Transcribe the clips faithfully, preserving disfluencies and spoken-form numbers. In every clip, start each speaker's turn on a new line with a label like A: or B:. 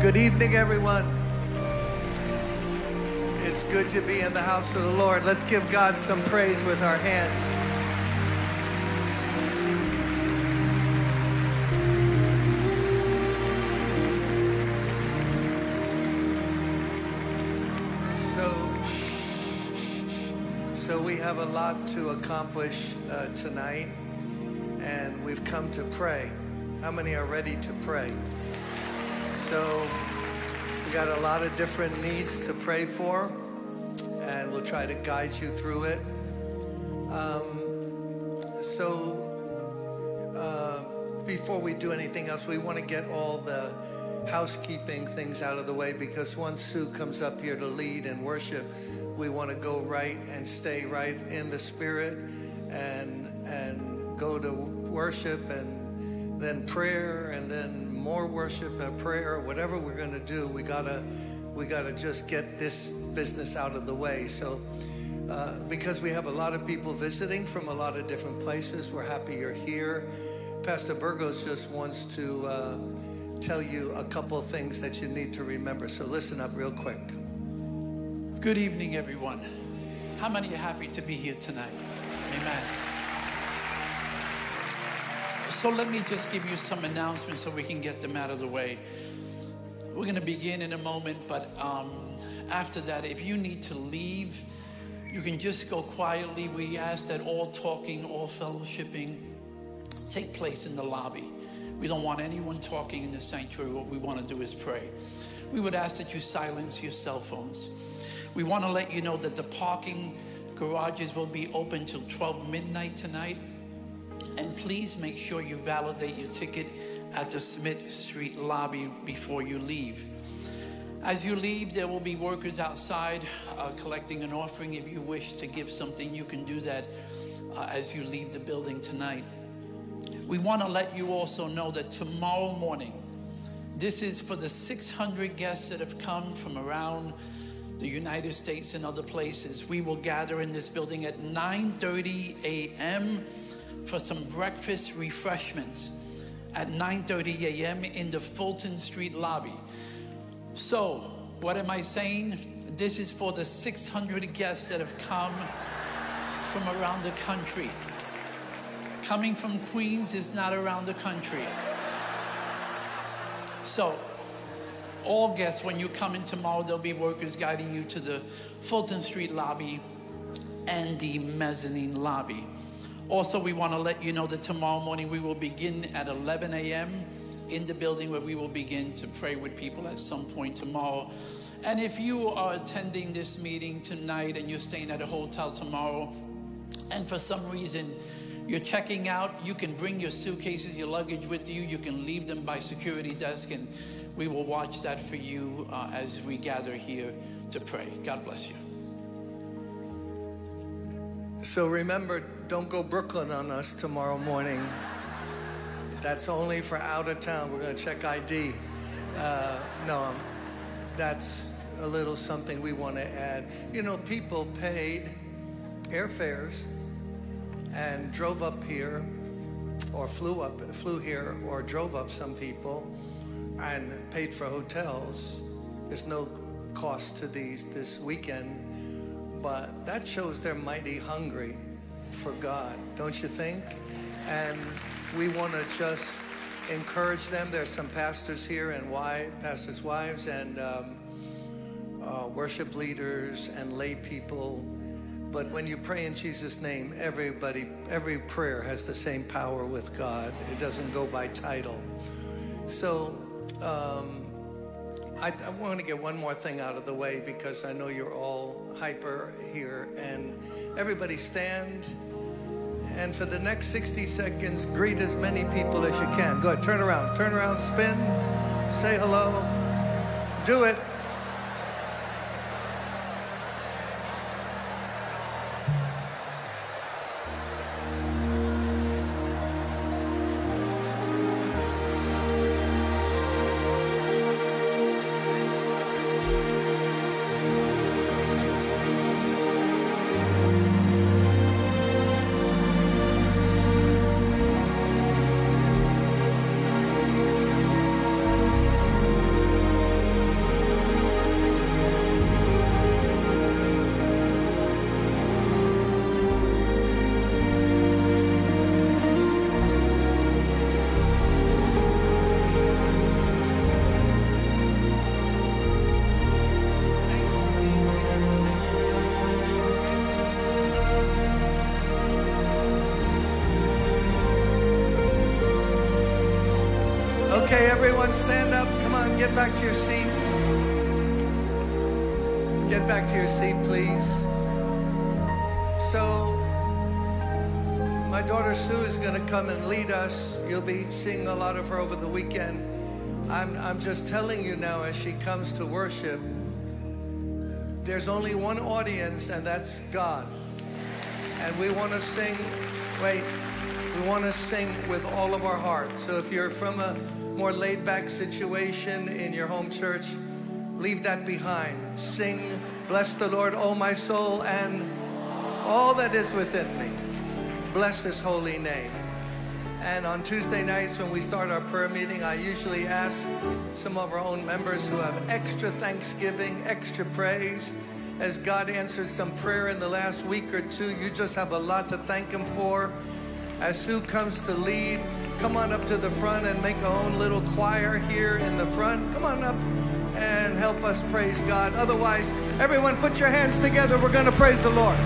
A: Good evening, everyone. It's good to be in the house of the Lord. Let's give God some praise with our hands. So, so we have a lot to accomplish uh, tonight, and we've come to pray. How many are ready to pray? So we got a lot of different needs to pray for, and we'll try to guide you through it. Um, so uh, before we do anything else, we want to get all the housekeeping things out of the way, because once Sue comes up here to lead and worship, we want to go right and stay right in the Spirit and and go to worship and then prayer and then more worship and prayer. Whatever we're going to do, we gotta we gotta just get this business out of the way. So uh, because we have a lot of people visiting from a lot of different places, we're happy you're here. Pastor Burgos just wants to uh, tell you a couple of things that you need to remember. So listen up real quick.
B: Good evening, everyone. How many are happy to be here tonight? Amen. So let me just give you some announcements so we can get them out of the way. We're going to begin in a moment, but um, after that, if you need to leave, you can just go quietly. We ask that all talking, all fellowshipping take place in the lobby. We don't want anyone talking in the sanctuary. What we want to do is pray. We would ask that you silence your cell phones. We want to let you know that the parking garages will be open till twelve midnight tonight. And please make sure you validate your ticket at the Smith Street lobby before you leave. As you leave, there will be workers outside uh, collecting an offering. If you wish to give something, you can do that uh, as you leave the building tonight. We want to let you also know that tomorrow morning, this is for the six hundred guests that have come from around the United States and other places. We will gather in this building at nine thirty a m for some breakfast refreshments at nine thirty a m in the Fulton Street lobby. So, what am I saying? This is for the six hundred guests that have come from around the country. Coming from Queens is not around the country. So, all guests, when you come in tomorrow, there'll be workers guiding you to the Fulton Street lobby and the mezzanine lobby. Also, we want to let you know that tomorrow morning we will begin at eleven a m in the building, where we will begin to pray with people at some point tomorrow. And if you are attending this meeting tonight and you're staying at a hotel tomorrow, and for some reason you're checking out, you can bring your suitcases, your luggage with you. You can leave them by security desk, and we will watch that for you uh, as we gather here to pray. God bless you.
A: So remember, don't go Brooklyn on us tomorrow morning. That's only for out of town. We're going to check I D. Uh, no, that's a little something we want to add. You know, people paid airfares and drove up here, or flew up, flew here, or drove up, some people, and paid for hotels. There's no cost to these this weekend. But that shows they're mighty hungry for God, don't you think? And we want to just encourage them. There's some pastors here and wives, pastors' wives, and um, uh, worship leaders and lay people. But when you pray in Jesus' name, everybody, every prayer has the same power with God. It doesn't go by title. So um, I, I want to get one more thing out of the way, because I know you're all hyper here. And everybody stand. And for the next sixty seconds, greet as many people as you can. Go ahead, turn around, turn around, spin, say hello, do it. everyone stand up? Come on, get back to your seat. Get back to your seat, please. So, my daughter Sue is going to come and lead us. You'll be seeing a lot of her over the weekend. I'm, I'm just telling you now, as she comes to worship, there's only one audience, and that's God. And we want to sing, wait, we want to sing with all of our heart. So if you're from a more laid-back situation in your home church, leave that behind. Sing, bless the Lord, O my soul, and all that is within me. Bless his holy name. And on Tuesday nights when we start our prayer meeting, I usually ask some of our own members who have extra thanksgiving, extra praise. As God answered some prayer in the last week or two, you just have a lot to thank him for. As Sue comes to lead, come on up to the front and make our own little choir here in the front. Come on up and help us praise God. Otherwise, everyone put your hands together. We're going to praise the Lord.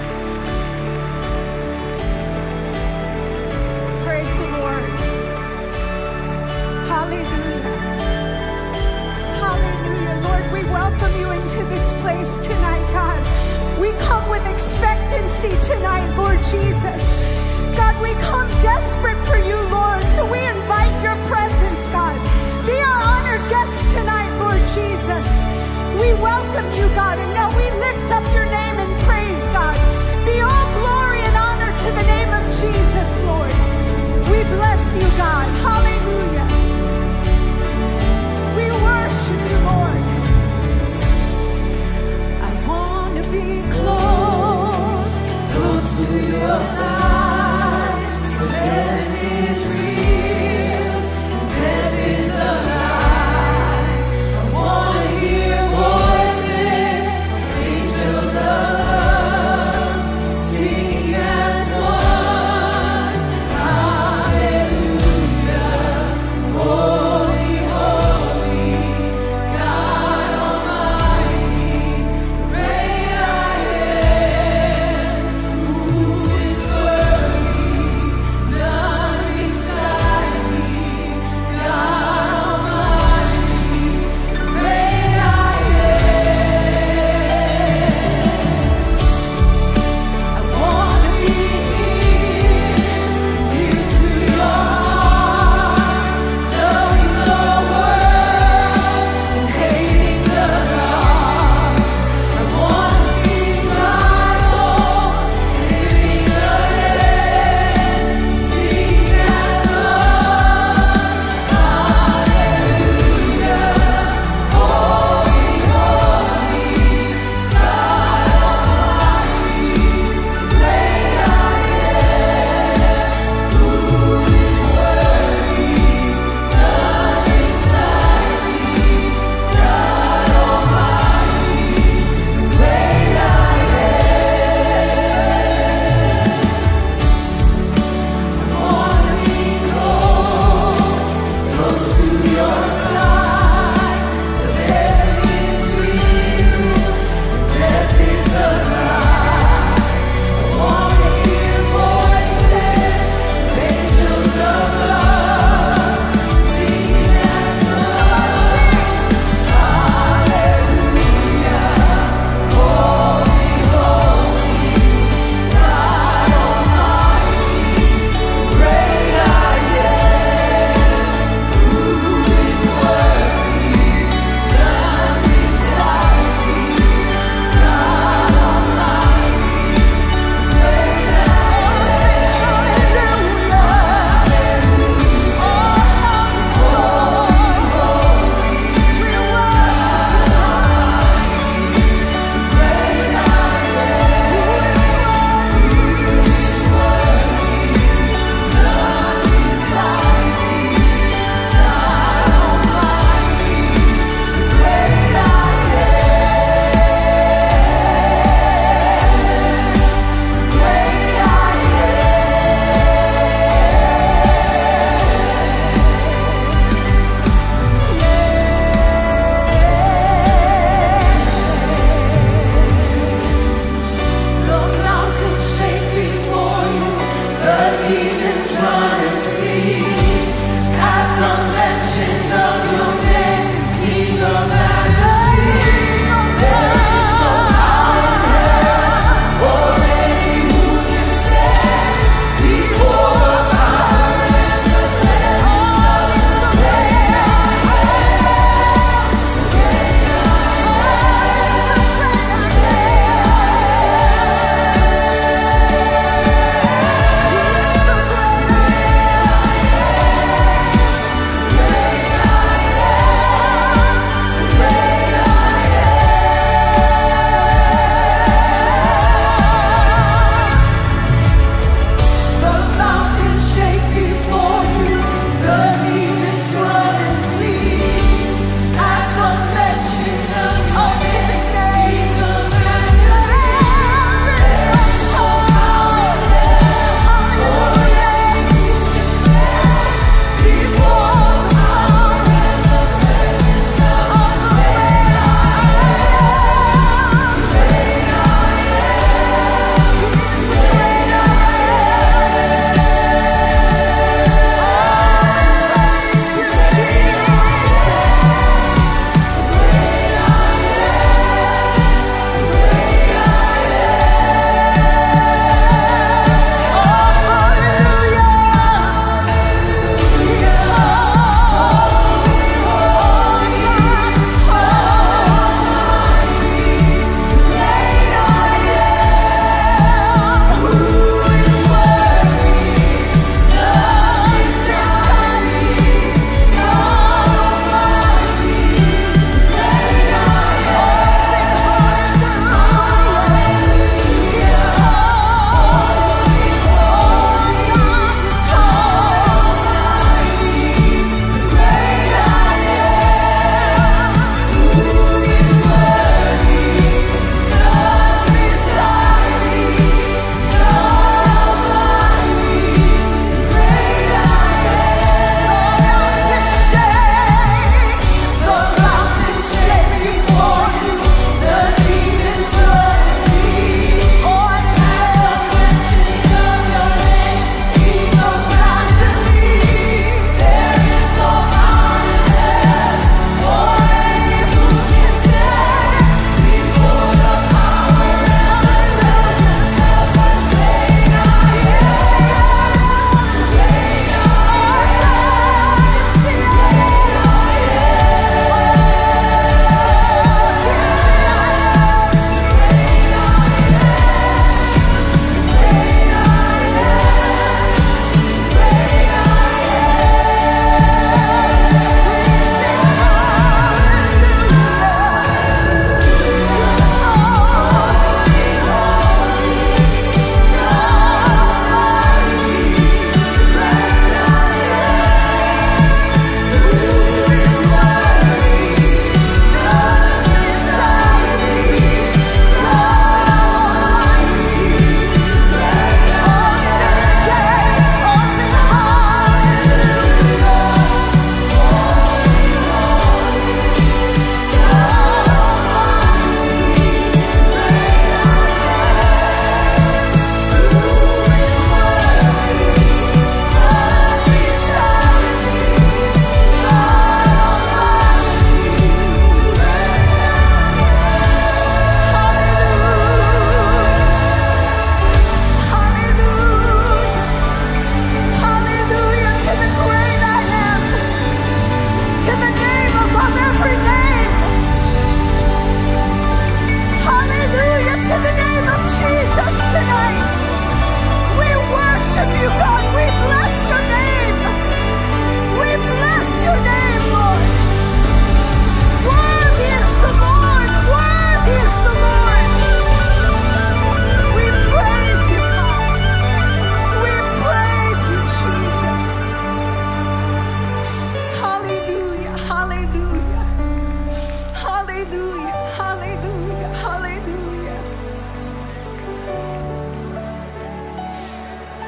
C: Praise the Lord. Hallelujah. Hallelujah. Lord, we welcome you into this place tonight, God. We come with expectancy tonight, Lord Jesus. God, we come desperate for you, Lord, so we invite your presence, God. Be our honored guest tonight, Lord Jesus. We welcome you, God, and now we lift up your name in praise, God. Be all glory and honor to the name of Jesus, Lord. We bless you, God. Hallelujah. We worship you, Lord. I want to be close, close to your side. So heaven is real, death is alive. I want to hear voices, angels above, singing as one. Hallelujah. Holy, holy, God Almighty, great I am, who is worthy, none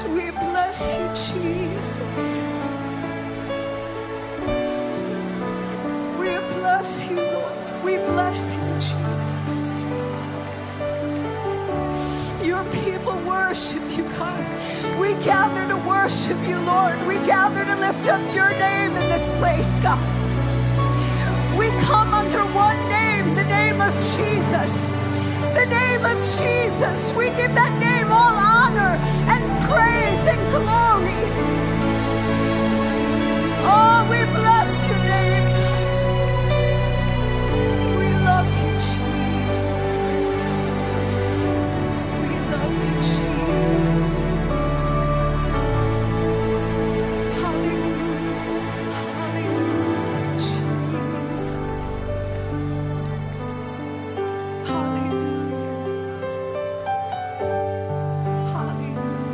C: We bless you, Jesus. We bless you, Lord. We bless you, Jesus. Your people worship you, God. We gather to worship you, Lord. We gather to lift up your name in this place, God. We come under one name, the name of Jesus. The name of Jesus. We give that name all honor and praise and glory. Oh, we bless your name. We love you, Jesus. We love you, Jesus. Hallelujah. Hallelujah, Jesus. Hallelujah. Hallelujah.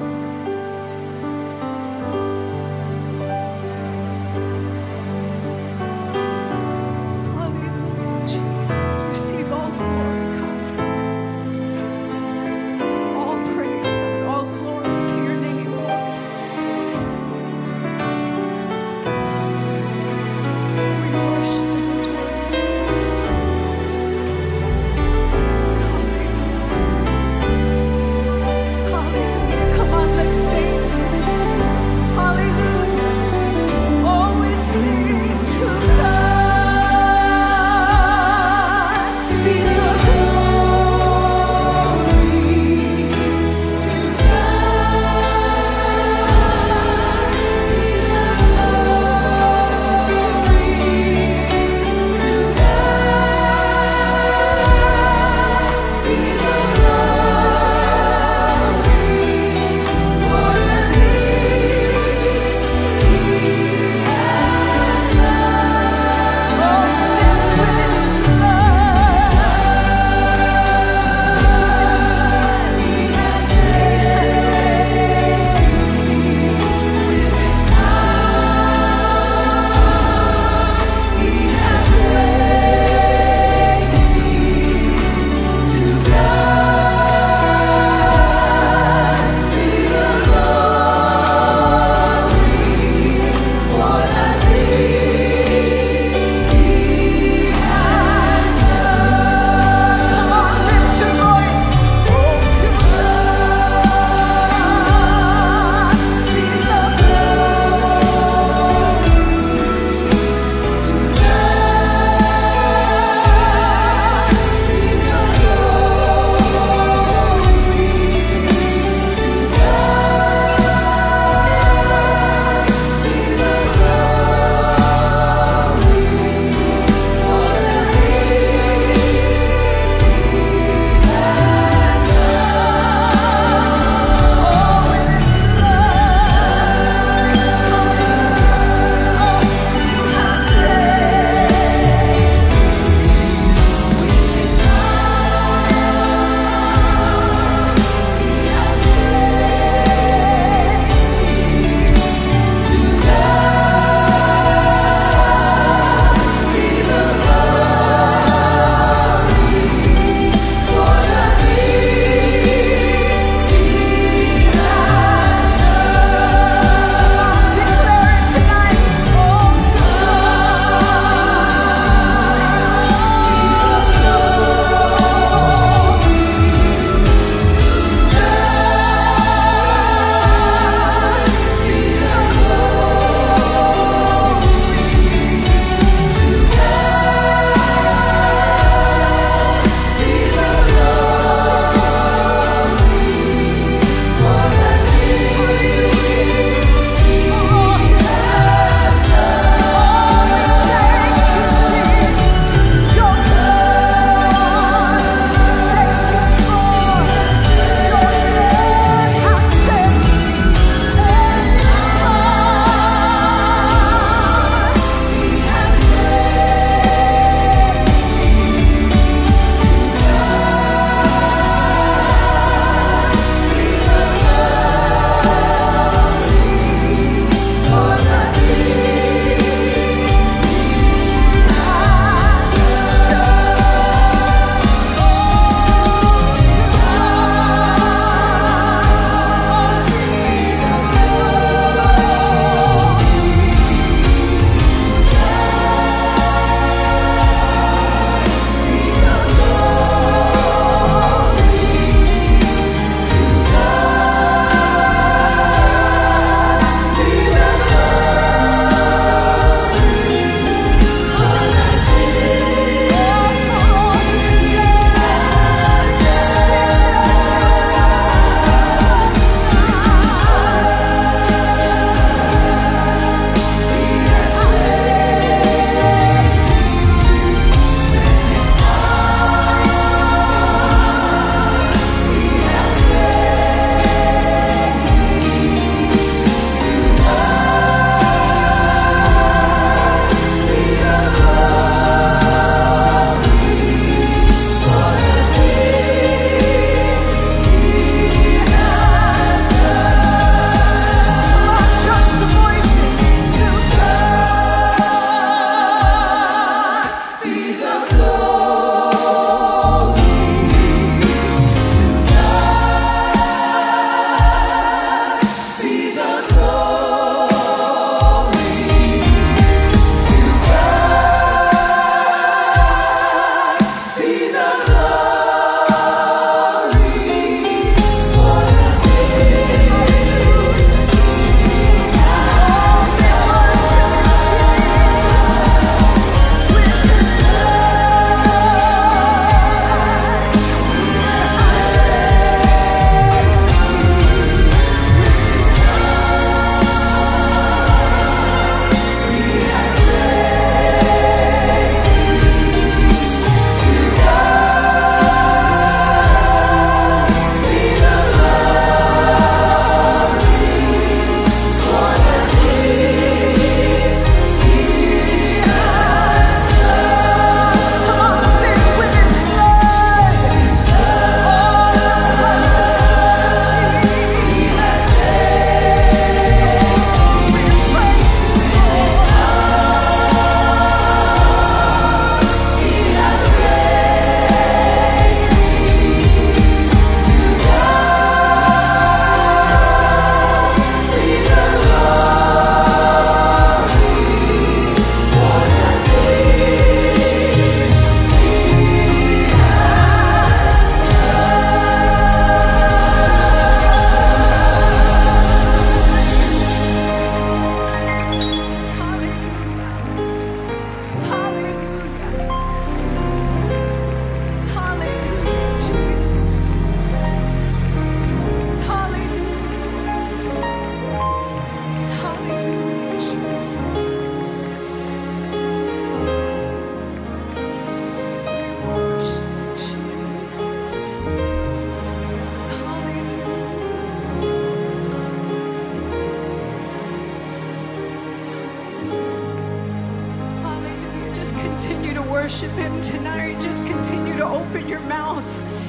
C: continue to worship him tonight. Just continue to open your mouth.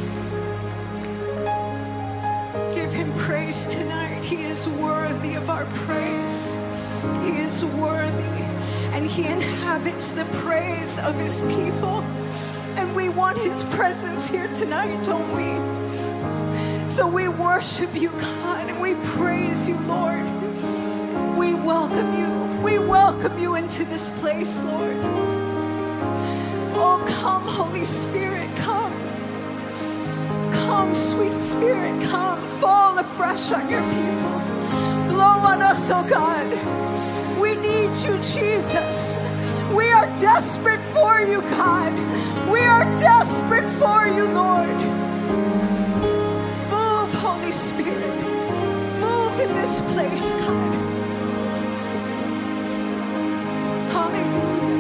C: Give him praise tonight. He is worthy of our praise. He is worthy, and he inhabits the praise of his people. And we want his presence here tonight, don't we? So we worship you, God, and we praise you, Lord. We welcome you. We welcome you into this place, Lord. Oh, come, Holy Spirit, come. Come, sweet Spirit, come. Fall afresh on your people. Blow on us, oh God. We need you, Jesus. We are desperate for you, God. We are desperate for you, Lord. Move, Holy Spirit. Move in this place, God. Hallelujah.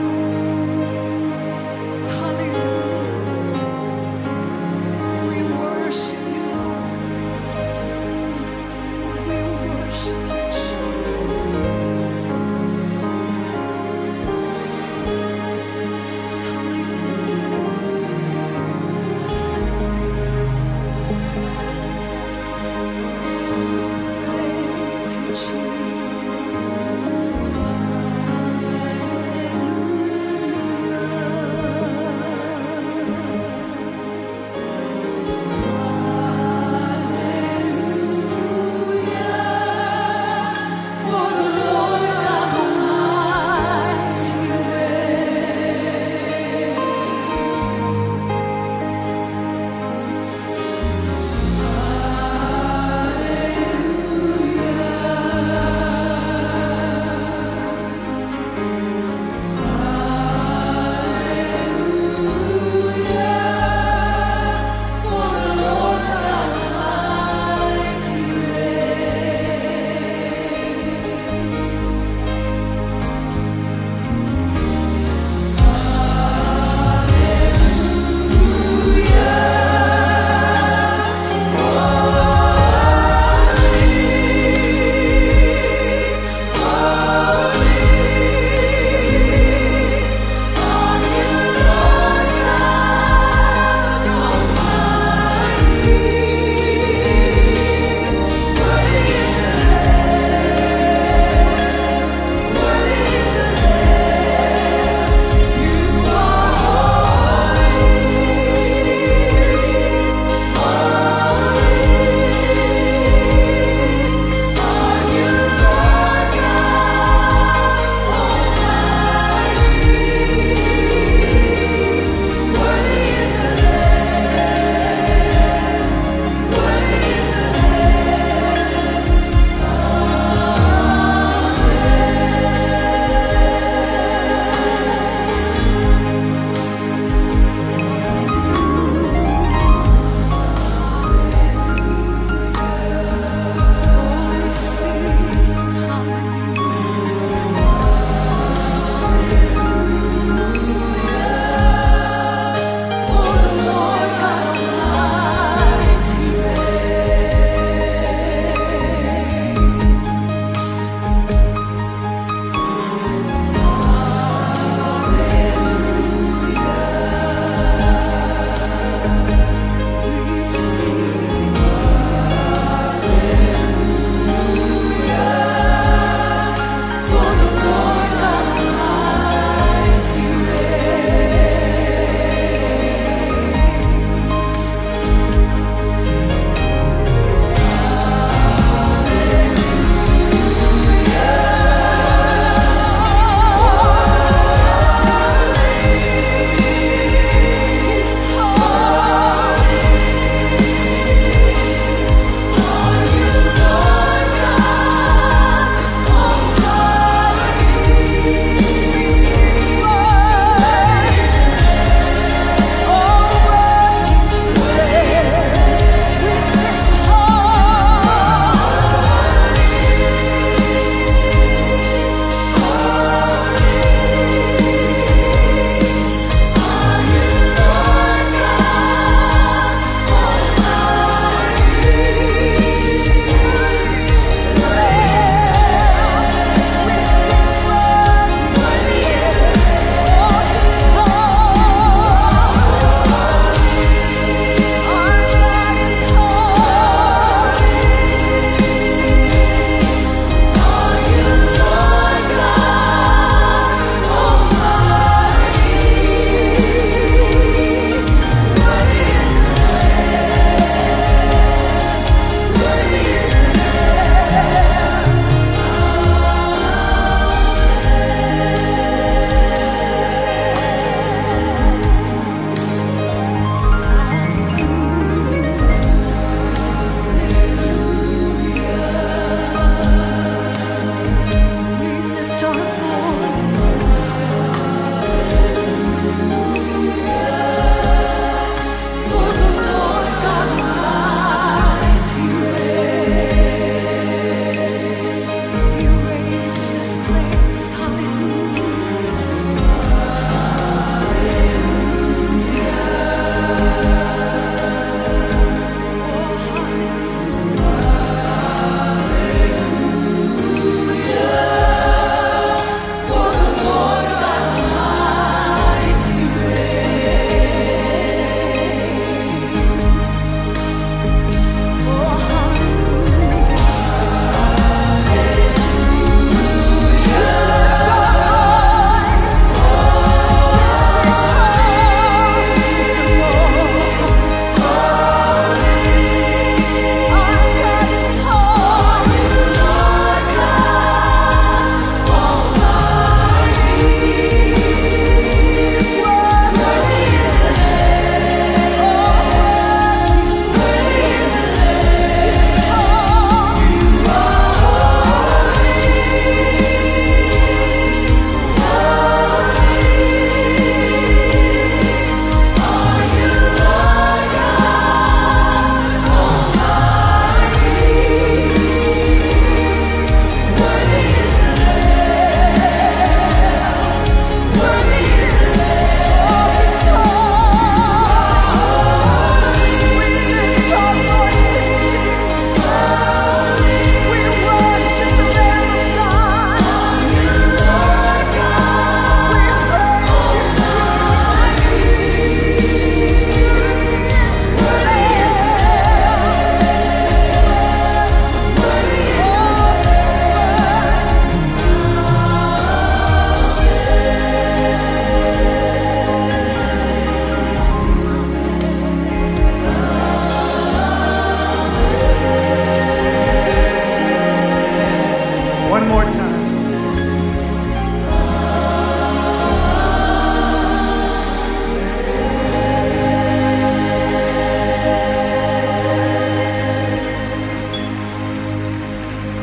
C: Hallelujah. We worship you, Lord. We worship you, Jesus. Hallelujah. Praise you, Jesus.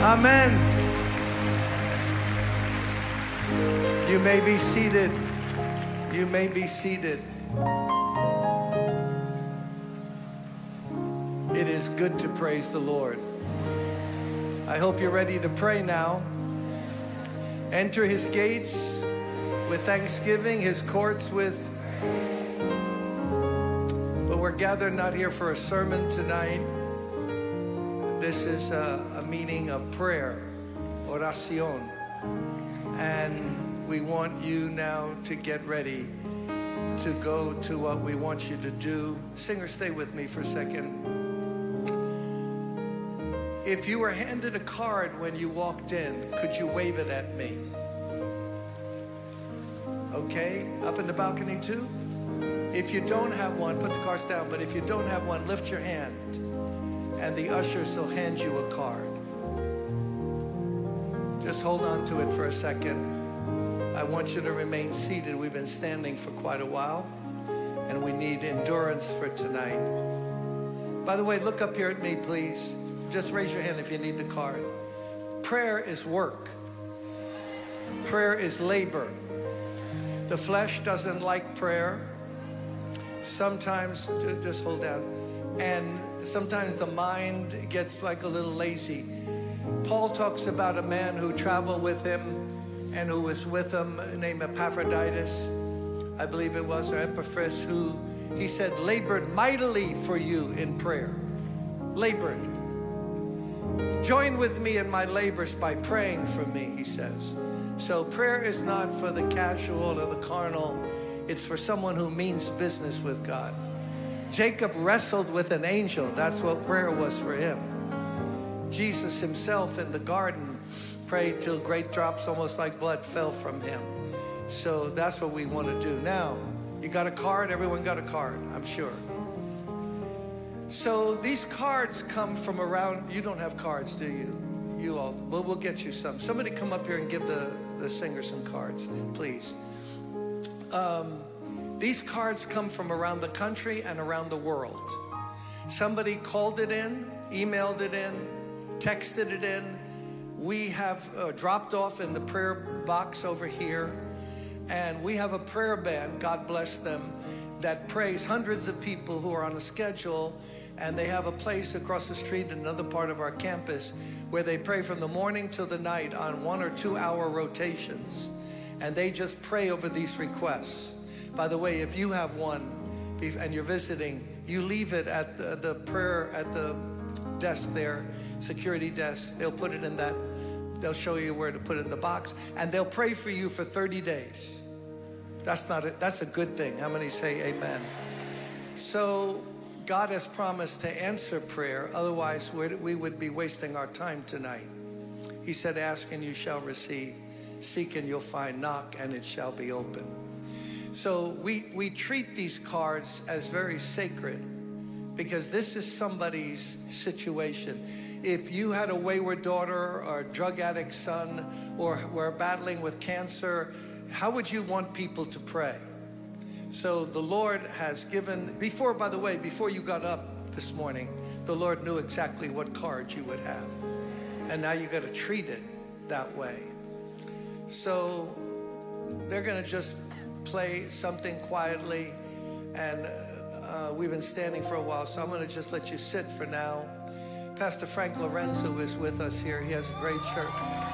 A: Amen. You may be seated. You may be seated. It is good to praise the Lord. I hope you're ready to pray now. Enter his gates with thanksgiving, his courts with... But we're gathered not here for a sermon tonight. This is a, a meeting of prayer, oración. And we want you now to get ready to go to what we want you to do. Singer, stay with me for a second. If you were handed a card when you walked in, could you wave it at me? Okay, up in the balcony too? If you don't have one, put the cards down, but if you don't have one, lift your hand and the ushers will hand you a card. Just hold on to it for a second. I want you to remain seated. We've been standing for quite a while and we need endurance for tonight. By the way, look up here at me, please. Just raise your hand if you need the card. Prayer is work. Prayer is labor. The flesh doesn't like prayer. Sometimes, just hold down. And sometimes the mind gets like a little lazy. Paul talks about a man who traveled with him and who was with him named Epaphroditus, I believe it was, or Epaphras, who he said labored mightily for you in prayer. Labored. Join with me in my labors by praying for me, he says. So prayer is not for the casual or the carnal. It's for someone who means business with God. Jacob wrestled with an angel. That's what prayer was for him. Jesus himself in the garden prayed till great drops, almost like blood, fell from him. So that's what we want to do. Now, you got a card? Everyone got a card, I'm sure. So these cards come from around. You don't have cards, do you? You all, well, we'll get you some. Somebody come up here and give the, the singer some cards, please. Um, these cards come from around the country and around the world. Somebody called it in, emailed it in, texted it in. We have uh, dropped off in the prayer box over here. And we have a prayer band, God bless them, that prays hundreds of people who are on a schedule. And they have a place across the street in another part of our campus where they pray from the morning till the night on one or two hour rotations. And they just pray over these requests. By the way, if you have one and you're visiting, you leave it at the, the prayer at the desk there, security desk. They'll put it in that, they'll show you where to put it in the box. And they'll pray for you for thirty days. That's not it. That's a good thing. How many say amen? So God has promised to answer prayer. Otherwise, we would be wasting our time tonight. He said, ask and you shall receive. Seek and you'll find. Knock and it shall be open. So we, we treat these cards as very sacred because this is somebody's situation. If you had a wayward daughter or a drug addict son or were battling with cancer, how would you want people to pray? So the Lord has given, before, by the way, before you got up this morning, the Lord knew exactly what card you would have. And now you got to treat it that way. So they're going to just play something quietly. And uh, we've been standing for a while, so I'm going to just let you sit for now. Pastor Frank Lorenzo is with us here. He has a great church.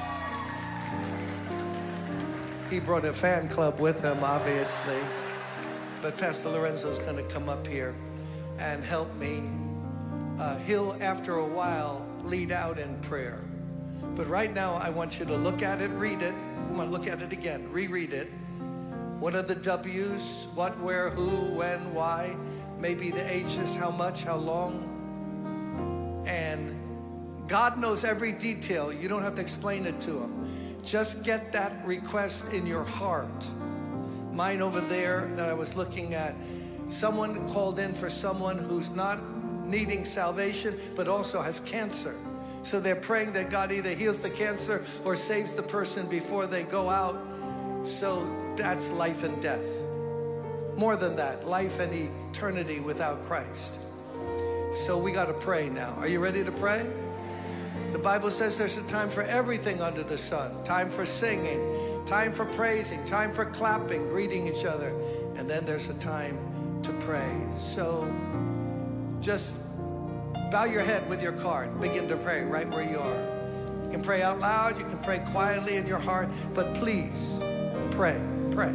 A: He brought a fan club with him, obviously. But Pastor Lorenzo's going to come up here and help me. Uh, he'll, after a while, lead out in prayer. But right now, I want you to look at it, read it. Come on, look at it again. Reread it. What are the W's? What, where, who, when, why? Maybe the ages, how much, how long. And God knows every detail. You don't have to explain it to him. Just get that request in your heart. Mine over there that I was looking at, someone called in for someone who's not needing salvation, but also has cancer. So they're praying that God either heals the cancer or saves the person before they go out. So that's life and death. More than that, life and eternity without Christ. So we got to pray now. Are you ready to pray? The The Bible says there's a time for everything under the sun. Time for singing, time for praising, time for clapping, greeting each other. And then there's a time to pray. So just bow your head with your card. Begin to pray right where you are. You can pray out loud. You can pray quietly in your heart. But please, pray, pray.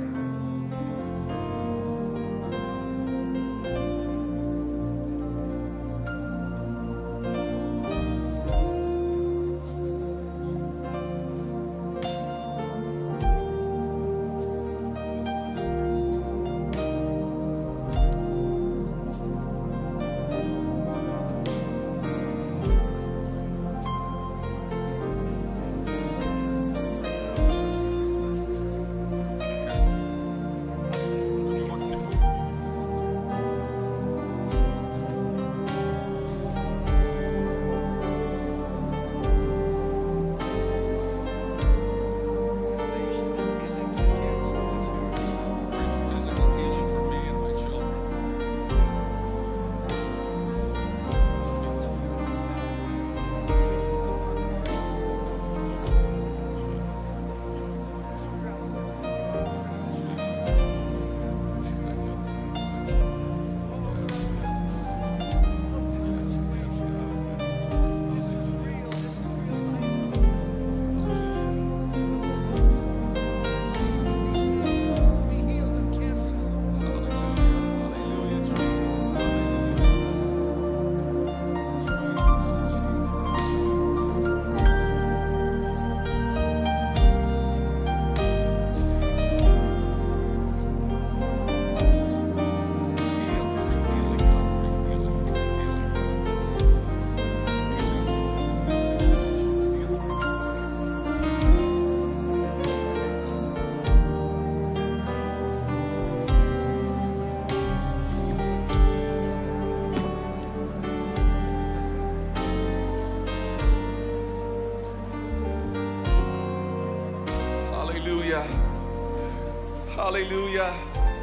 D: Hallelujah.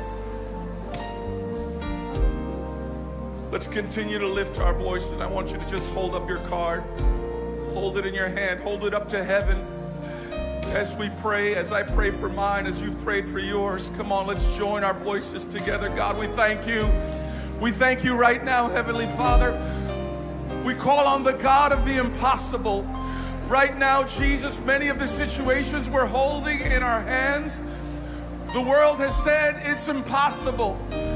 D: Let's continue to lift our voices. And I want you to just hold up your card. Hold it in your hand. Hold it up to heaven. As we pray, as I pray for mine, as you've prayed for yours. Come on, let's join our voices together. God, we thank you. We thank you right now, Heavenly Father. We call on the God of the impossible. Right now, Jesus, many of the situations we're holding in our hands, the world has said it's impossible.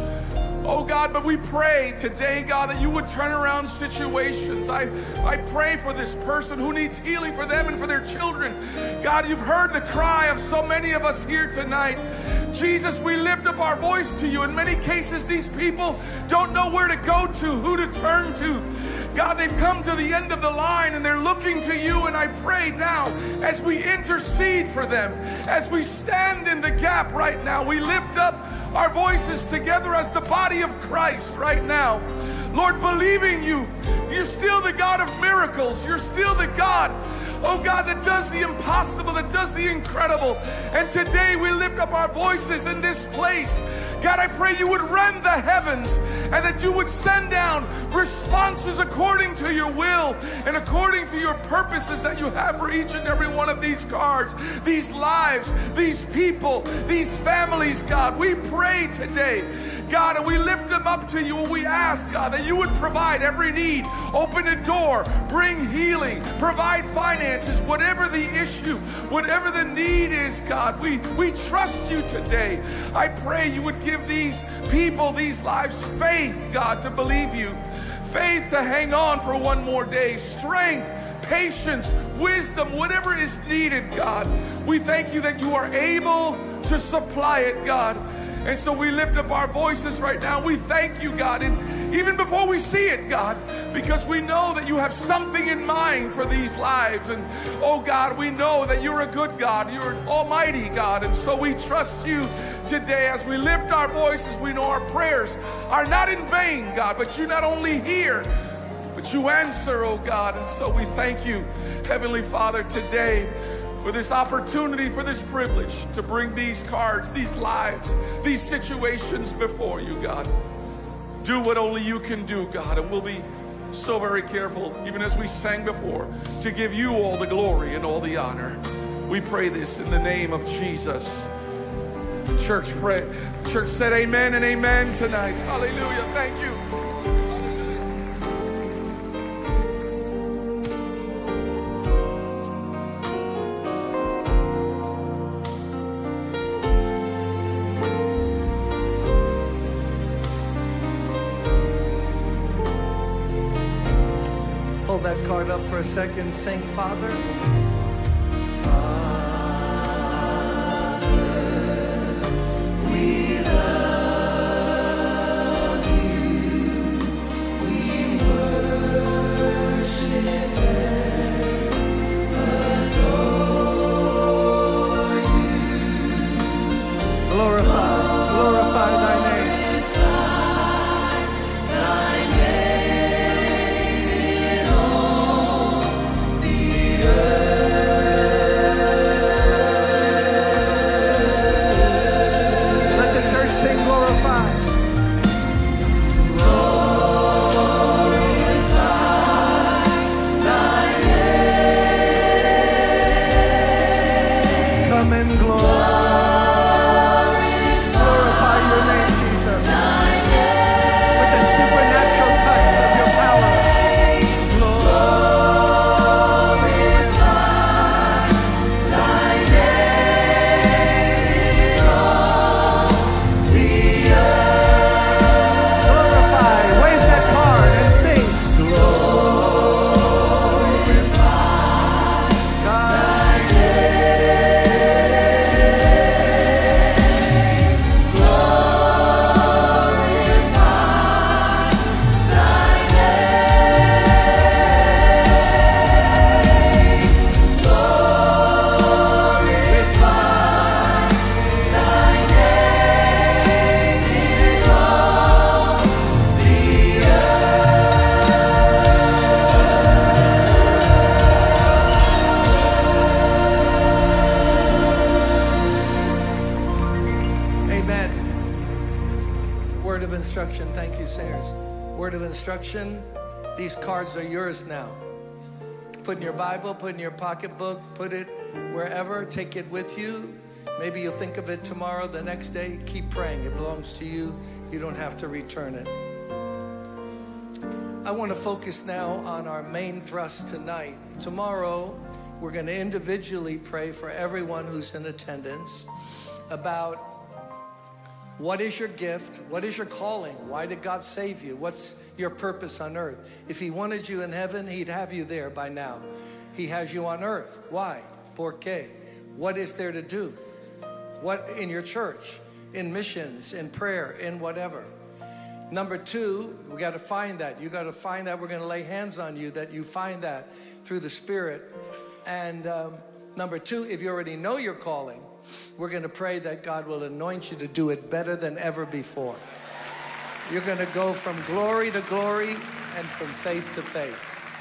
D: Oh God, but we pray today, God, that you would turn around situations. I, I pray for this person who needs healing for them and for their children. God, you've heard the cry of so many of us here tonight. Jesus, we lift up our voice to you. In many cases, these people don't know where to go to, who to turn to. God, they've come to the end of the line and they're looking to you, and I pray now as we intercede for them, as we stand in the gap right now, we lift up our voices together as the body of Christ right now. Lord, believing you, you're still the God of miracles. You're still the God, oh God, that does the impossible, that does the incredible. And today we lift up our voices in this place. God, I pray you would rend the heavens and that you would send down responses according to your will and according to your purposes that you have for each and every one of these cards, these lives, these people, these families, God. We pray today, God, and we lift them up to you, and we ask, God, that you would provide every need, open a door, bring healing, provide finances, whatever the issue, whatever the need is, God, we, we trust you today. I pray you would give these people, these lives, faith, God, to believe you, faith to hang on for one more day, strength, patience, wisdom, whatever is needed, God. We thank you that you are able to supply it, God. And so we lift up our voices right now. We thank you, God, and even before we see it, God, because we know that you have something in mind for these lives. And oh God, we know that you're a good God, you're an almighty God, and so we trust you today. As we lift our voices, we know our prayers are not in vain, God, but you not only hear, but you answer, oh God. And so we thank you, Heavenly Father, today for this opportunity, for this privilege to bring these cards, these lives, these situations before you, God. Do what only you can do, God, and we'll be so very careful, even as we sang before, to give you all the glory and all the honor. We pray this in the name of Jesus. The church pray. Church said amen and amen tonight. Hallelujah. Thank you.
A: Hold that card up for a second. Sing, Father. These cards are yours now. Put in your Bible, put in your pocketbook, put it wherever, take it with you. Maybe you'll think of it tomorrow, the next day. Keep praying. It belongs to you. You don't have to return it. I want to focus now on our main thrust tonight. Tomorrow, we're going to individually pray for everyone who's in attendance about what is your gift? What is your calling? Why did God save you? What's your purpose on earth? If he wanted you in heaven, he'd have you there by now. He has you on earth. Why? ¿Por qué? What is there to do? What in your church, in missions, in prayer, in whatever. Number two, we got to find that. You got to find that. We're going to lay hands on you that you find that through the Spirit. And um, number two, if you already know your calling, we're going to pray that God will anoint you to do it better than ever before. You're going to go from glory to glory and from faith to faith.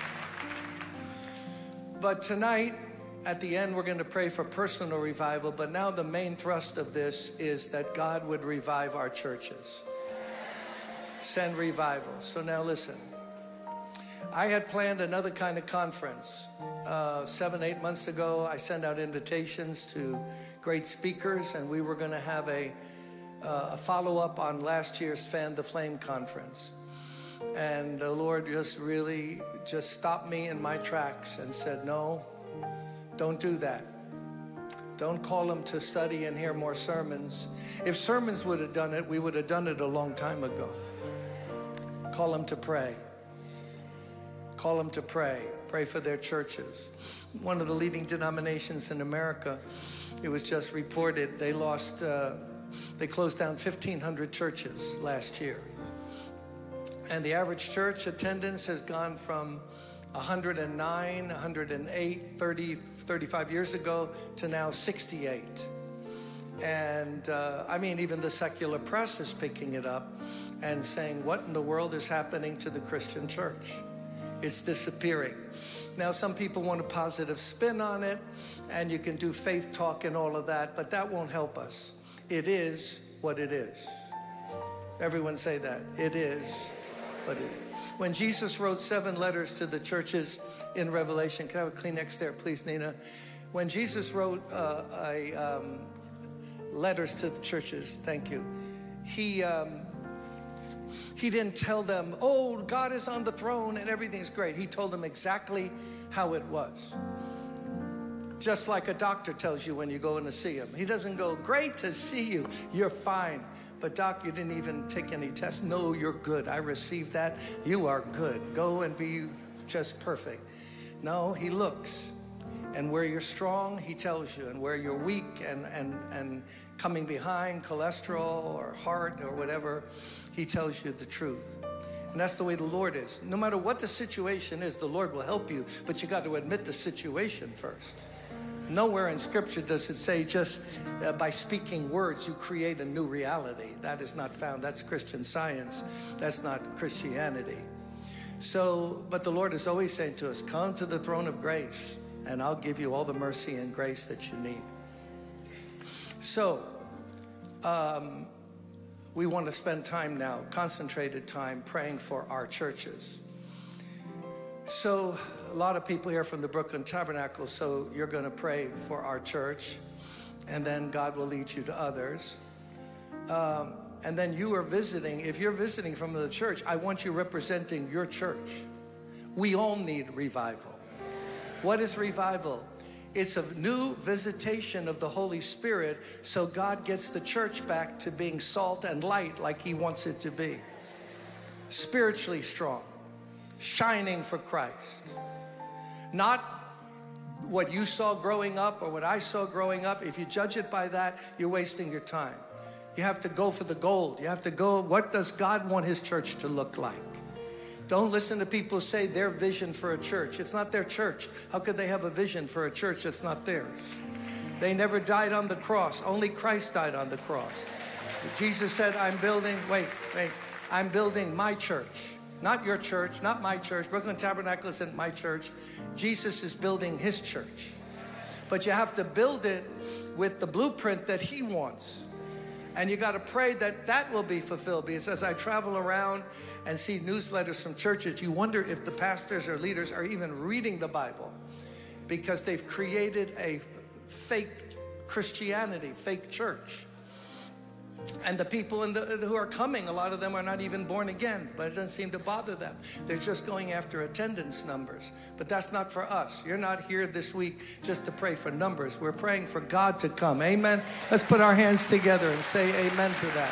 A: But tonight, at the end, we're going to pray for personal revival. But now the main thrust of this is that God would revive our churches. Send revival. So now listen. I had planned another kind of conference. Uh, seven, eight months ago, I sent out invitations to great speakers, and we were going to have a, uh, a follow-up on last year's Fan the Flame conference. And the Lord just really just stopped me in my tracks and said, no, don't do that. Don't call them to study and hear more sermons. If sermons would have done it, we would have done it a long time ago. Call them to pray. Call them to pray. Pray for their churches. One of the leading denominations in America, it was just reported, they lost, uh, they closed down fifteen hundred churches last year. And the average church attendance has gone from one hundred nine, one hundred eight, thirty, thirty-five years ago to now sixty-eight. And uh, I mean, even the secular press is picking it up and saying, what in the world is happening to the Christian church? It's disappearing. Now, some people want a positive spin on it, and you can do faith talk and all of that, but that won't help us. It is what it is. Everyone say that. It is but it, when Jesus wrote seven letters to the churches in Revelation, can I have a Kleenex there, please, Nina? When Jesus wrote uh, a, um, letters to the churches, thank you, he, um, he didn't tell them, oh, God is on the throne and everything's great. He told them exactly how it was. Just like a doctor tells you when you go in to see him. He doesn't go, great to see you, you're fine. But doc, you didn't even take any tests. No, you're good. I received that. You are good. Go and be just perfect. No, he looks. And where you're strong, he tells you. And where you're weak and, and, and coming behind, cholesterol or heart or whatever, he tells you the truth. And that's the way the Lord is. No matter what the situation is, the Lord will help you. But you got to admit the situation first. Nowhere in Scripture does it say just uh, by speaking words you create a new reality. That is not found. That's Christian Science. That's not Christianity. So, but the Lord is always saying to us, come to the throne of grace and I'll give you all the mercy and grace that you need. So, um, we want to spend time now, concentrated time, praying for our churches. So, a lot of people here from the Brooklyn Tabernacle, so you're going to pray for our church, and then God will lead you to others. Um, and then you are visiting. If you're visiting from the church, I want you representing your church. We all need revival. What is revival? It's a new visitation of the Holy Spirit so God gets the church back to being salt and light like he wants it to be. Spiritually strong, shining for Christ. Not what you saw growing up or what I saw growing up. If you judge it by that, you're wasting your time. You have to go for the gold. You have to go, what does God want his church to look like? Don't listen to people say their vision for a church. It's not their church. How could they have a vision for a church that's not theirs? They never died on the cross. Only Christ died on the cross. Jesus said, I'm building, wait, wait, I'm building my church. Not your church, not my church. Brooklyn Tabernacle isn't my church. Jesus is building his church. But you have to build it with the blueprint that he wants. And you got to pray that that will be fulfilled. Because as I travel around and see newsletters from churches, you wonder if the pastors or leaders are even reading the Bible. Because they've created a fake Christianity, fake church. And the people in the, who are coming, a lot of them are not even born again, but it doesn't seem to bother them. They're just going after attendance numbers. But that's not for us. You're not here this week just to pray for numbers. We're praying for God to come. Amen? Let's put our hands together and say amen to that.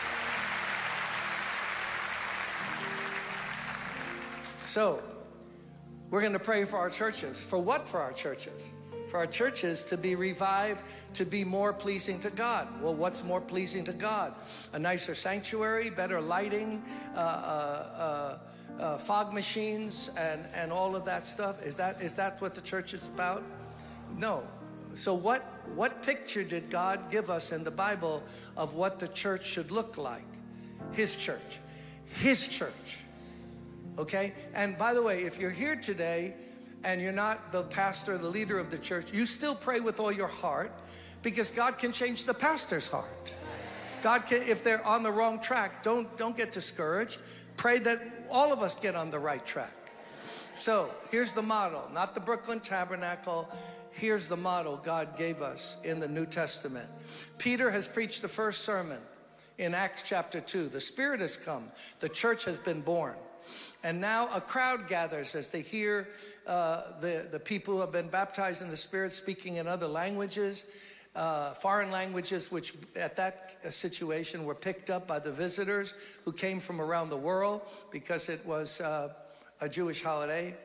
A: So, we're going to pray for our churches. For what for our churches? For our churches to be revived, to be more pleasing to God. Well, what's more pleasing to God? A nicer sanctuary, better lighting, uh, uh, uh, uh, fog machines, and, and all of that stuff. Is that is that what the church is about? No. So what, what picture did God give us in the Bible of what the church should look like? His church. His church. Okay? And by the way, if you're here today, and you're not the pastor, the leader of the church, you still pray with all your heart because God can change the pastor's heart. God can, if they're on the wrong track, don't, don't get discouraged. Pray that all of us get on the right track. So here's the model, not the Brooklyn Tabernacle. Here's the model God gave us in the New Testament. Peter has preached the first sermon in Acts chapter two. The Spirit has come. The church has been born. And now a crowd gathers as they hear uh, the, the people who have been baptized in the Spirit speaking in other languages, uh, foreign languages, which at that situation were picked up by the visitors who came from around the world because it was uh, a Jewish holiday.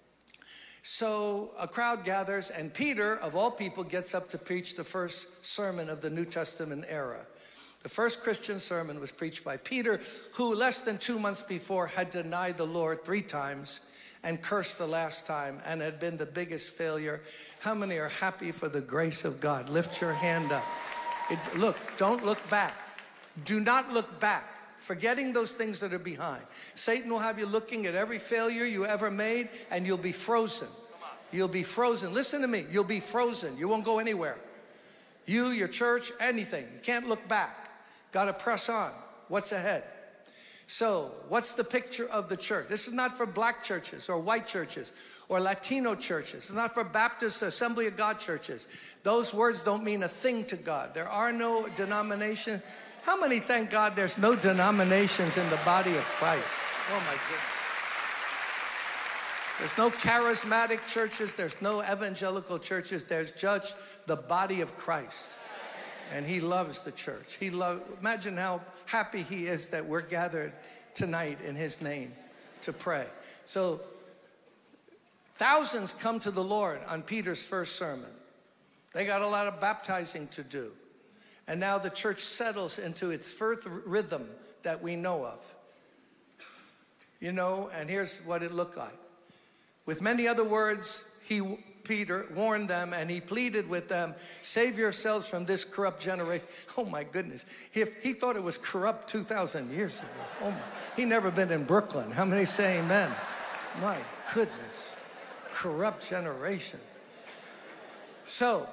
A: So a crowd gathers, and Peter, of all people, gets up to preach the first sermon of the New Testament era. The first Christian sermon was preached by Peter, who less than two months before had denied the Lord three times and cursed the last time and had been the biggest failure. How many are happy for the grace of God? Lift your hand up. It, look, don't look back. Do not look back, forgetting those things that are behind. Satan will have you looking at every failure you ever made, and you'll be frozen. You'll be frozen. Listen to me. You'll be frozen. You won't go anywhere. You, your church, anything. You can't look back. Got to press on. What's ahead? So, what's the picture of the church? This is not for black churches or white churches or Latino churches. It's not for Baptist Assembly of God churches. Those words don't mean a thing to God. There are no denominations. How many thank God there's no denominations in the body of Christ? Oh my goodness. There's no charismatic churches. There's no evangelical churches. There's just the body of Christ. And he loves the church. He loves, imagine how happy he is that we're gathered tonight in his name to pray. So thousands come to the Lord on Peter's first sermon. They got a lot of baptizing to do. And now the church settles into its first rhythm that we know of. You know, and here's what it looked like. With many other words, he, Peter, warned them and he pleaded with them, save yourselves from this corrupt generation. Oh my goodness. If he thought it was corrupt two thousand years ago. Oh my, he never been in Brooklyn. How many say amen? My goodness. Corrupt generation. So,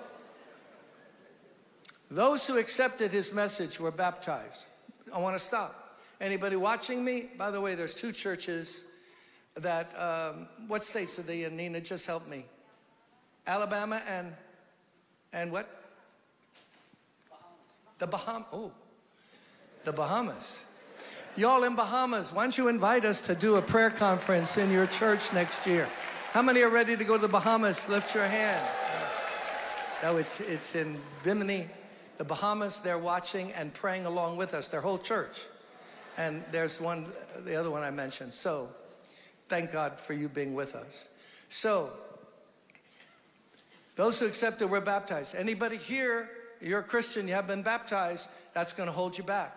A: those who accepted his message were baptized. I want to stop. Anybody watching me? By the way, there's two churches that, um, what states are they in, Nina? Just help me. Alabama and, and what? The Bahamas. Oh, the Bahamas. Y'all in Bahamas, why don't you invite us to do a prayer conference in your church next year? How many are ready to go to the Bahamas? Lift your hand. No, it's, it's in Bimini, the Bahamas. They're watching and praying along with us, their whole church. And there's one, the other one I mentioned. So, thank God for you being with us. So, those who accepted were baptized. Anybody here, you're a Christian, you have been baptized, that's going to hold you back.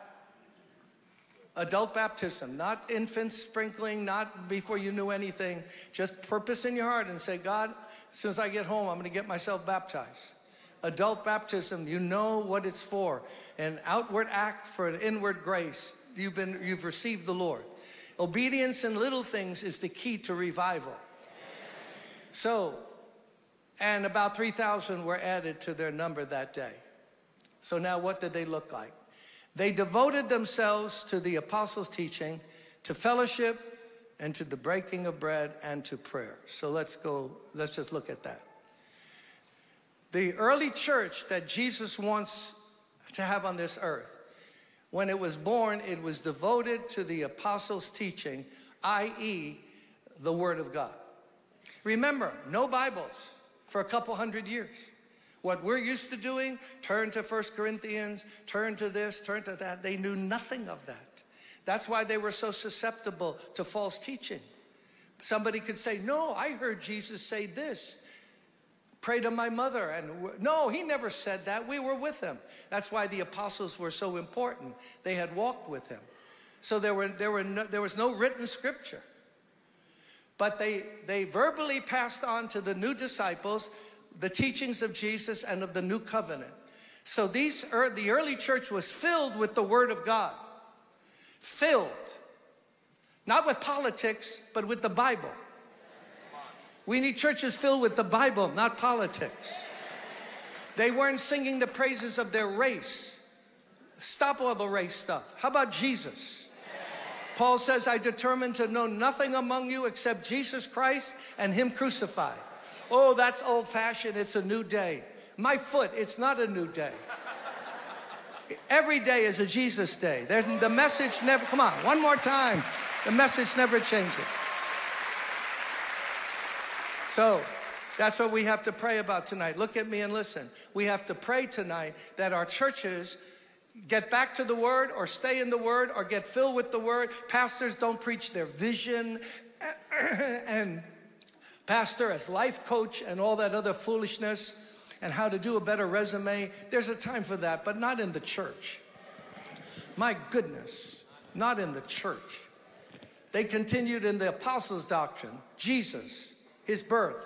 A: Adult baptism, not infant sprinkling, not before you knew anything. Just purpose in your heart and say, God, as soon as I get home, I'm going to get myself baptized. Adult baptism, you know what it's for. An outward act for an inward grace. You've been, you've received the Lord. Obedience in little things is the key to revival. So, and about three thousand were added to their number that day. So now what did they look like? They devoted themselves to the apostles' teaching, to fellowship, and to the breaking of bread and to prayer. So let's go, let's just look at that. The early church that Jesus wants to have on this earth, when it was born, it was devoted to the apostles' teaching, that is the Word of God. Remember, no Bibles for a couple hundred years. What we're used to doing, turn to First Corinthians, turn to this, turn to that. They knew nothing of that. That's why they were so susceptible to false teaching. Somebody could say, no, I heard Jesus say this. Pray to my mother. And no, he never said that. We were with him. That's why the apostles were so important. They had walked with him. So there, were, there, were no, there was no written scripture. But they, they verbally passed on to the new disciples the teachings of Jesus and of the new covenant. So these, the early church was filled with the Word of God. Filled. Not with politics, but with the Bible. We need churches filled with the Bible, not politics. They weren't singing the praises of their race. Stop all the race stuff. How about Jesus? Paul says, I determined to know nothing among you except Jesus Christ and him crucified. Oh, that's old-fashioned. It's a new day. My foot, it's not a new day. Every day is a Jesus day. There's, the message never, come on, one more time. The message never changes. So that's what we have to pray about tonight. Look at me and listen. We have to pray tonight that our churches get back to the Word or stay in the Word or get filled with the Word. Pastors don't preach their vision and pastor as life coach and all that other foolishness and how to do a better resume. There's a time for that, but not in the church. My goodness, not in the church. They continued in the apostles' doctrine, Jesus, his birth,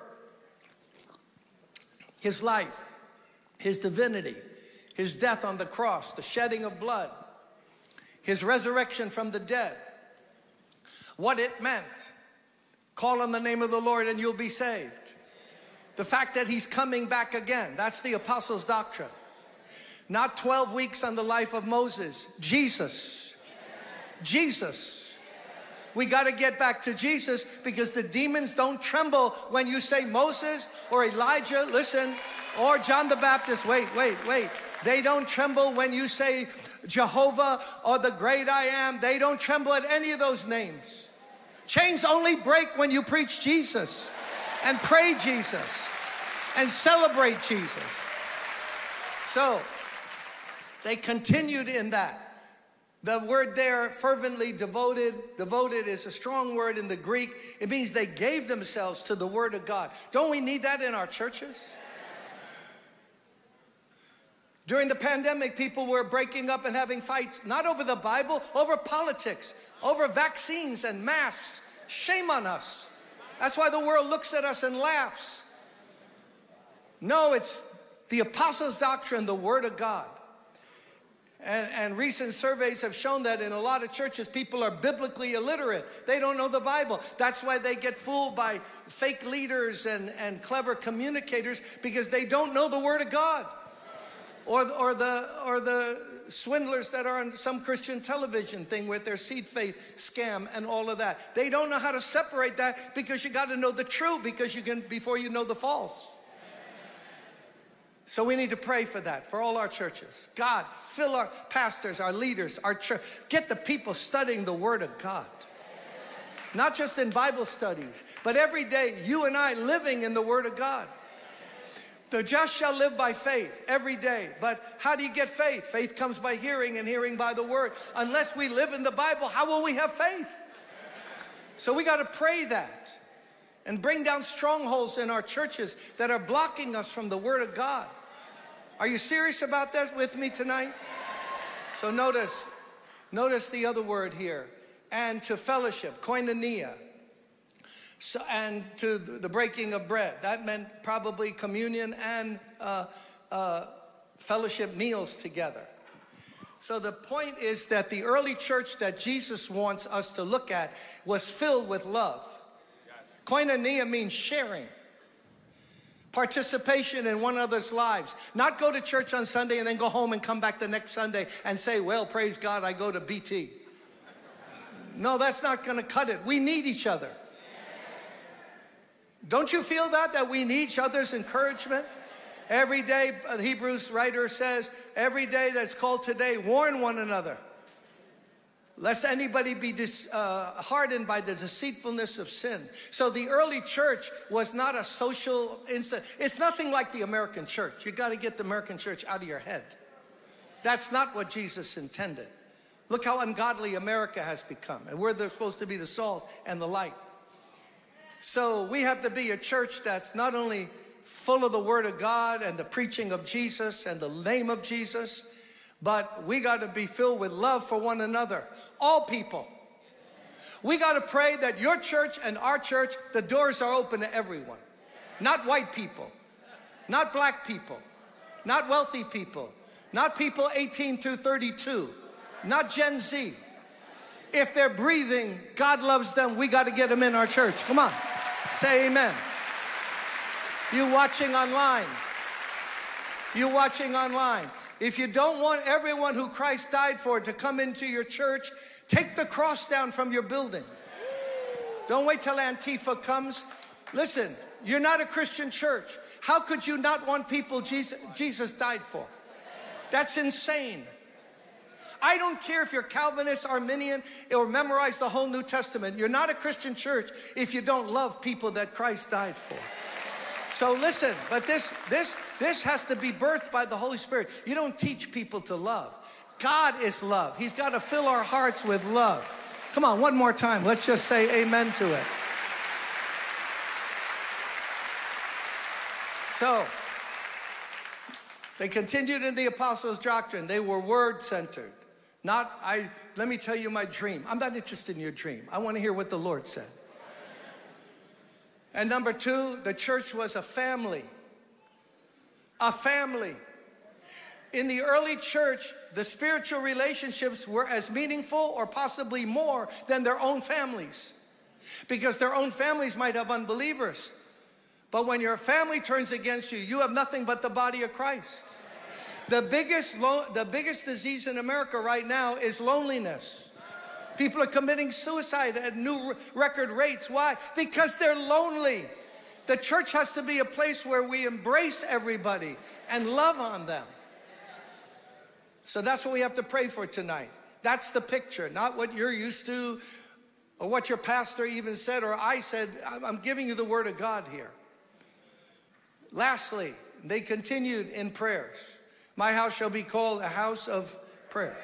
A: his life, his divinity, his death on the cross, the shedding of blood, his resurrection from the dead, what it meant. Call on the name of the Lord and you'll be saved. The fact that he's coming back again, that's the apostles' doctrine. Not twelve weeks on the life of Moses. Jesus. Jesus. We got to get back to Jesus, because the demons don't tremble when you say Moses or Elijah, listen, or John the Baptist. Wait, wait, wait. They don't tremble when you say Jehovah or the great I am. They don't tremble at any of those names. Chains only break when you preach Jesus and pray Jesus and celebrate Jesus. So they continued in that. The word there, fervently devoted, devoted is a strong word in the Greek. It means they gave themselves to the word of God. Don't we need that in our churches? During the pandemic, people were breaking up and having fights, not over the Bible, over politics, over vaccines and masks. Shame on us. That's why the world looks at us and laughs. No, it's the apostles' doctrine, the word of God. And, and recent surveys have shown that in a lot of churches, people are biblically illiterate. They don't know the Bible. That's why they get fooled by fake leaders and, and clever communicators, because they don't know the word of God. Or, or, the, or the swindlers that are on some Christian television thing with their seed faith scam and all of that. They don't know how to separate that, because you got to know the true because you can, before you know the false. So we need to pray for that, for all our churches. God, fill our pastors, our leaders, our church. Get the people studying the Word of God. Not just in Bible studies, but every day, you and I living in the Word of God. The just shall live by faith every day. But how do you get faith? Faith comes by hearing, and hearing by the Word. Unless we live in the Bible, how will we have faith? So we got to pray that and bring down strongholds in our churches that are blocking us from the Word of God. Are you serious about that with me tonight? So notice, notice the other word here. And to fellowship, koinonia. So, and to the breaking of bread. That meant probably communion and uh, uh, fellowship meals together. So the point is that the early church that Jesus wants us to look at was filled with love. Koinonia means sharing. Participation in one another's lives. Not go to church on Sunday and then go home and come back the next Sunday and say, well, praise God, I go to B T. No, that's not going to cut it. We need each other. Don't you feel that, that we need each other's encouragement? Every day, the Hebrews writer says, every day that's called today, warn one another, lest anybody be dis, uh, hardened by the deceitfulness of sin. So the early church was not a social incident. It's nothing like the American church. You got to get the American church out of your head. That's not what Jesus intended. Look how ungodly America has become. And we're supposed to be the salt and the light. So we have to be a church that's not only full of the Word of God and the preaching of Jesus and the name of Jesus, but we got to be filled with love for one another. All people. We got to pray that your church and our church, the doors are open to everyone. Not white people, not black people, not wealthy people, not people eighteen through thirty-two, not Gen Z. If they're breathing, God loves them. We got to get them in our church. Come on, say amen. You watching online, you watching online. If you don't want everyone who Christ died for to come into your church, take the cross down from your building. Don't wait till Antifa comes. Listen, you're not a Christian church. How could you not want people Jesus, Jesus died for? That's insane. I don't care if you're Calvinist, Arminian, or memorize the whole New Testament. You're not a Christian church if you don't love people that Christ died for. So listen, but this, this, this has to be birthed by the Holy Spirit. You don't teach people to love. God is love. He's got to fill our hearts with love. Come on, one more time. Let's just say amen to it. So, they continued in the apostles' doctrine. They were word-centered. Not, I, let me tell you my dream. I'm not interested in your dream. I want to hear what the Lord said. And number two, the church was a family. A family. In the early church, the spiritual relationships were as meaningful or possibly more than their own families. Because their own families might have unbelievers. But when your family turns against you, you have nothing but the body of Christ. The biggest, the biggest disease in America right now is loneliness. People are committing suicide at new record rates. Why? Because they're lonely. The church has to be a place where we embrace everybody and love on them. So that's what we have to pray for tonight. That's the picture, not what you're used to or what your pastor even said or I said. I'm giving you the word of God here. Lastly, they continued in prayers. My house shall be called a house of prayer.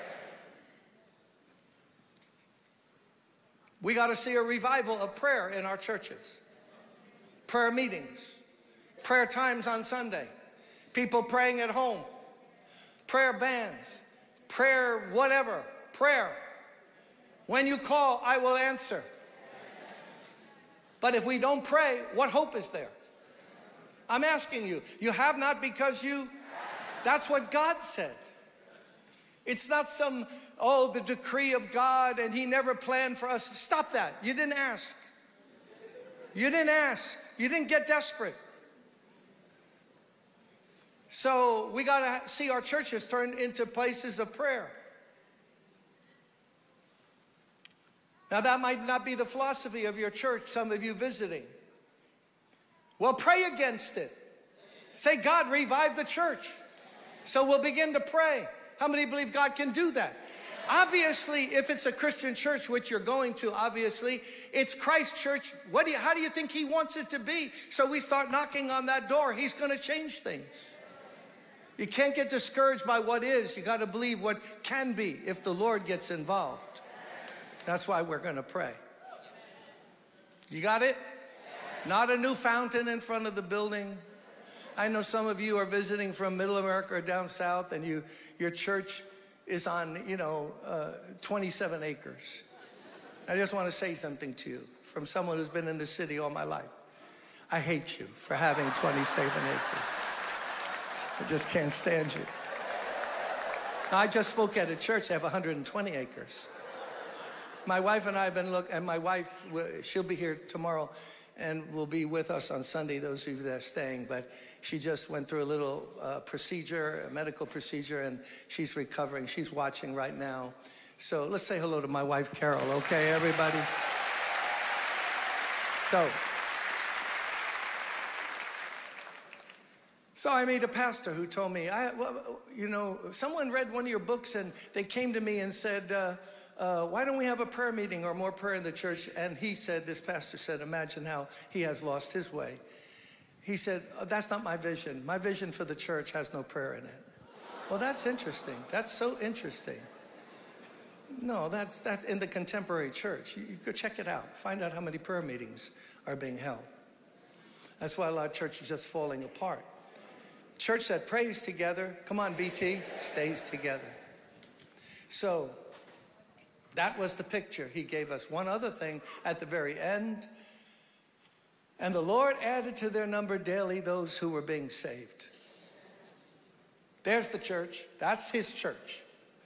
A: We got to see a revival of prayer in our churches. Prayer meetings, prayer times on Sunday, people praying at home, prayer bands, prayer whatever, prayer. When you call, I will answer. But if we don't pray, what hope is there? I'm asking you, you have not because you, that's what God said. It's not some, oh, the decree of God and he never planned for us. Stop that. You didn't ask. You didn't ask. You didn't get desperate. So we got to see our churches turn into places of prayer. Now that might not be the philosophy of your church, some of you visiting. Well, pray against it. Say, God, revive the church. So we'll begin to pray. How many believe God can do that? Obviously, if it's a Christian church, which you're going to, obviously, it's Christ's church. What do you, how do you think he wants it to be? So we start knocking on that door. He's going to change things. You can't get discouraged by what is. You got to believe what can be if the Lord gets involved. That's why we're going to pray. You got it? Not a new fountain in front of the building. I know some of you are visiting from Middle America or down south, and you, your church is on, you know, uh, twenty-seven acres. I just want to say something to you from someone who's been in the city all my life. I hate you for having twenty-seven acres. I just can't stand you. I just spoke at a church that have one hundred twenty acres. My wife and I have been looking, and my wife, she'll be here tomorrow and will be with us on Sunday, those of you that are staying, but she just went through a little uh, procedure, a medical procedure, and she's recovering. She's watching right now. So let's say hello to my wife, Carol, okay, everybody? So, so I made a pastor who told me, I, well, you know, someone read one of your books and they came to me and said, uh, Uh, why don't we have a prayer meeting or more prayer in the church? And he said, this pastor said, imagine how he has lost his way. He said, oh, that's not my vision. My vision for the church has no prayer in it. Well, that's interesting. That's so interesting. No, that's, that's in the contemporary church. You, you go check it out. Find out how many prayer meetings are being held. That's why a lot of churches are just falling apart. Church that prays together, come on, B T, stays together. So, that was the picture. He gave us one other thing at the very end. And the Lord added to their number daily those who were being saved. There's the church. That's his church.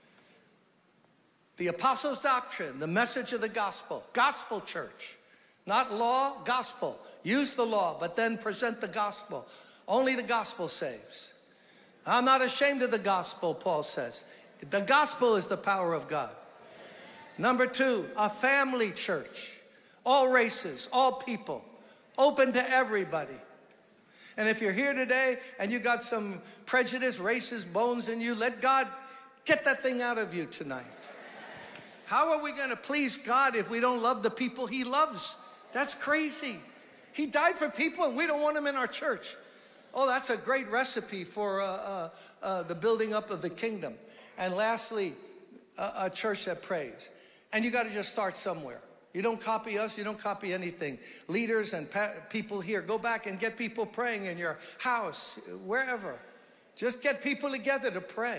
A: The apostles' doctrine, the message of the gospel. Gospel church. Not law, gospel. Use the law, but then present the gospel. Only the gospel saves. I'm not ashamed of the gospel, Paul says. The gospel is the power of God. Number two, a family church. All races, all people. Open to everybody. And if you're here today and you got some prejudice, racist bones in you, let God get that thing out of you tonight. How are we going to please God if we don't love the people he loves? That's crazy. He died for people and we don't want him in our church. Oh, that's a great recipe for uh, uh, uh, the building up of the kingdom. And lastly, a, a church that prays. And you got to just start somewhere. You don't copy us. You don't copy anything. Leaders and people here, go back and get people praying in your house, wherever. Just get people together to pray.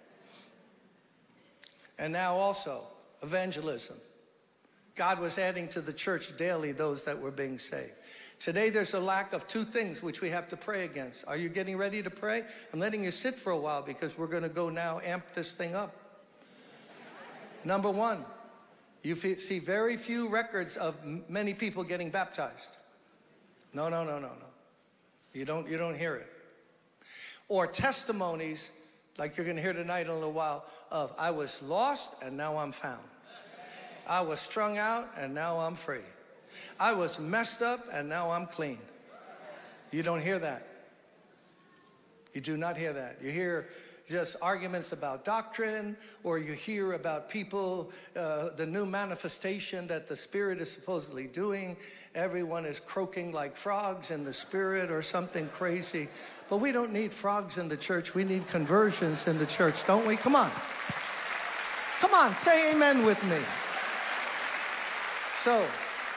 A: And now also, evangelism. God was adding to the church daily those that were being saved. Today there's a lack of two things which we have to pray against. Are you getting ready to pray? I'm letting you sit for a while because we're going to go now amp this thing up. Number one, you see very few records of many people getting baptized. No, no, no, no, no. You don't, you don't hear it. Or testimonies, like you're going to hear tonight in a little while, of I was lost and now I'm found. I was strung out and now I'm free. I was messed up and now I'm clean. You don't hear that. You do not hear that. You hear just arguments about doctrine, or you hear about people, uh, the new manifestation that the Spirit is supposedly doing. Everyone is croaking like frogs in the Spirit or something crazy. But we don't need frogs in the church. We need conversions in the church, don't we? Come on. Come on, say amen with me. So,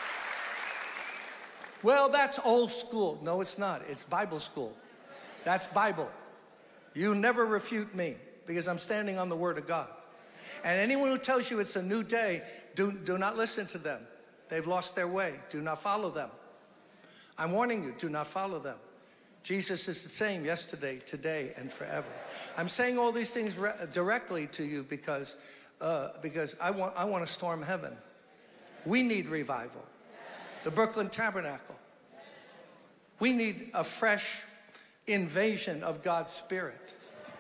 A: well, that's old school. No, it's not. It's Bible school. That's Bible. You never refute me because I'm standing on the Word of God. And anyone who tells you it's a new day, do, do not listen to them. They've lost their way. Do not follow them. I'm warning you, do not follow them. Jesus is the same yesterday, today, and forever. I'm saying all these things re- directly to you because, uh, because I want, I want to storm heaven. We need revival. The Brooklyn Tabernacle. We need a fresh invasion of God's Spirit.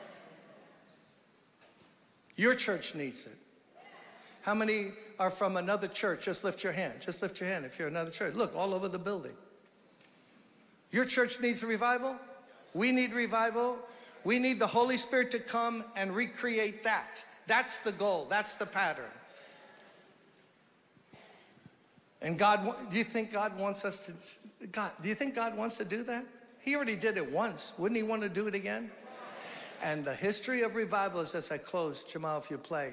A: Your church needs it. How many are from another church? Just lift your hand. Just lift your hand if you're another church. Look, all over the building. Your church needs a revival. We need revival. We need the Holy Spirit to come and recreate that. That's the goal. That's the pattern. And God, do you think God wants us to, God, do you think God wants to do that? He already did it once. Wouldn't he want to do it again? And the history of revivals, as I close, Jamal, if you play.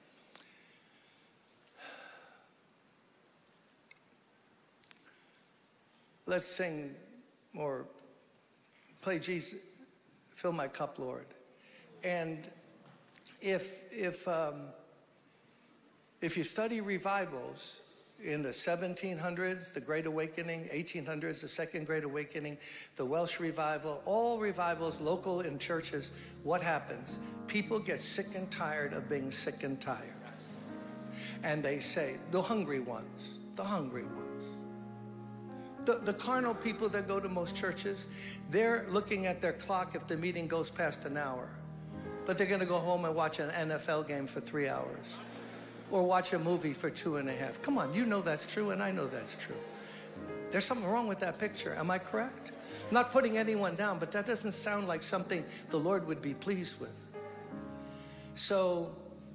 A: Let's sing or play Jesus, Fill My Cup, Lord. And if, if, um, if you study revivals, in the seventeen hundreds, the Great Awakening, eighteen hundreds, the Second Great Awakening, the Welsh Revival, all revivals local in churches, what happens? People get sick and tired of being sick and tired. And they say, the hungry ones, the hungry ones. The, the carnal people that go to most churches, they're looking at their clock if the meeting goes past an hour. But they're going to go home and watch an N F L game for three hours. Or watch a movie for two and a half. Come on, you know that's true, and I know that's true. There's something wrong with that picture. Am I correct? I'm not putting anyone down, but that doesn't sound like something the Lord would be pleased with. So,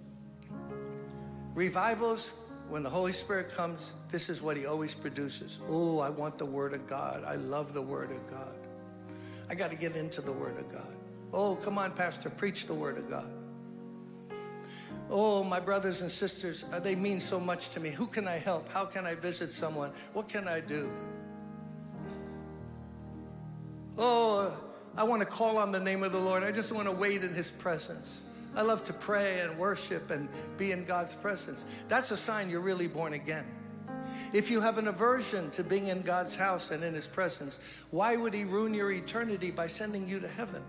A: revivals, when the Holy Spirit comes, this is what he always produces. Oh, I want the Word of God. I love the Word of God. I got to get into the Word of God. Oh, come on, Pastor, preach the Word of God. Oh, my brothers and sisters, they mean so much to me. Who can I help? How can I visit someone? What can I do? Oh, I want to call on the name of the Lord. I just want to wait in his presence. I love to pray and worship and be in God's presence. That's a sign you're really born again. If you have an aversion to being in God's house and in his presence, why would he ruin your eternity by sending you to heaven?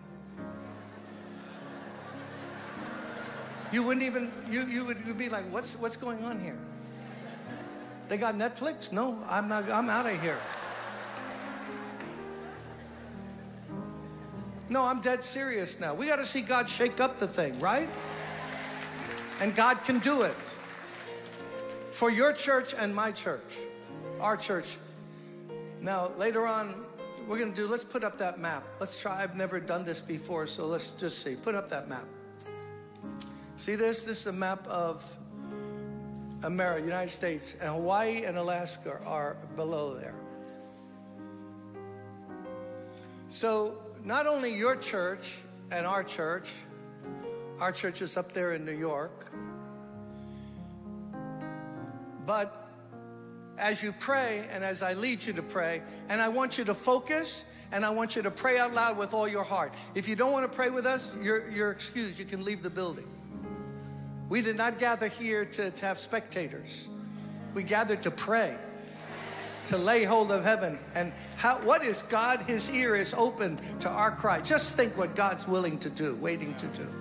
A: You wouldn't even, you, you would you'd be like, what's, what's going on here? They got Netflix? No, I'm not, I'm out of here. No, I'm dead serious now. We got to see God shake up the thing, right? And God can do it. For your church and my church, our church. Now, later on, we're going to do, let's put up that map. Let's try, I've never done this before, so let's just see. Put up that map. See this? This is a map of America, United States, and Hawaii and Alaska are below there. So not only your church and our church, our church is up there in New York, but as you pray and as I lead you to pray, and I want you to focus and I want you to pray out loud with all your heart. If you don't want to pray with us, you're, you're excused. You can leave the building. We did not gather here to, to have spectators. We gathered to pray, to lay hold of heaven. And how, what is God? His ear is open to our cry. Just think what God's willing to do, waiting to do.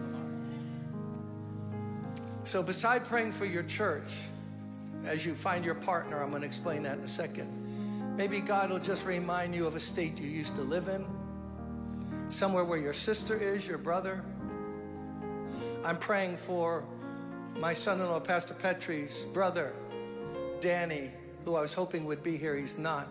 A: So beside praying for your church, as you find your partner, I'm going to explain that in a second. Maybe God will just remind you of a state you used to live in, somewhere where your sister is, your brother. I'm praying for My son-in-law, Pastor Petrie's brother, Danny, who I was hoping would be here, he's not.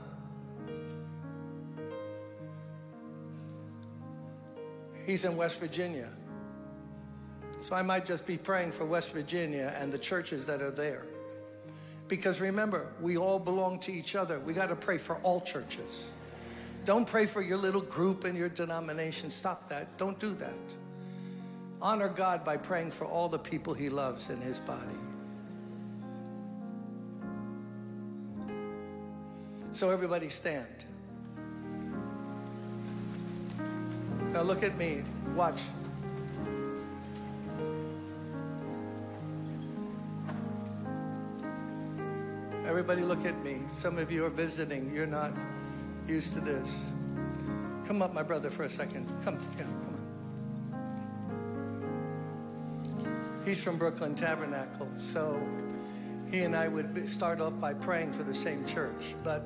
A: He's in West Virginia. So I might just be praying for West Virginia and the churches that are there. Because remember, we all belong to each other. We got to pray for all churches. Don't pray for your little group and your denomination. Stop that. Don't do that. Honor God by praying for all the people he loves in his body. So everybody stand. Now look at me. Watch. Everybody look at me. Some of you are visiting. You're not used to this. Come up, my brother, for a second. Come, yeah, come on. He's from Brooklyn Tabernacle. So he and I would start off by praying for the same church. But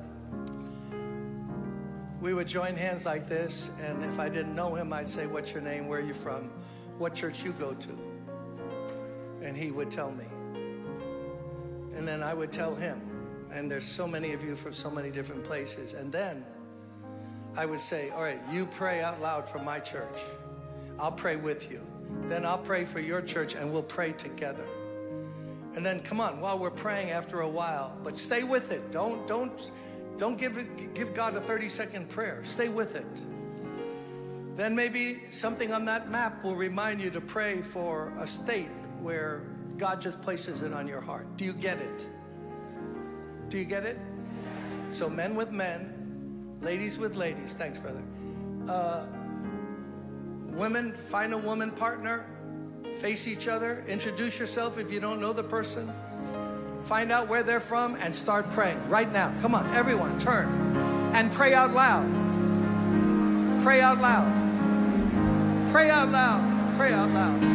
A: we would join hands like this, and if I didn't know him, I'd say, what's your name, where are you from, what church you go to? And he would tell me. And then I would tell him. And there's so many of you from so many different places. And then I would say, all right, you pray out loud for my church. I'll pray with you. Then I'll pray for your church, and we'll pray together. And then come on, while we're praying after a while, but stay with it. Don't, don't, don't give it, give God a thirty second prayer. Stay with it. Then maybe something on that map will remind you to pray for a state where God just places it on your heart. Do you get it? Do you get it? So men with men, ladies with ladies. Thanks, brother. Uh, women, find a woman partner. Face each other. Introduce yourself if you don't know the person. Find out where they're from and start praying right now. Come on, everyone, turn and pray out loud. Pray out loud. Pray out loud. Pray out loud.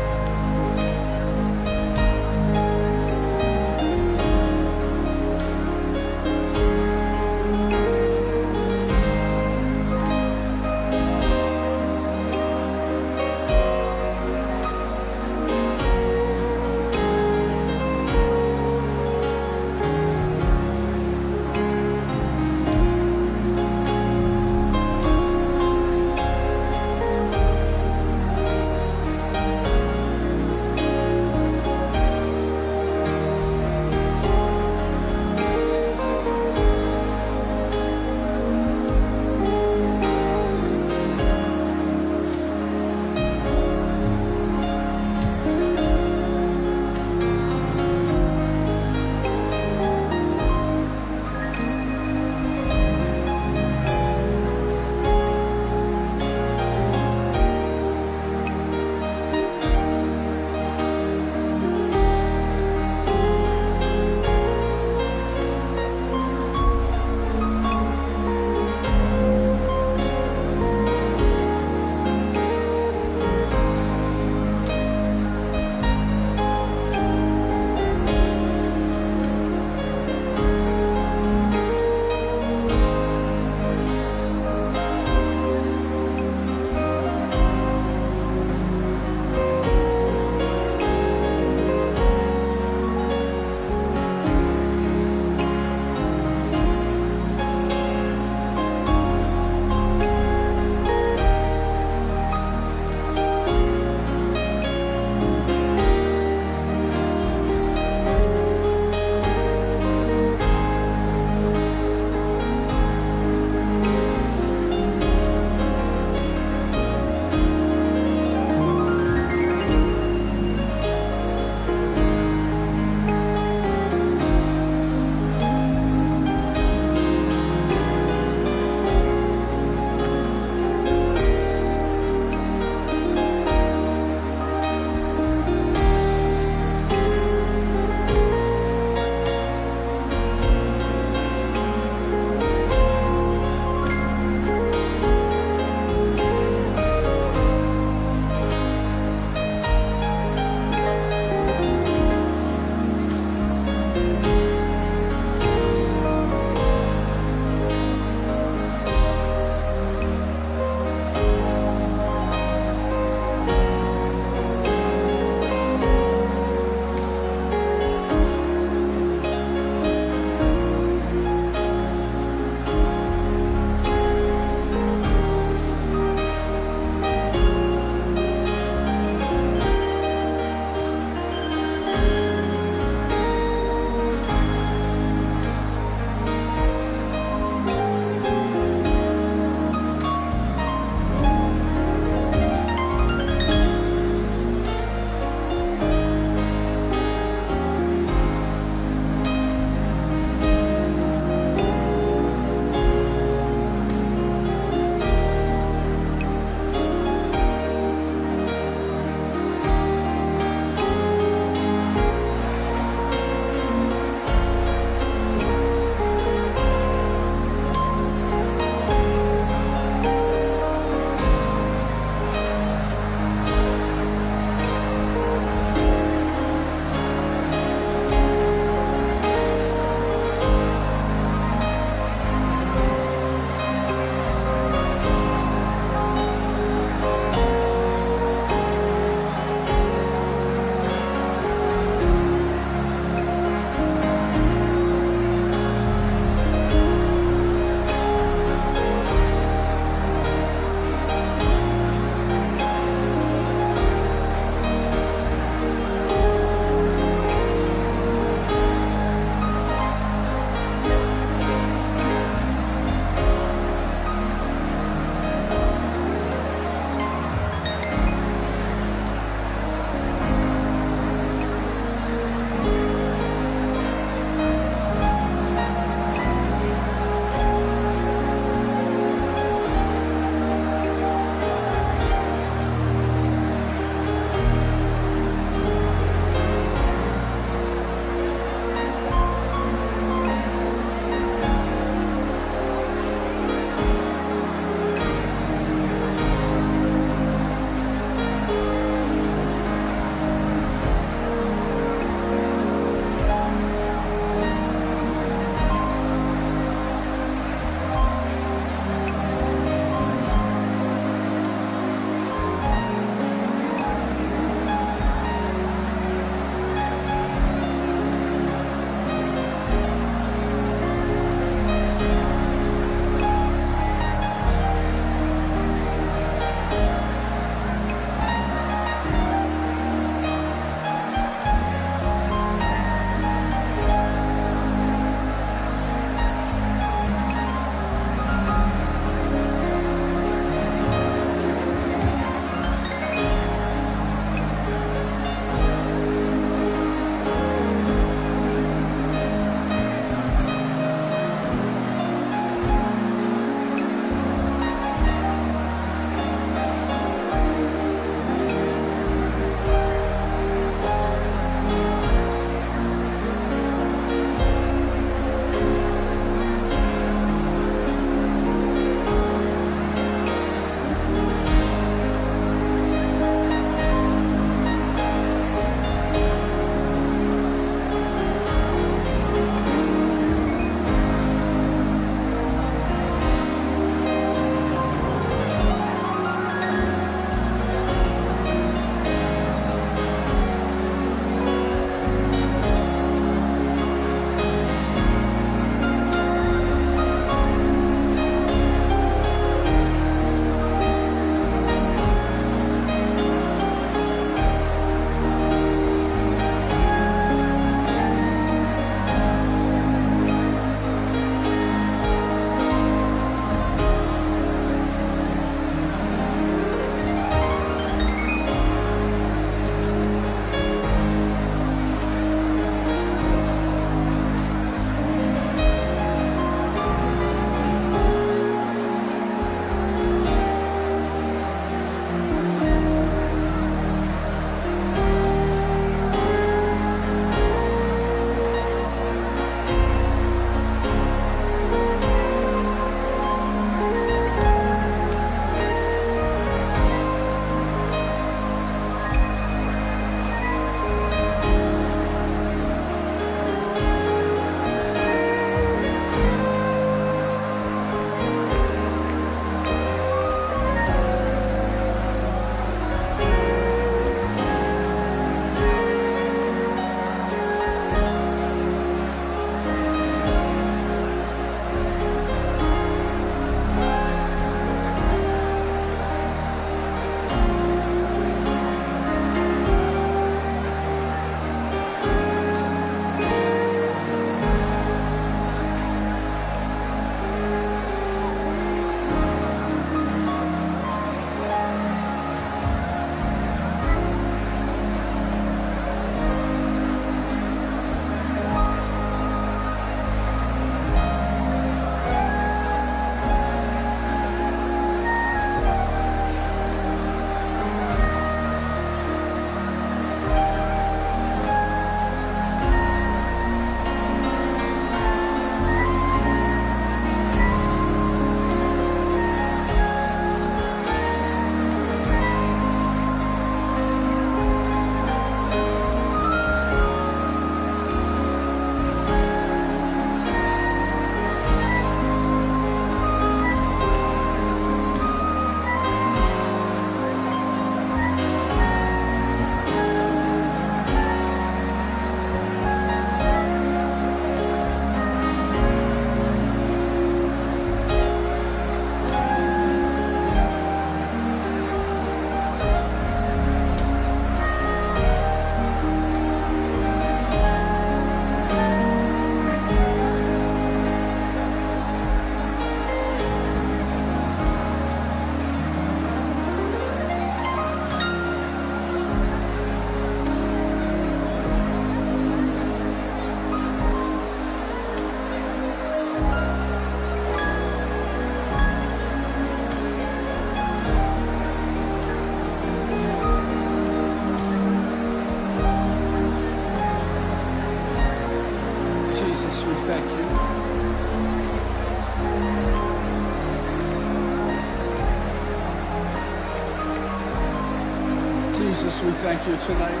E: Jesus, we thank you tonight,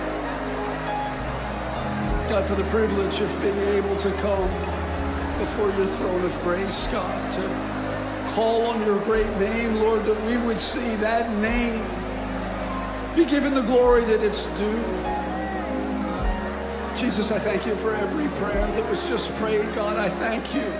E: God, for the privilege of being able to come before your throne of grace, God, to call on your great name, Lord, that we would see that name be given the glory that it's due. Jesus, I thank you for every prayer that was just prayed, God. I thank you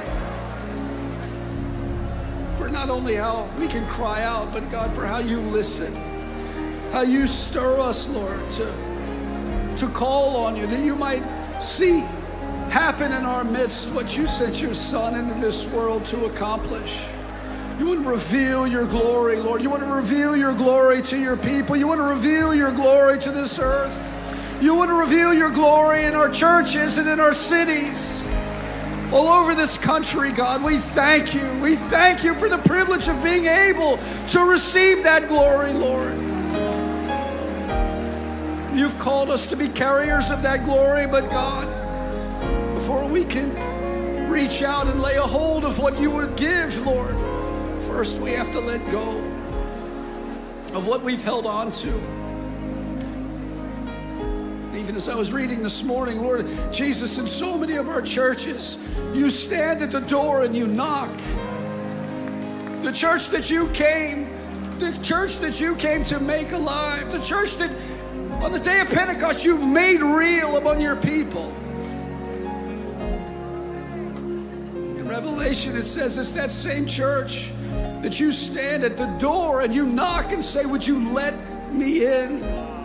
E: for not only how we can cry out, but God, for how you listen, how you stir us, Lord, to, to call on you, that you might see happen in our midst what you sent your Son into this world to accomplish. You want to reveal your glory, Lord. You want to reveal your glory to your people. You want to reveal your glory to this earth. You want to reveal your glory in our churches and in our cities, all over this country, God. We thank you. We thank you for the privilege of being able to receive that glory, Lord. You've called us to be carriers of that glory, but God, before we can reach out and lay a hold of what you would give, Lord, first we have to let go of what we've held on to. Even as I was reading this morning, Lord Jesus, in so many of our churches, you stand at the door and you knock. The church that you came, the church that you came to make alive, the church that on the day of Pentecost you made real among your people. In Revelation it says it's that same church that you stand at the door and you knock and say, would you let me in?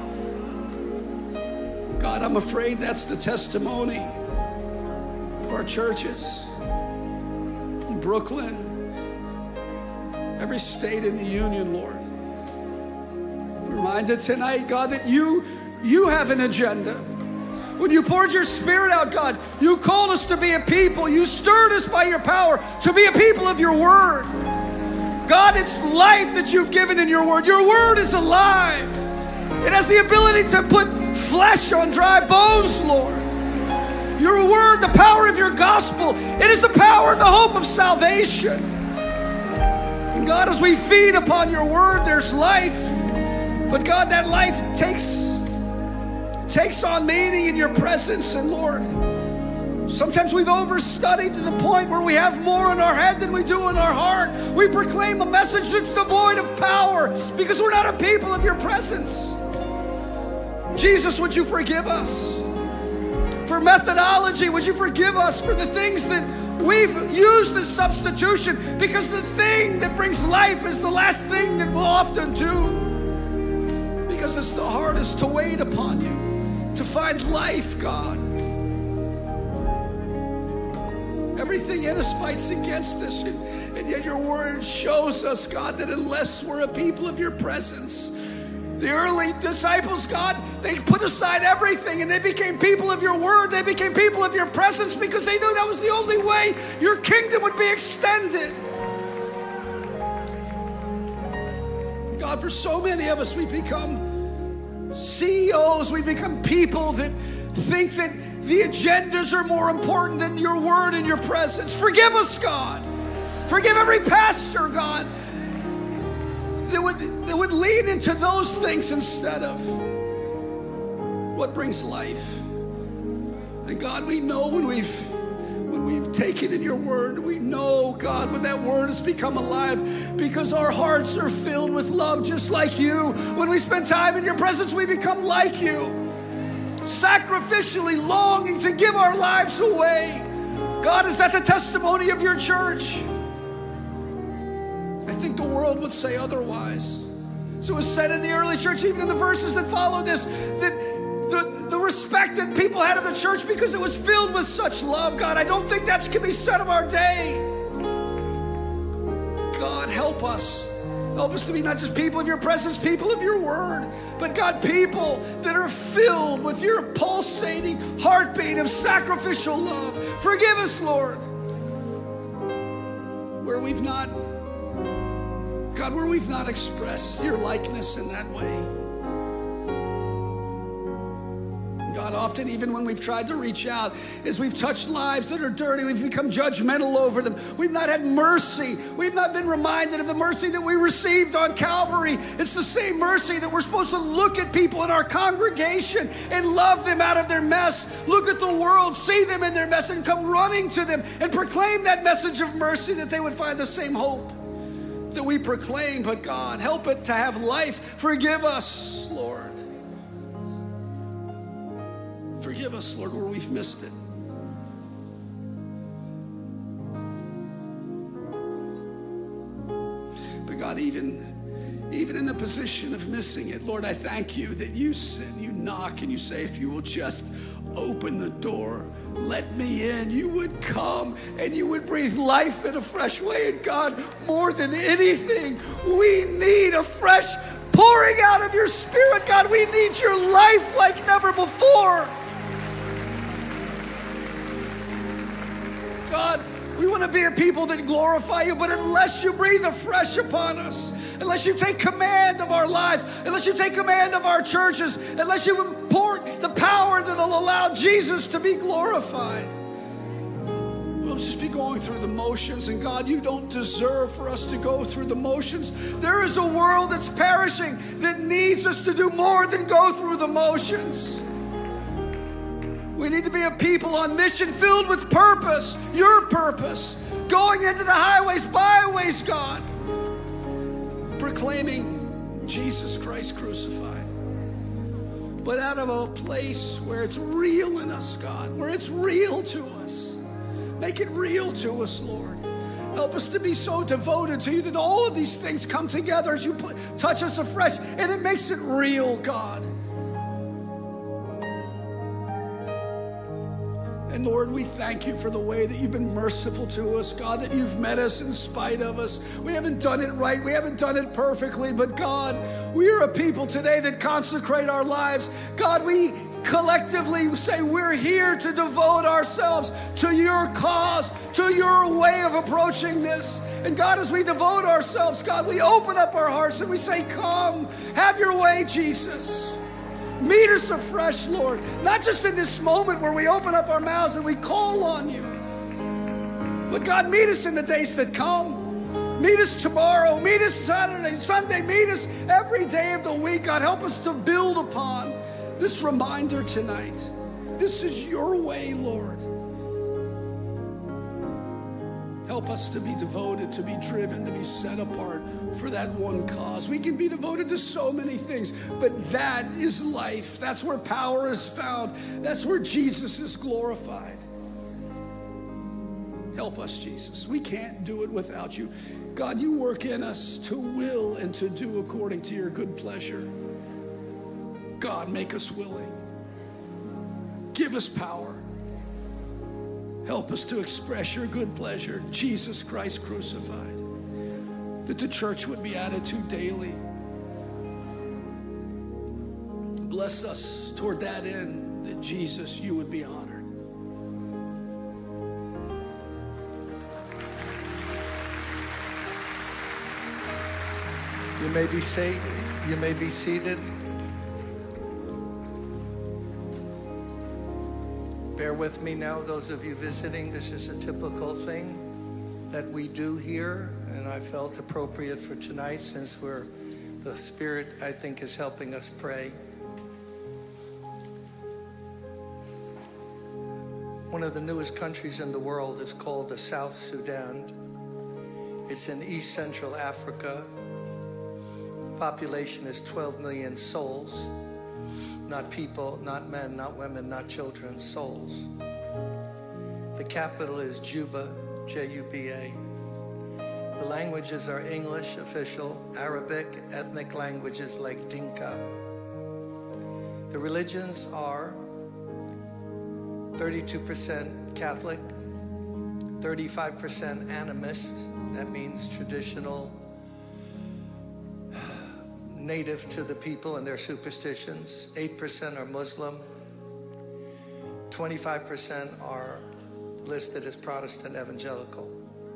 E: God, I'm afraid that's the testimony of our churches in Brooklyn, every state in the union, Lord. We're reminded tonight, God, that you, you have an agenda. When you poured your Spirit out, God, you called us to be a people. You stirred us by your power to be a people of your word. God, it's life that you've given in your word. Your word is alive. It has the ability to put flesh on dry bones, Lord. Your word, the power of your gospel, it is the power and the hope of salvation. And God, as we feed upon your word, there's life. But God, that life takes, takes on meaning in your presence. And Lord, sometimes we've overstudied to the point where we have more in our head than we do in our heart. We proclaim a message that's devoid of power because we're not a people of your presence. Jesus, would you forgive us for methodology? Would you forgive us for the things that we've used as substitution? Because the thing that brings life is the last thing that we'll often do. Because it's the hardest to wait upon you, to find life, God. Everything in us fights against us, and, and yet your word shows us, God, that unless we're a people of your presence, the early disciples, God, they put aside everything and they became people of your word. They became people of your presence because they knew that was the only way your kingdom would be extended. God, for so many of us, we've become C E Os. We've become people that think that the agendas are more important than your word and your presence. Forgive us, God. Forgive every pastor, God, that would, that would lean into those things instead of what brings life. And God, we know when we've when we've taken in your word, we know, God, when that word has become alive because our hearts are filled with love just like you. When we spend time in your presence, we become like you, sacrificially longing to give our lives away. God, is that the testimony of your church? I think the world would say otherwise. So it was said in the early church, even in the verses that follow this, that the, the respect that people had of the church because it was filled with such love. God, I don't think that can be said of our day. God, help us. Help us to be not just people of your presence, people of your word, but God, people that are filled with your pulsating heartbeat of sacrificial love. Forgive us, Lord, where we've not God, where we've not expressed your likeness in that way. God, God. Often, even when we've tried to reach out, is we've touched lives that are dirty. We've become judgmental over them. We've not had mercy. We've not been reminded of the mercy that we received on Calvary. It's the same mercy that we're supposed to look at people in our congregation and love them out of their mess. Look at the world, see them in their mess, and come running to them and proclaim that message of mercy, that they would find the same hope that we proclaim. But God, help it to have life. Forgive us, Lord. Forgive us, Lord, where we've missed it. But God, even, even in the position of missing it, Lord, I thank you that you sit, you knock, and you say, if you will just open the door, let me in, you would come and you would breathe life in a fresh way. And God, more than anything, we need a fresh pouring out of your Spirit. God, we need your life like never before. God, we want to be a people that glorify you, but unless you breathe afresh upon us, unless you take command of our lives, unless you take command of our churches, unless you import the power that will allow Jesus to be glorified, we'll just be going through the motions. And God, you don't deserve for us to go through the motions. There is a world that's perishing that needs us to do more than go through the motions. We need to be a people on mission, filled with purpose, your purpose, going into the highways, byways, God, proclaiming Jesus Christ crucified. But out of a place where it's real in us, God, where it's real to us. Make it real to us, Lord. Help us to be so devoted to you that all of these things come together as you put, touch us afresh, and it makes it real, God. And Lord, we thank you for the way that you've been merciful to us, God, that you've met us in spite of us. We haven't done it right. We haven't done it perfectly. But God, we are a people today that consecrate our lives. God, we collectively say we're here to devote ourselves to your cause, to your way of approaching this. And God, as we devote ourselves, God, we open up our hearts and we say, come, have your way, Jesus. Meet us afresh, Lord. Not just in this moment where we open up our mouths and we call on you. But God, meet us in the days that come. Meet us tomorrow. Meet us Saturday, Sunday. Meet us every day of the week. God, help us to build upon this reminder tonight. This is your way, Lord. Help us to be devoted, to be driven, to be set apart for that one cause. We can be devoted to so many things, but that is life. That's where power is found. That's where Jesus is glorified. Help us, Jesus. We can't do it without you. God, you work in us to will and to do according to your good pleasure. God, make us willing. Give us power. Help us to express your good pleasure, Jesus Christ crucified, that the church would be added to daily. Bless us toward that end, that Jesus, you would be honored.
A: You may be seated. You may be seated. Bear with me now, those of you visiting. This is a typical thing that we do here, and I felt appropriate for tonight since we're, the Spirit, I think, is helping us pray. One of the newest countries in the world is called the South Sudan. It's in East Central Africa. Population is twelve million souls. Not people, not men, not women, not children, souls. The capital is Juba, J U B A. The languages are English, official, Arabic, ethnic languages like Dinka. The religions are thirty-two percent Catholic, thirty-five percent animist. That means traditional, native to the people and their superstitions. eight percent are Muslim. twenty-five percent are listed as Protestant evangelical.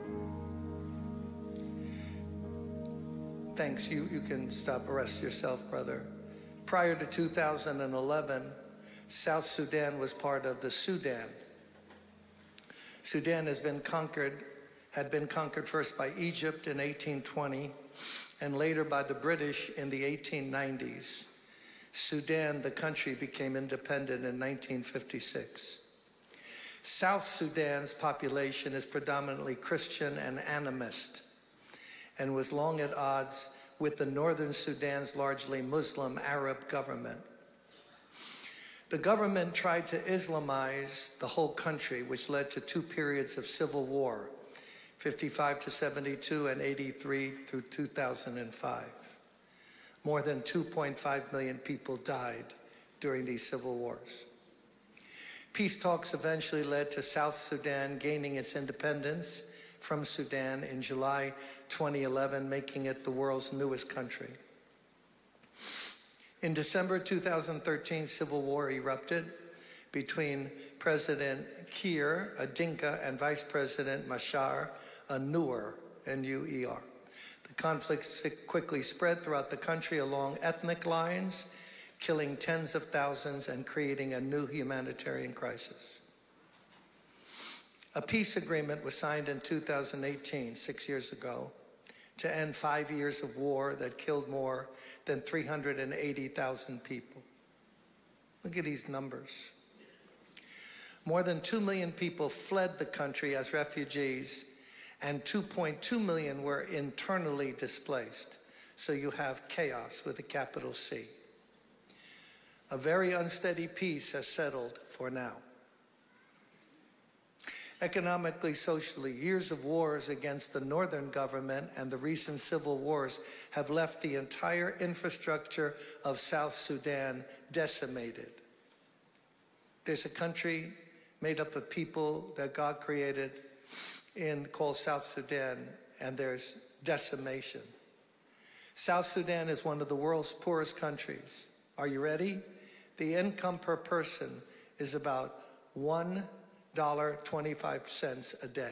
A: Thanks. You, you can stop, arrest yourself, brother. Prior to two thousand eleven, South Sudan was part of the Sudan. Sudan has been conquered, had been conquered first by Egypt in eighteen twenty and later by the British in the eighteen nineties. Sudan, the country, became independent in nineteen fifty-six. South Sudan's population is predominantly Christian and animist and was long at odds with the northern Sudan's largely Muslim Arab government. The government tried to Islamize the whole country, which led to two periods of civil war, fifty-five to seventy-two and eighty-three through two thousand five. More than two point five million people died during these civil wars. Peace talks eventually led to South Sudan gaining its independence from Sudan in July twenty eleven, making it the world's newest country. In December two thousand thirteen, civil war erupted between President Kiir, a Dinka, and Vice President Machar, a Nuer, N U E R. The conflict quickly spread throughout the country along ethnic lines, killing tens of thousands and creating a new humanitarian crisis. A peace agreement was signed in two thousand eighteen, six years ago, to end five years of war that killed more than three hundred eighty thousand people. Look at these numbers. More than two million people fled the country as refugees, and two point two million were internally displaced. So you have chaos with a capital C. A very unsteady peace has settled for now. Economically, socially, years of wars against the northern government and the recent civil wars have left the entire infrastructure of South Sudan decimated. There's a country made up of people that God created in called South Sudan, and there's decimation. South Sudan is one of the world's poorest countries. Are you ready? The income per person is about one dollar and twenty-five cents a day.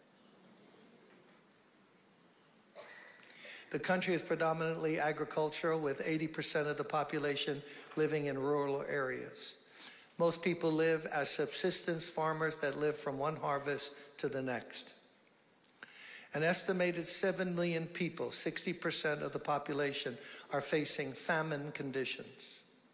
A: The country is predominantly agricultural, with eighty percent of the population living in rural areas. Most people live as subsistence farmers that live from one harvest to the next. An estimated seven million people, sixty percent of the population, are facing famine conditions.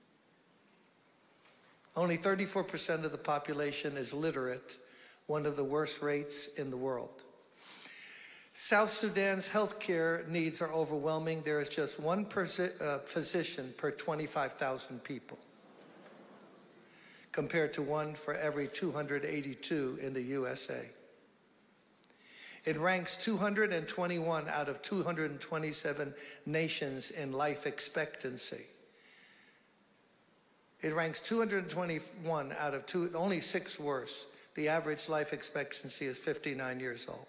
A: Only thirty-four percent of the population is literate, one of the worst rates in the world. South Sudan's healthcare needs are overwhelming. There is just one uh, physician per twenty-five thousand people, compared to one for every two hundred eighty-two in the U S A. It ranks two hundred twenty-one out of two hundred twenty-seven nations in life expectancy. It ranks two hundred twenty-one out of two, only six worse. The average life expectancy is fifty-nine years old.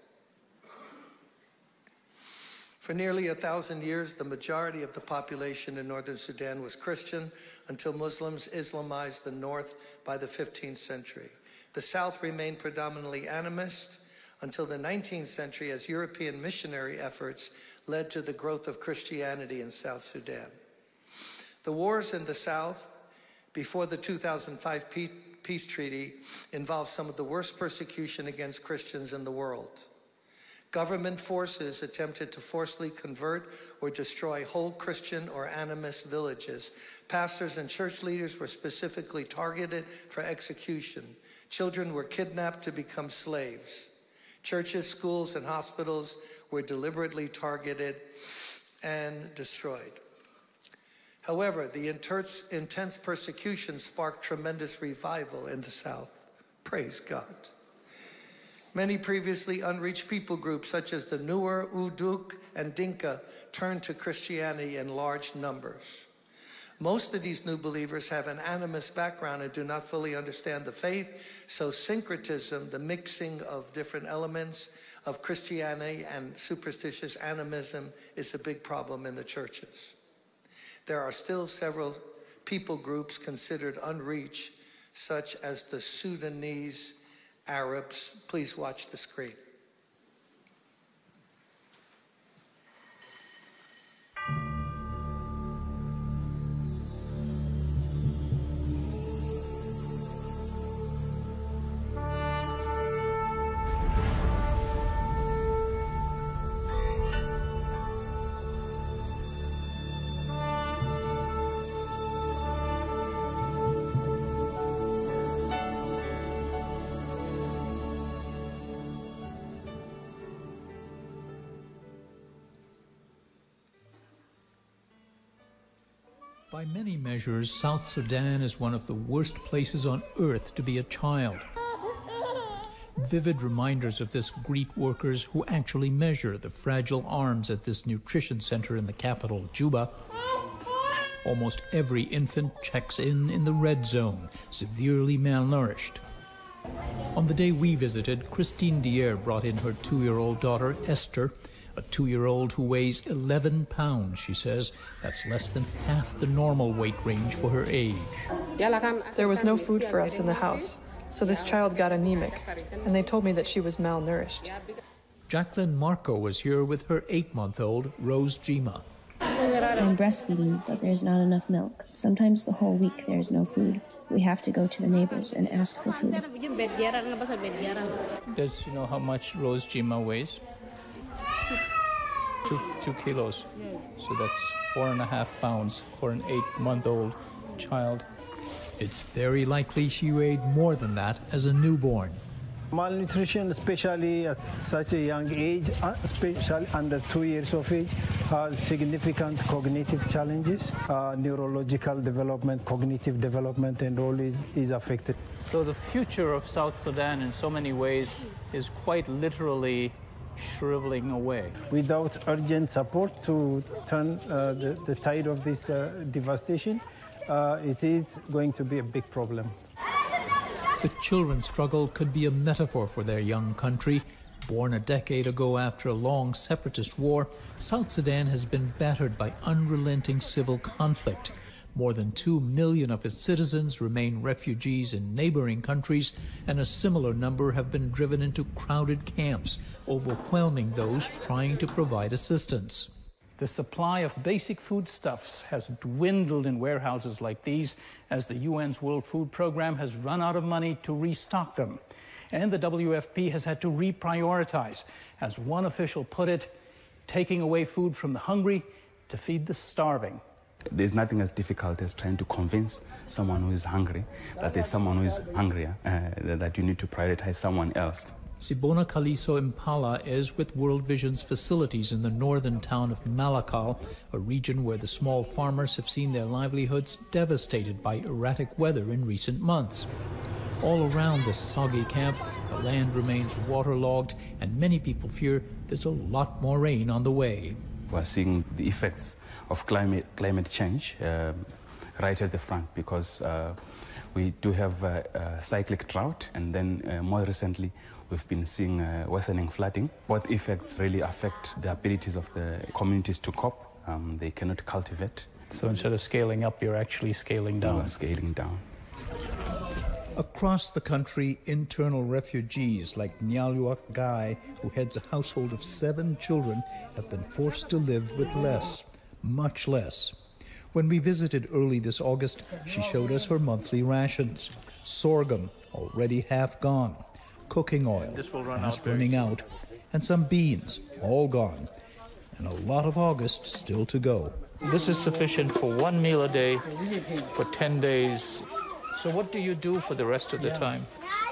A: For nearly a thousand years, the majority of the population in northern Sudan was Christian until Muslims Islamized the north by the fifteenth century. The south remained predominantly animist until the nineteenth century, as European missionary efforts led to the growth of Christianity in South Sudan. The wars in the south before the two thousand five peace treaty involved some of the worst persecution against Christians in the world. Government forces attempted to forcibly convert or destroy whole Christian or animist villages. Pastors and church leaders were specifically targeted for execution. Children were kidnapped to become slaves. Churches, schools, and hospitals were deliberately targeted and destroyed. However, the intense persecution sparked tremendous revival in the South. Praise God. Many previously unreached people groups, such as the Nuer, Uduk, and Dinka, turned to Christianity in large numbers. Most of these new believers have an animist background and do not fully understand the faith, so syncretism, the mixing of different elements of Christianity and superstitious animism, is a big problem in the churches. There are still several people groups considered unreached, such as the Sudanese Arabs. Please watch the screen.
F: By many measures, South Sudan is one of the worst places on earth to be a child. Vivid reminders of this greet workers who actually measure the fragile arms at this nutrition center in the capital, Juba. Almost every infant checks in in the red zone, severely malnourished. On the day we visited, Christine Dier brought in her two-year-old daughter, Esther, a two-year-old who weighs eleven pounds, she says. That's less than half the normal weight range for her age.
G: There was no food for us in the house, so this child got anemic, and they told me that she was malnourished.
F: Jacqueline Marco was here with her eight-month-old, Rose Jima.
H: I'm breastfeeding, but there's not enough milk. Sometimes the whole week there's no food. We have to go to the neighbors and ask for food.
F: Does you know how much Rose Jima weighs? Two, two kilos. So that's four and a half pounds for an eight-month-old child. It's very likely she weighed more than that as a newborn.
I: Malnutrition, especially at such a young age, especially under two years of age, has significant cognitive challenges. Uh, neurological development, cognitive development, and all is, is affected.
F: So the future of South Sudan in so many ways is quite literally shriveling away.
I: Without urgent support to turn uh, the, the tide of this uh, devastation, uh, it is going to be a big problem.
F: The children's struggle could be a metaphor for their young country. Born a decade ago after a long separatist war, South Sudan has been battered by unrelenting civil conflict. More than two million of its citizens remain refugees in neighboring countries, and a similar number have been driven into crowded camps, overwhelming those trying to provide assistance. The supply of basic foodstuffs has dwindled in warehouses like these as the U N's World Food Program has run out of money to restock them. And the W F P has had to reprioritize. As one official put it, taking away food from the hungry to feed the starving.
J: There's nothing as difficult as trying to convince someone who is hungry that there's someone who is hungrier, uh, that you need to prioritize someone else.
F: Sibona Kaliso Impala is with World Vision's facilities in the northern town of Malakal, a region where the small farmers have seen their livelihoods devastated by erratic weather in recent months. All around the soggy camp, the land remains waterlogged, and many people fear there's a lot more rain on the way.
J: We're seeing the effects of climate, climate change uh, right at the front, because uh, we do have uh, uh, cyclic drought, and then uh, more recently we've been seeing uh, worsening flooding. Both effects really affect the abilities of the communities to cope. Um, they cannot cultivate.
F: So instead of scaling up, you're actually scaling down.
J: We're scaling down.
F: Across the country, internal refugees like Nyalua Guy, who heads a household of seven children, have been forced to live with less, much less. When we visited early this August, she showed us her monthly rations. Sorghum, already half gone. Cooking oil, fast running out. And some beans, all gone. And a lot of August still to go. This is sufficient for one meal a day for ten days. So what do you do for the rest of the time?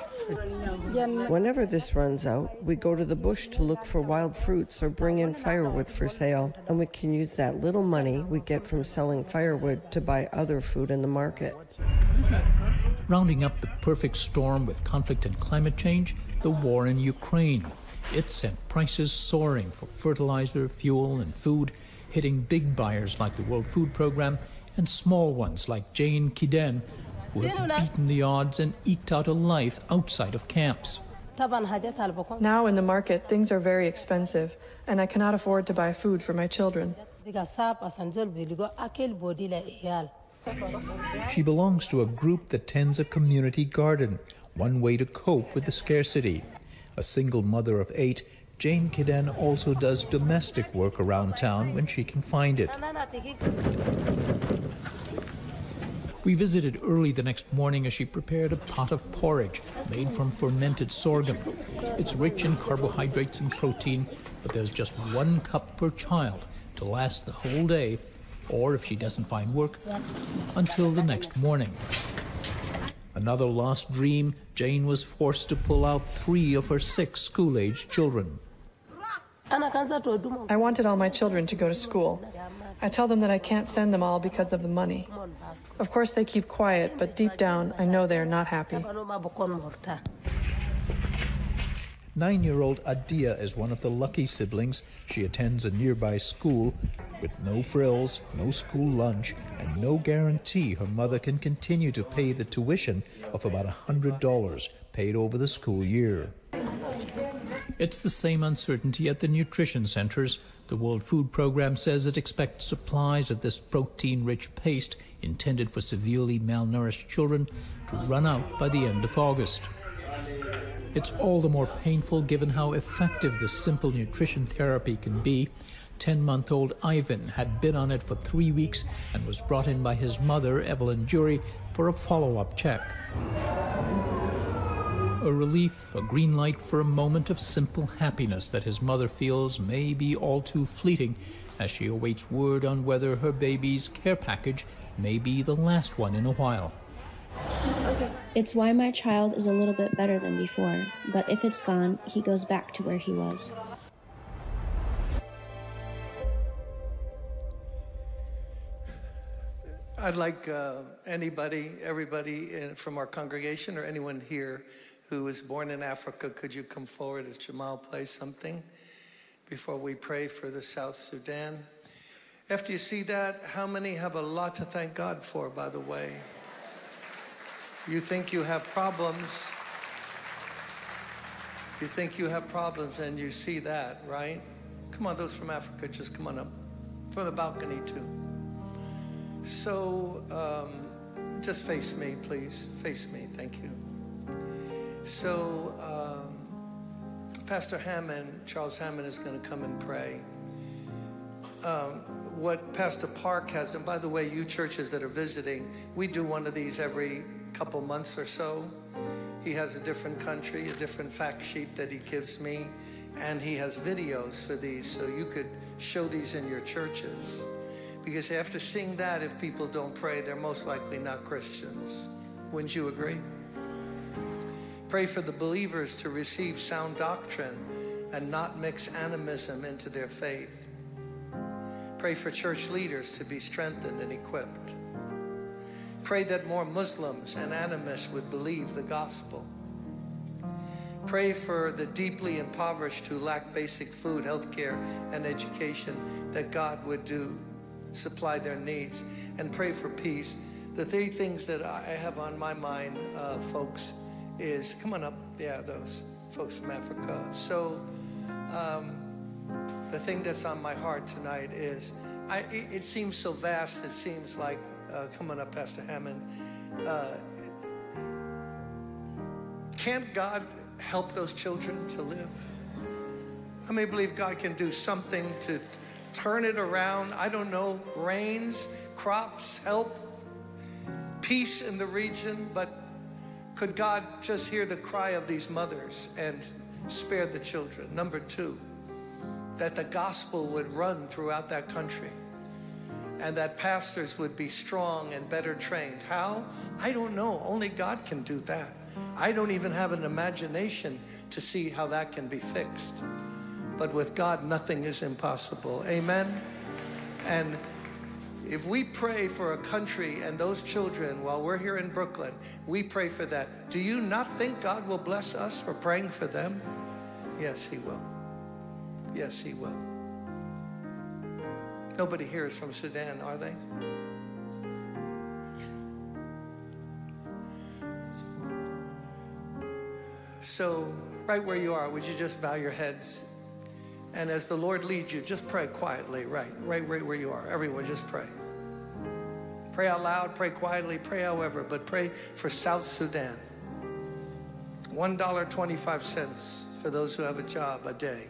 K: Whenever this runs out, we go to the bush to look for wild fruits or bring in firewood for sale, and we can use that little money we get from selling firewood to buy other food in the market.
F: Rounding up the perfect storm with conflict and climate change, the war in Ukraine. It sent prices soaring for fertilizer, fuel, and food, hitting big buyers like the World Food Program and small ones like Jane Kiden, who have beaten the odds and eked out a life outside of camps.
G: Now in the market, things are very expensive, and I cannot afford to buy food for my children.
F: She belongs to a group that tends a community garden, one way to cope with the scarcity. A single mother of eight, Jane Kiden also does domestic work around town when she can find it. We visited early the next morning as she prepared a pot of porridge made from fermented sorghum. It's rich in carbohydrates and protein, but there's just one cup per child to last the whole day, or if she doesn't find work, until the next morning. Another lost dream, Jane was forced to pull out three of her six school-aged children.
G: I wanted all my children to go to school, I tell them that I can't send them all because of the money. Of course, they keep quiet, but deep down, I know they are not happy.
F: Nine-year-old Adia is one of the lucky siblings. She attends a nearby school with no frills, no school lunch, and no guarantee her mother can continue to pay the tuition of about one hundred dollars paid over the school year. It's the same uncertainty at the nutrition centers. The World Food Program says it expects supplies of this protein-rich paste intended for severely malnourished children to run out by the end of August. It's all the more painful given how effective this simple nutrition therapy can be. Ten-month-old Ivan had been on it for three weeks and was brought in by his mother, Evelyn Jury, for a follow-up check. A relief, a green light for a moment of simple happiness that his mother feels may be all too fleeting as she awaits word on whether her baby's care package may be the last one in a while.
H: It's why my child is a little bit better than before, but if it's gone, he goes back to where he was.
A: I'd like uh, anybody, everybody in, from our congregation or anyone here who was born in Africa, could you come forward as Jamal plays something before we pray for the South Sudan? After you see that, how many have a lot to thank God for, by the way? You think you have problems. You think you have problems and you see that, right? Come on, those from Africa, just come on up. From the balcony, too. So, um, just face me, please. Face me, thank you. So, um, Pastor Hammond, Charles Hammond, is going to come and pray. Um, what Pastor Park has, and by the way, you churches that are visiting, we do one of these every couple months or so. He has a different country, a different fact sheet that he gives me, and he has videos for these, so you could show these in your churches. Because after seeing that, if people don't pray, they're most likely not Christians. Wouldn't you agree? Pray for the believers to receive sound doctrine and not mix animism into their faith. Pray for church leaders to be strengthened and equipped. Pray that more Muslims and animists would believe the gospel. Pray for the deeply impoverished who lack basic food, health care, and education, that God would do, supply their needs. And pray for peace. The three things that I have on my mind, uh, folks, is, come on up, yeah, those folks from Africa. So um, the thing that's on my heart tonight is, I, it, it seems so vast, it seems like, uh, come on up, Pastor Hammond. Uh, can't God help those children to live? How many believe God can do something to turn it around? I don't know, rains, crops, help, peace in the region, but could God just hear the cry of these mothers and spare the children? Number two, that the gospel would run throughout that country and that pastors would be strong and better trained. How? I don't know. Only God can do that. I don't even have an imagination to see how that can be fixed. But with God, nothing is impossible. Amen? And if we pray for a country and those children while we're here in Brooklyn, we pray for that. Do you not think God will bless us for praying for them? Yes, he will. Yes, he will. Nobody here is from Sudan, are they? So, right where you are, would you just bow your heads? And as the Lord leads you, just pray quietly, right, right, right where you are. Everyone, just pray. Pray out loud, pray quietly, pray however, but pray for South Sudan. one dollar and twenty-five cents for those who have a job a day.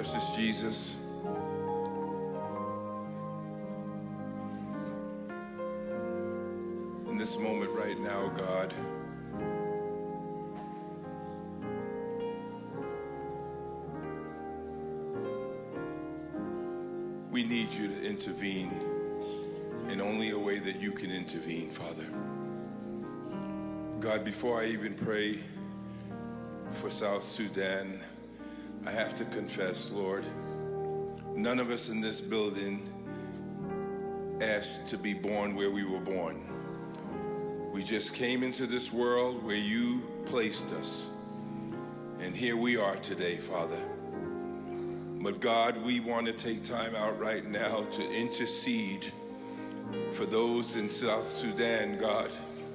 D: Precious Jesus, in this moment right now, God, we need you to intervene in only a way that you can intervene, Father. God, before I even pray for South Sudan, I have to confess, Lord, none of us in this building asked to be born where we were born. We just came into this world where you placed us. And here we are today, Father. But God, we want to take time out right now to intercede for those in South Sudan, God,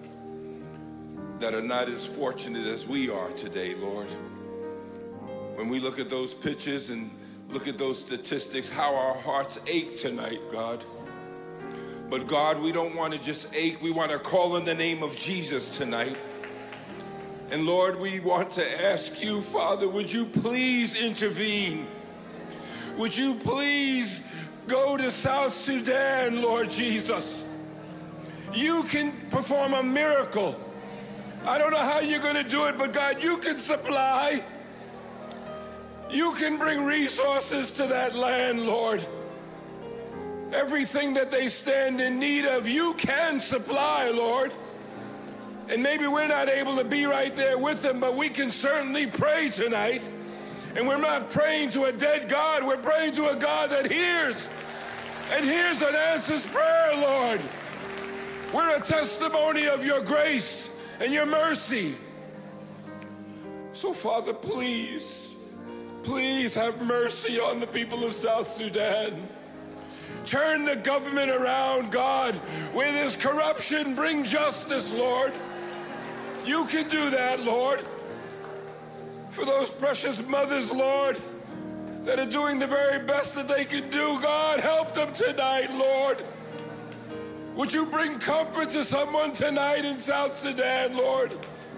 D: that are not as fortunate as we are today, Lord. When we look at those pictures and look at those statistics, how our hearts ache tonight, God. But God, we don't want to just ache. We want to call on the name of Jesus tonight. And Lord, we want to ask you, Father, would you please intervene? Would you please go to South Sudan, Lord Jesus? You can perform a miracle. I don't know how you're going to do it, but God, you can supply. You can bring resources to that land, Lord. Everything that they stand in need of, you can supply, Lord. And maybe we're not able to be right there with them, but we can certainly pray tonight. And we're not praying to a dead God. We're praying to a God that hears and hears and answers prayer, Lord. We're a testimony of your grace and your mercy. So, Father, please, please have mercy on the people of South Sudan. Turn the government around, God. Where there's corruption, bring justice, Lord. You can do that, Lord. For those precious mothers, Lord, that are doing the very best that they can do, God, help them tonight, Lord. Would you bring comfort to someone tonight in South Sudan, Lord?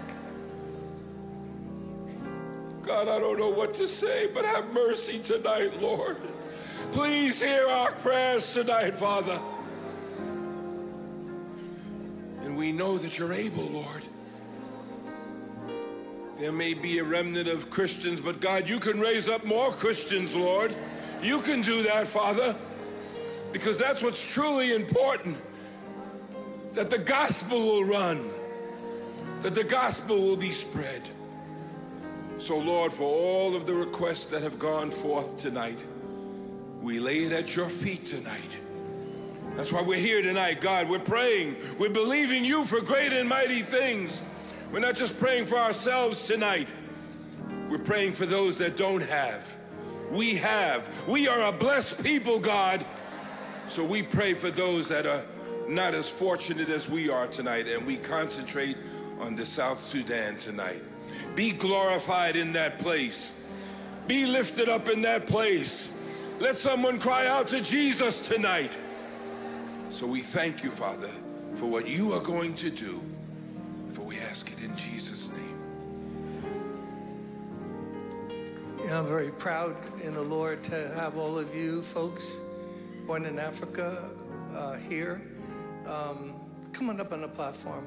D: God, I don't know what to say, but have mercy tonight, Lord. Please hear our prayers tonight, Father. And we know that you're able, Lord. There may be a remnant of Christians, but God, you can raise up more Christians, Lord. You can do that, Father, because that's what's truly important, that the gospel will run, that the gospel will be spread. So, Lord, for all of the requests that have gone forth tonight, we lay it at your feet tonight. That's why we're here tonight, God. We're praying. We're believing you for great and mighty things. We're not just praying for ourselves tonight. We're praying for those that don't have. We have. We are a blessed people, God. So we pray for those that are not as fortunate as we are tonight, and we concentrate on the South Sudan tonight. Be glorified in that place. Be lifted up in that place. Let someone cry out to Jesus tonight. So we thank you, Father, for what you are going to do. For we ask it in Jesus' name.
A: You know, I'm very proud in the Lord to have all of you folks born in Africa uh, here. Um, come on up on the platform.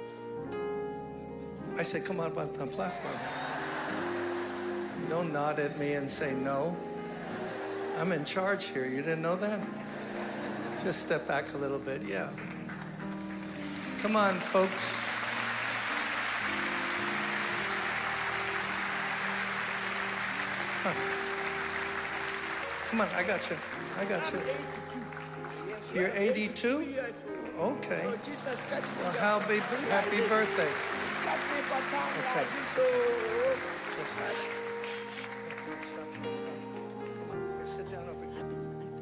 A: I said, come on up on the platform. Don't nod at me and say no. I'm in charge here. You didn't know that? Just step back a little bit, yeah. Come on, folks. Huh. Come on, I got you. I got you. You're eighty-two? Okay. Well, happy, happy birthday. Okay. Sit down over here.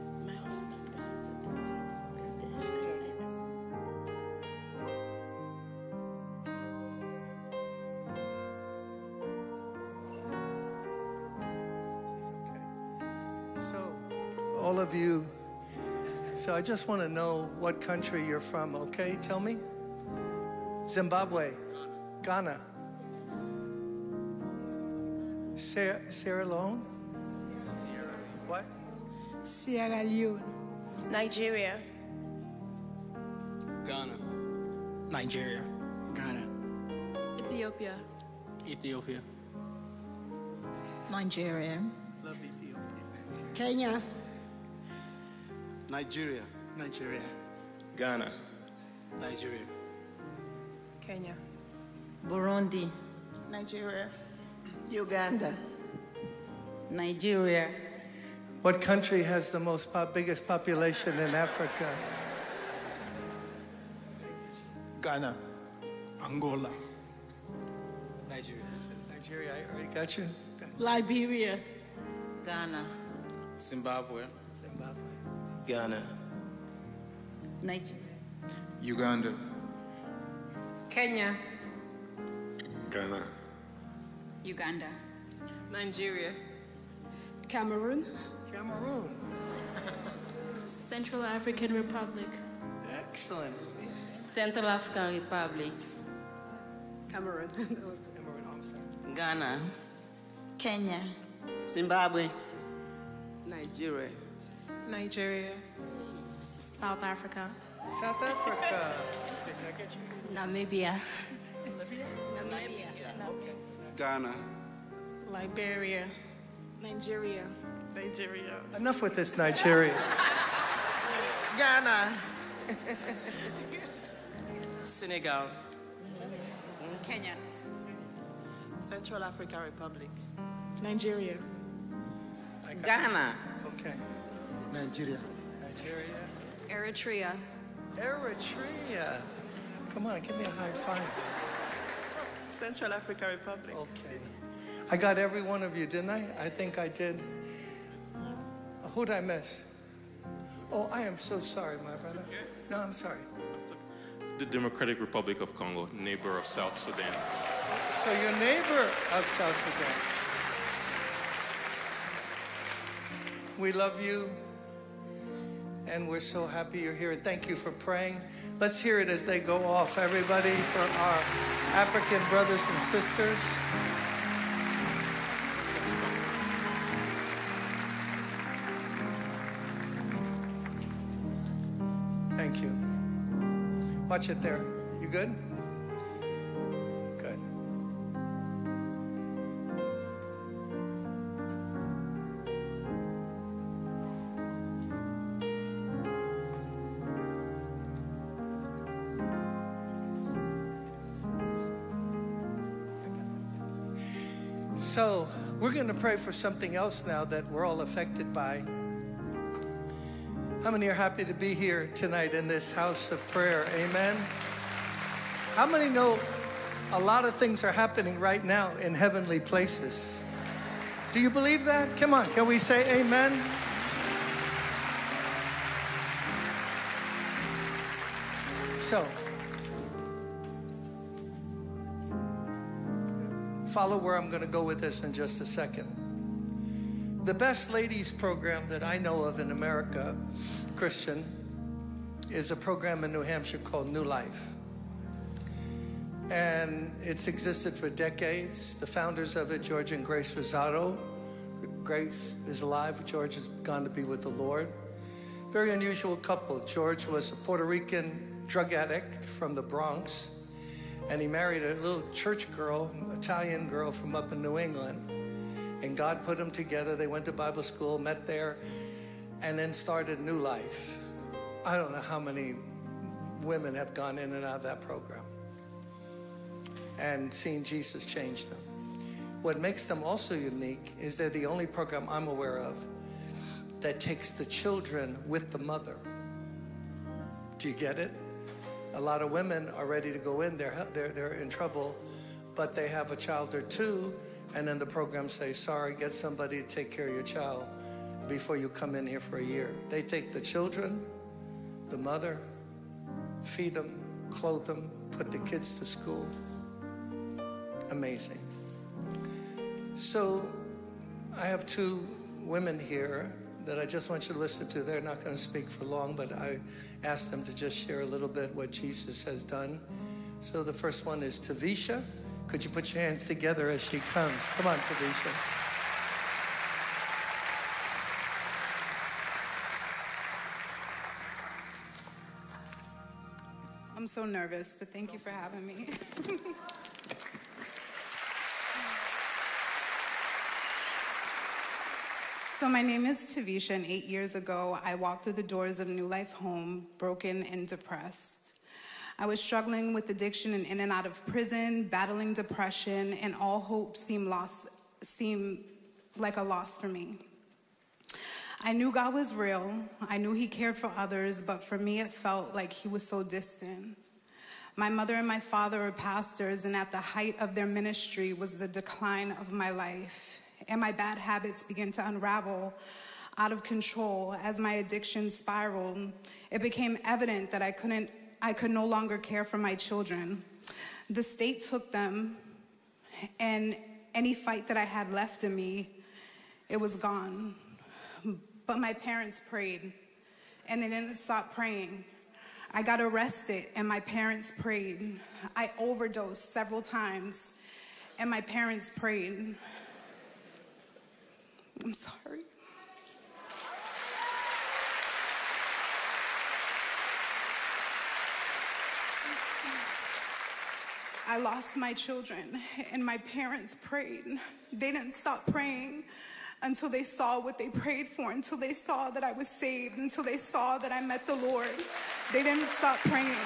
A: So, all of you, so I just want to know what country you're from, okay? Tell me. Zimbabwe, Ghana, Sierra, Sierra Leone,
L: Sierra Leone.
M: Nigeria.
N: Ghana. Nigeria.
O: Ghana.
L: Ethiopia.
N: Ethiopia.
L: Nigeria.
A: Love Ethiopia.
L: Kenya.
O: Nigeria.
N: Nigeria.
O: Ghana.
N: Nigeria.
L: Kenya.
M: Burundi.
L: Nigeria. Uganda.
M: Nigeria.
A: What country has the most pop, biggest population in Africa?
O: Ghana. Angola.
N: Nigeria.
A: Nigeria, I already got you.
L: Liberia.
M: Ghana.
N: Zimbabwe.
A: Zimbabwe.
O: Ghana.
M: Nigeria.
O: Uganda.
L: Kenya.
O: Ghana.
M: Uganda.
L: Nigeria. Cameroon.
A: Cameroon.
P: Central African Republic.
A: Excellent.
M: Central African Republic.
L: Cameroon.
M: Ghana. Kenya. Zimbabwe.
L: Nigeria. Nigeria.
P: South Africa.
A: South Africa.
P: Namibia.
A: Namibia.
O: Ghana.
L: Liberia. Nigeria. Nigeria.
A: Enough with this Nigeria.
L: Ghana. Senegal.
M: Kenya.
L: Central African Republic. Nigeria.
M: Ghana.
A: Okay.
O: Nigeria.
A: Nigeria.
P: Eritrea.
A: Eritrea. Come on, give me a high five.
L: Central African Republic.
A: Okay. I got every one of you, didn't I? I think I did. Who'd I miss? Oh, I am so sorry, my brother. No, I'm sorry.
Q: The Democratic Republic of Congo, neighbor of South Sudan.
A: So your neighbor of South Sudan. We love you, and we're so happy you're here. Thank you for praying. Let's hear it as they go off, everybody, for our African brothers and sisters. Thank you. Watch it there. You good? Good. So we're going to pray for something else now that we're all affected by. How many are happy to be here tonight in this house of prayer? Amen. How many know a lot of things are happening right now in heavenly places? Do you believe that? Come on, can we say amen? So, follow where I'm going to go with this in just a second. The best ladies program that I know of in America, Christian, is a program in New Hampshire called New Life. And it's existed for decades. The founders of it, George and Grace Rosado. Grace is alive. George has gone to be with the Lord. Very unusual couple. George was a Puerto Rican drug addict from the Bronx. And he married a little church girl, Italian girl from up in New England. And God put them together. They went to Bible school, met there, and then started New Life. I don't know how many women have gone in and out of that program and seen Jesus change them. What makes them also unique is they're the only program I'm aware of that takes the children with the mother. Do you get it? A lot of women are ready to go in. They're, they're, they're in trouble, but they have a child or two. And then the program says, sorry, get somebody to take care of your child before you come in here for a year. They take the children, the mother, feed them, clothe them, put the kids to school. Amazing. So I have two women here that I just want you to listen to. They're not going to speak for long, but I asked them to just share a little bit what Jesus has done. So the first one is Tavisha. Could you put your hands together as she comes? Come on, Tavisha.
R: I'm so nervous, but thank you for having me. So my name is Tavisha, and eight years ago, I walked through the doors of New Life Home, broken and depressed. I was struggling with addiction and in and out of prison, battling depression, and all hope seemed lost, seemed like a loss for me. I knew God was real. I knew he cared for others, but for me, it felt like he was so distant. My mother and my father were pastors, and at the height of their ministry was the decline of my life. And my bad habits began to unravel out of control as my addiction spiraled. It became evident that I couldn't, I could no longer care for my children. The state took them, and any fight that I had left in me, it was gone. But my parents prayed, and they didn't stop praying. I got arrested, and my parents prayed. I overdosed several times, and my parents prayed. I'm sorry. I lost my children, and my parents prayed. They didn't stop praying until they saw what they prayed for, until they saw that I was saved, until they saw that I met the Lord. They didn't stop praying.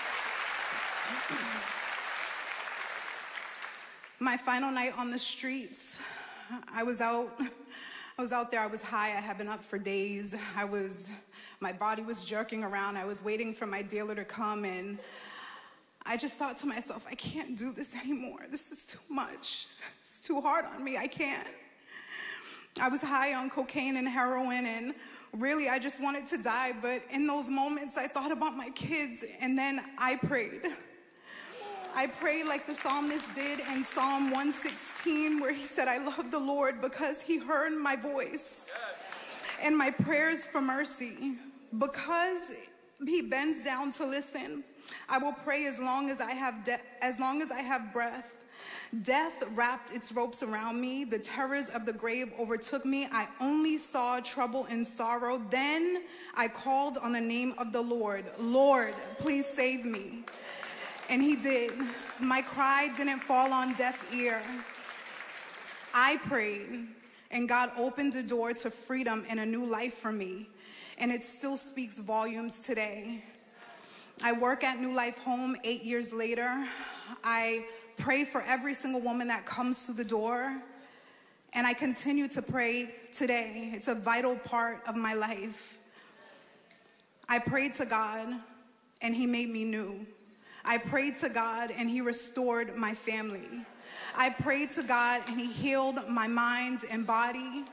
R: My final night on the streets, I was out, I was out there, I was high, I had been up for days. I was, my body was jerking around. I was waiting for my dealer to come, and I just thought to myself, I can't do this anymore. This is too much. It's too hard on me, I can't. I was high on cocaine and heroin, and really I just wanted to die, but in those moments I thought about my kids, and then I prayed. I prayed like the psalmist did in Psalm one sixteen, where he said, I love the Lord because he heard my voice and my prayers for mercy. Because he bends down to listen, I will pray as long as I have de- as long as I have breath. Death wrapped its ropes around me. The terrors of the grave overtook me. I only saw trouble and sorrow. Then I called on the name of the Lord. Lord, please save me. And he did. My cry didn't fall on deaf ear. I prayed, and God opened a door to freedom and a new life for me. And it still speaks volumes today. I work at New Life Home eight years later. I pray for every single woman that comes through the door, and I continue to pray today. It's a vital part of my life. I prayed to God, and he made me new. I prayed to God, and he restored my family. I prayed to God, and he healed my mind and body.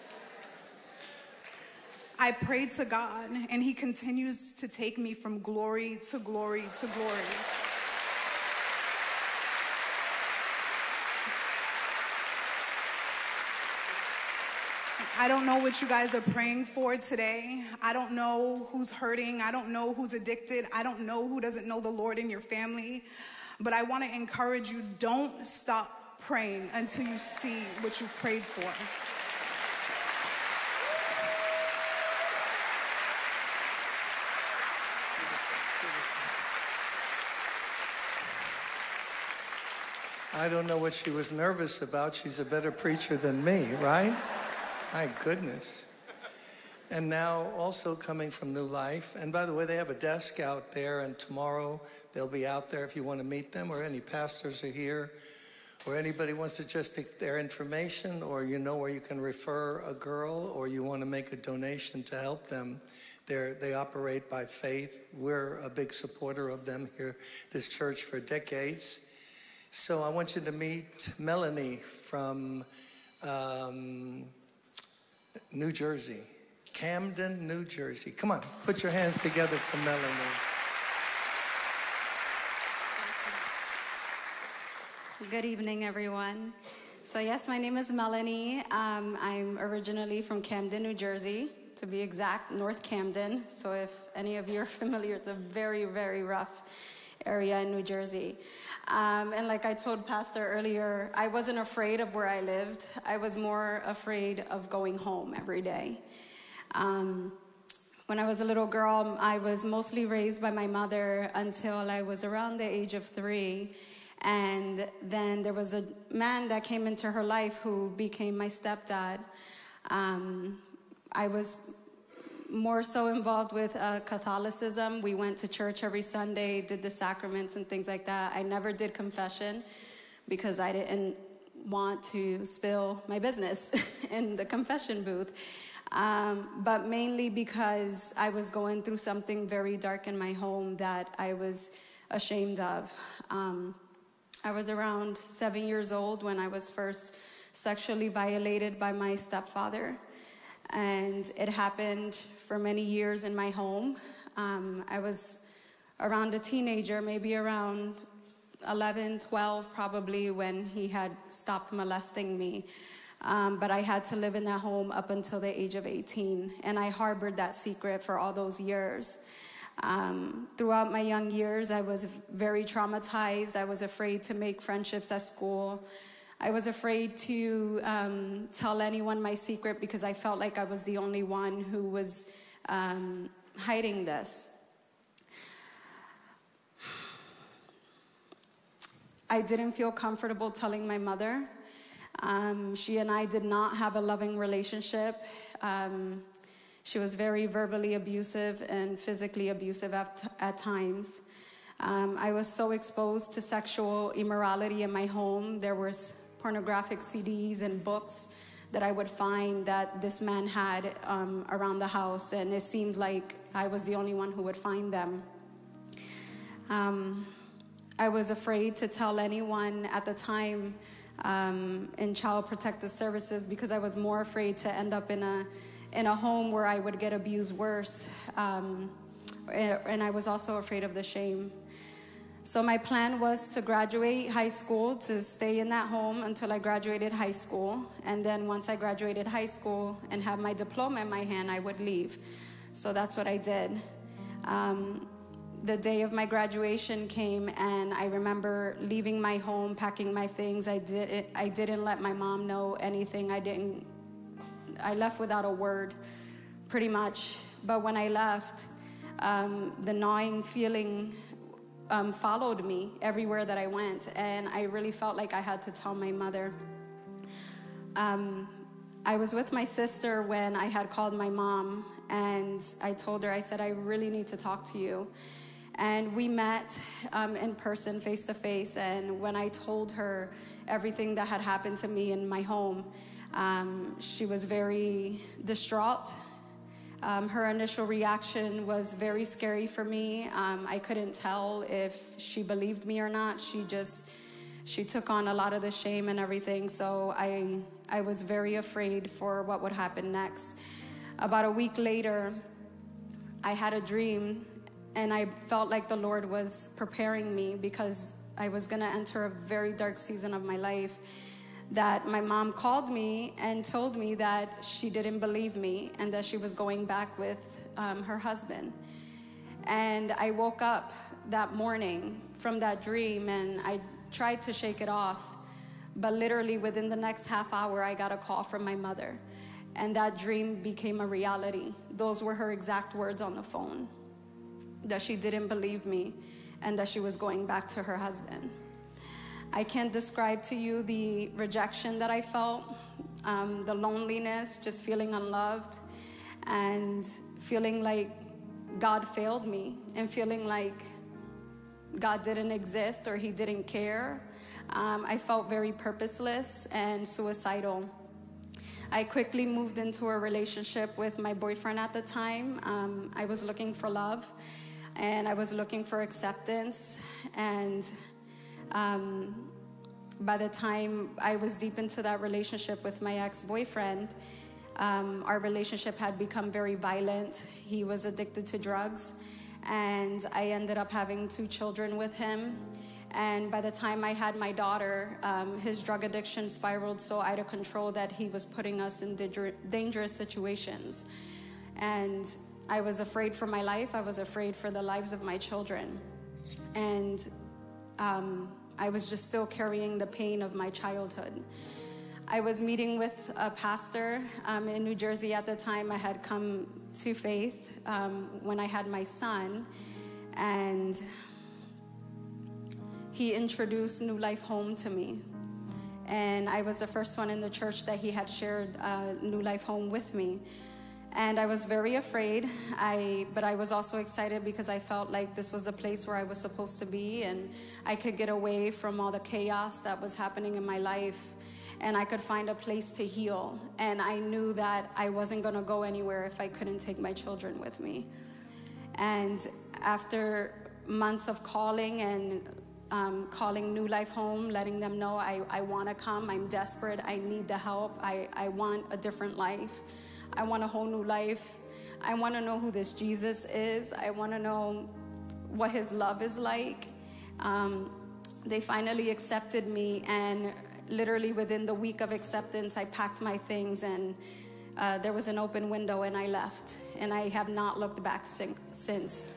R: I prayed to God, and he continues to take me from glory to glory to glory. I don't know what you guys are praying for today. I don't know who's hurting. I don't know who's addicted. I don't know who doesn't know the Lord in your family. But I want to encourage you, don't stop praying until you see what you've prayed for.
A: I don't know what she was nervous about. She's a better preacher than me, right? My goodness. And now also coming from New Life. And by the way, they have a desk out there, and tomorrow they'll be out there if you want to meet them, or any pastors are here, or anybody wants to just take their information, or you know where you can refer a girl, or you want to make a donation to help them. They're, they operate by faith. We're a big supporter of them here, this church, for decades. So I want you to meet Melanie from um, New Jersey, Camden, New Jersey. Come on, put your hands together for Melanie.
S: Good evening, everyone. So yes, my name is Melanie. Um, I'm originally from Camden, New Jersey, to be exact, North Camden. So if any of you are familiar, it's a very, very rough area in New Jersey. Um, and like I told Pastor earlier, I wasn't afraid of where I lived. I was more afraid of going home every day. Um, When I was a little girl, I was mostly raised by my mother until I was around the age of three. And then there was a man that came into her life who became my stepdad. Um, I was more so involved with uh, Catholicism. We went to church every Sunday, did the sacraments and things like that. I never did confession because I didn't want to spill my business in the confession booth. Um, but mainly because I was going through something very dark in my home that I was ashamed of. Um, I was around seven years old when I was first sexually violated by my stepfather. And it happened for many years in my home. Um, I was around a teenager, maybe around eleven, twelve probably, when he had stopped molesting me. Um, but I had to live in that home up until the age of eighteen, and I harbored that secret for all those years. Um, throughout my young years, I was very traumatized. I was afraid to make friendships at school. I was afraid to um, tell anyone my secret because I felt like I was the only one who was um, hiding this. I didn't feel comfortable telling my mother. Um, she and I did not have a loving relationship. Um, she was very verbally abusive and physically abusive at, at times. Um, I was so exposed to sexual immorality in my home. There was pornographic C Ds and books that I would find that this man had um, around the house, and it seemed like I was the only one who would find them. Um, I was afraid to tell anyone at the time um, in Child Protective Services because I was more afraid to end up in a, in a home where I would get abused worse. Um, and, and I was also afraid of the shame. So my plan was to graduate high school, to stay in that home until I graduated high school. And then once I graduated high school and had my diploma in my hand, I would leave. So that's what I did. Um, the day of my graduation came, and I remember leaving my home, packing my things. I, did, I didn't let my mom know anything. I didn't, I left without a word, pretty much. But when I left, um, the gnawing feeling Um, followed me everywhere that I went, and I really felt like I had to tell my mother. Um, I was with my sister when I had called my mom, and I told her, I said, I really need to talk to you. And we met um, in person, face to face, and when I told her everything that had happened to me in my home, um, she was very distraught. Um, her initial reaction was very scary for me. Um, I couldn't tell if she believed me or not. She just, she took on a lot of the shame and everything. So I, I was very afraid for what would happen next. About a week later, I had a dream, and I felt like the Lord was preparing me because I was gonna enter a very dark season of my life. That my mom called me and told me that she didn't believe me and that she was going back with um, her husband. And I woke up that morning from that dream, and I tried to shake it off, but literally within the next half hour, I got a call from my mother, and that dream became a reality. Those were her exact words on the phone, that she didn't believe me and that she was going back to her husband. I can't describe to you the rejection that I felt, um, the loneliness, just feeling unloved, and feeling like God failed me, and feeling like God didn't exist or he didn't care. Um, I felt very purposeless and suicidal. I quickly moved into a relationship with my boyfriend at the time. Um, I was looking for love, and I was looking for acceptance, and Um, by the time I was deep into that relationship with my ex-boyfriend, um, our relationship had become very violent. He was addicted to drugs, and I ended up having two children with him. And by the time I had my daughter, um, his drug addiction spiraled so out of control that he was putting us in dangerous situations. And I was afraid for my life. I was afraid for the lives of my children. And Um, I was just still carrying the pain of my childhood. I was meeting with a pastor um, in New Jersey at the time. I had come to faith um, when I had my son, and he introduced New Life Home to me. And I was the first one in the church that he had shared uh, New Life Home with me. And I was very afraid, I, but I was also excited because I felt like this was the place where I was supposed to be, and I could get away from all the chaos that was happening in my life, and I could find a place to heal. And I knew that I wasn't gonna go anywhere if I couldn't take my children with me. And after months of calling and um, calling New Life Home, letting them know I, I wanna come, I'm desperate, I need the help, I, I want a different life. I want a whole new life. I want to know who this Jesus is. I want to know what his love is like. Um, they finally accepted me, and literally within the week of acceptance, I packed my things, and uh, there was an open window, and I left. And I have not looked back since.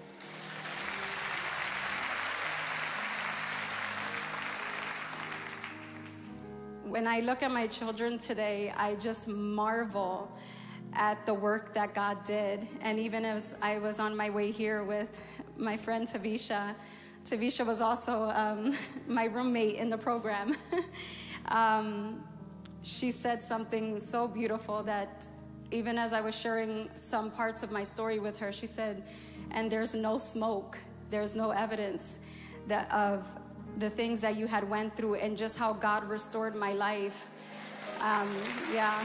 S: When I look at my children today, I just marvel at the work that God did. And even as I was on my way here with my friend Tavisha, Tavisha was also um, my roommate in the program. um, she said something so beautiful that even as I was sharing some parts of my story with her, she said, and there's no smoke, there's no evidence that of the things that you had went through, and just how God restored my life. Um, yeah.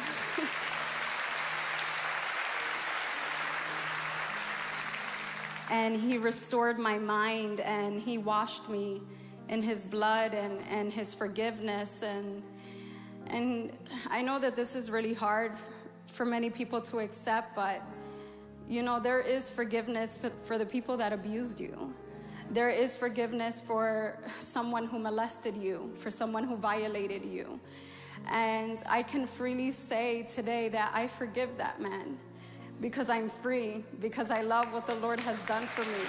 S: And he restored my mind, and he washed me in his blood and, and his forgiveness. And, and I know that this is really hard for many people to accept, but you know, there is forgiveness for the people that abused you. There is forgiveness for someone who molested you, for someone who violated you. And I can freely say today that I forgive that man, because I'm free, because I love what the Lord has done for me.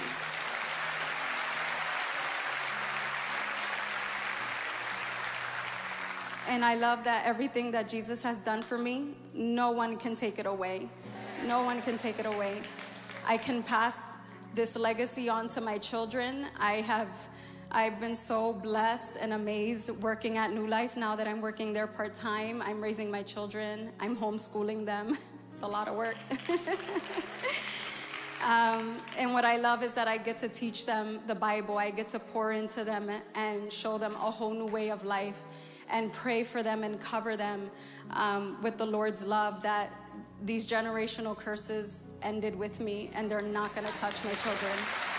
S: And I love that everything that Jesus has done for me, no one can take it away. No one can take it away. I can pass this legacy on to my children. I have, I've been so blessed and amazed working at New Life now that I'm working there part-time. I'm raising my children. I'm homeschooling them. It's a lot of work. um, and what I love is that I get to teach them the Bible. I get to pour into them and show them a whole new way of life, and pray for them and cover them um, with the Lord's love, that these generational curses ended with me, and they're not going to touch my children.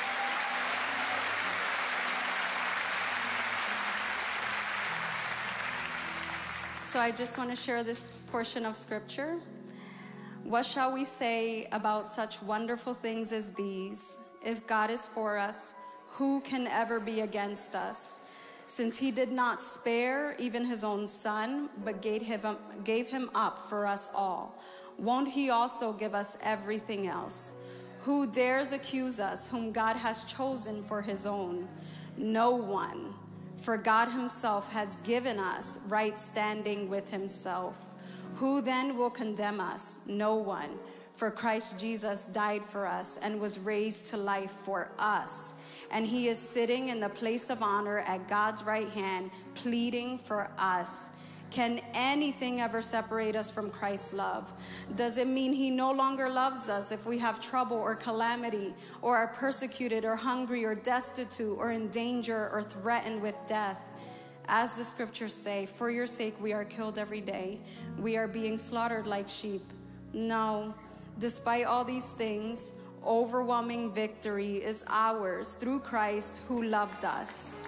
S: So I just want to share this portion of scripture. What shall we say about such wonderful things as these? If God is for us, who can ever be against us? Since he did not spare even his own son, but gave him, gave him up for us all, won't he also give us everything else? Who dares accuse us, whom God has chosen for his own? No one, for God himself has given us right standing with himself. Who then will condemn us? No one, for Christ Jesus died for us and was raised to life for us. And he is sitting in the place of honor at God's right hand, pleading for us. Can anything ever separate us from Christ's love? Does it mean he no longer loves us if we have trouble or calamity, or are persecuted or hungry or destitute or in danger or threatened with death? As the scriptures say, for your sake we are killed every day. We are being slaughtered like sheep. No, despite all these things, overwhelming victory is ours through Christ who loved us.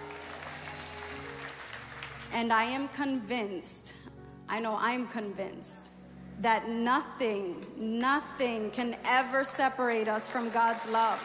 S: And I am convinced, I know I'm convinced, that nothing, nothing can ever separate us from God's love.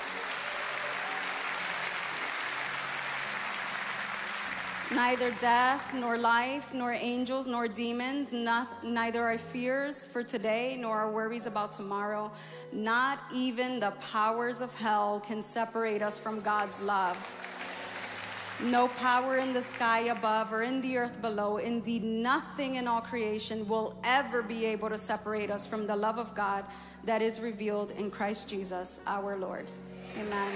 S: Neither death, nor life, nor angels, nor demons, not, neither our fears for today, nor our worries about tomorrow, not even the powers of hell can separate us from God's love. No power in the sky above or in the earth below, indeed nothing in all creation will ever be able to separate us from the love of God that is revealed in Christ Jesus our Lord. Amen.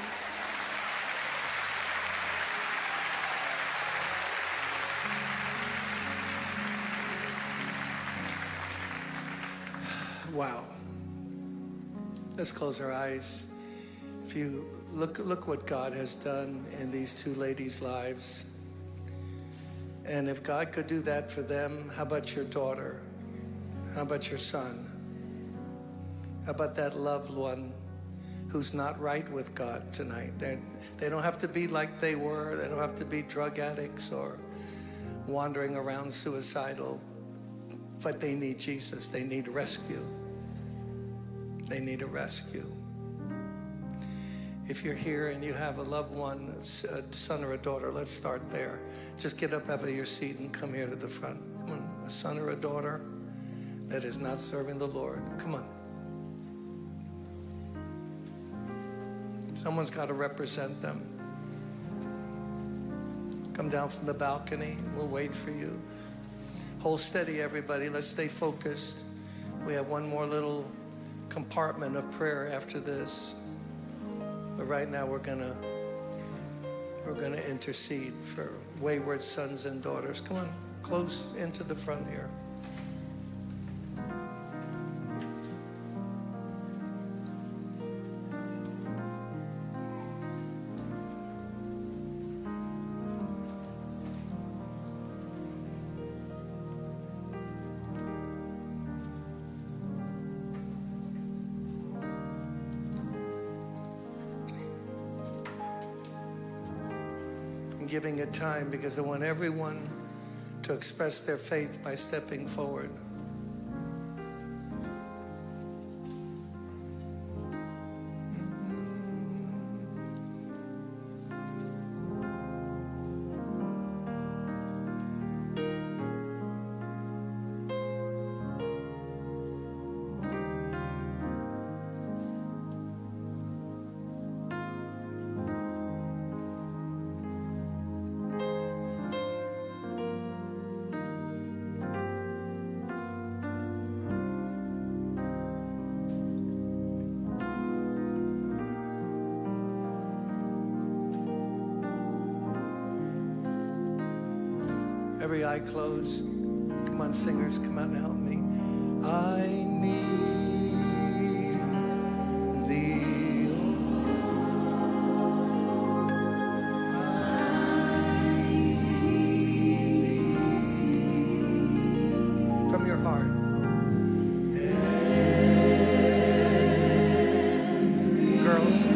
A: Wow. Let's close our eyes. If you look, look what God has done in these two ladies' lives. And if God could do that for them, how about your daughter? How about your son? How about that loved one who's not right with God tonight? They're, they don't have to be like they were. They don't have to be drug addicts or wandering around suicidal. But they need Jesus. They need rescue. They need a rescue. If you're here and you have a loved one, a son or a daughter, let's start there. Just get up out of your seat and come here to the front. Come on, a son or a daughter that is not serving the Lord. Come on. Someone's got to represent them. Come down from the balcony. We'll wait for you. Hold steady, everybody. Let's stay focused. We have one more little compartment of prayer after this. But right now we're gonna we're gonna intercede for wayward sons and daughters. Come on, close into the front here. Giving it time because I want everyone to express their faith by stepping forward. Every eye closed. Come on, singers, come out and help me. I need thee. I need thee. From your heart. Girls.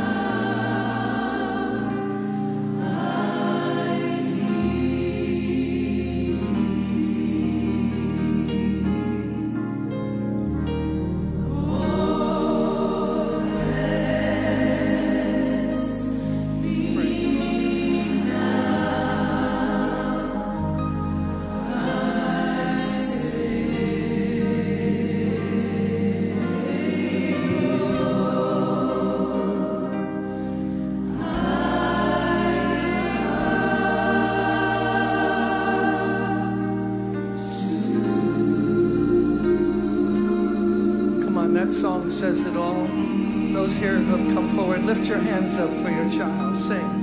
A: That song says it all. Those here who have come forward, lift your hands up for your child. Sing.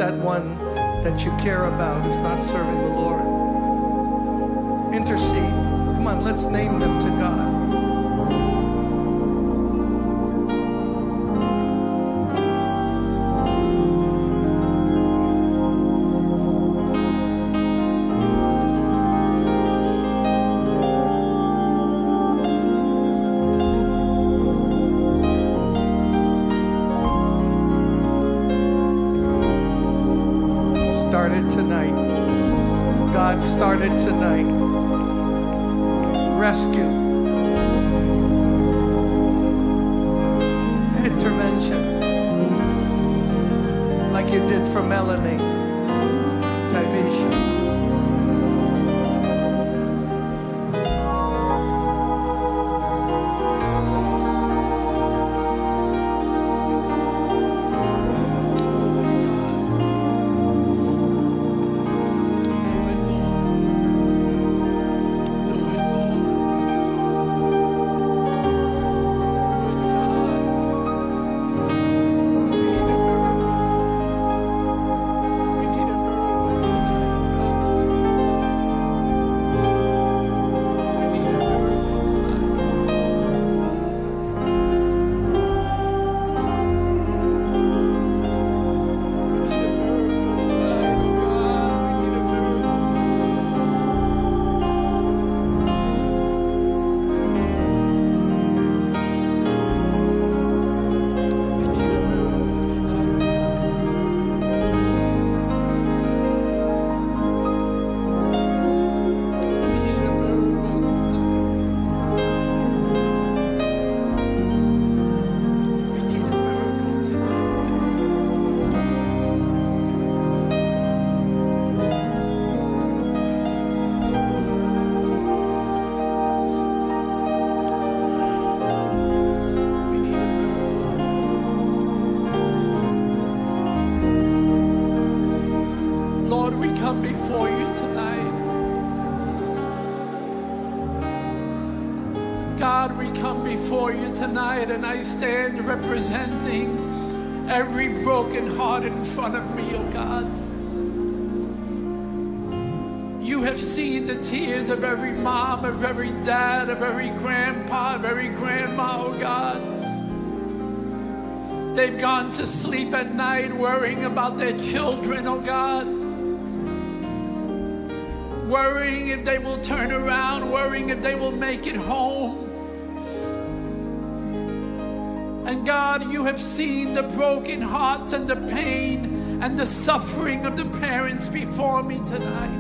A: that one that you care about who's not serving the Lord. Intercede. Come on, let's name them to God. Started tonight. God started tonight. Rescue. Intervention. Like you did for Melanie. Tyvisha. Before you tonight. God, we come before you tonight, and I stand representing every broken heart in front of me, oh God. You have seen the tears of every mom, of every dad, of every grandpa, of every grandma, oh God. They've gone to sleep at night worrying about their children, oh God. Worrying if they will turn around, worrying if they will make it home. And God, you have seen the broken hearts and the pain and the suffering of the parents before me tonight.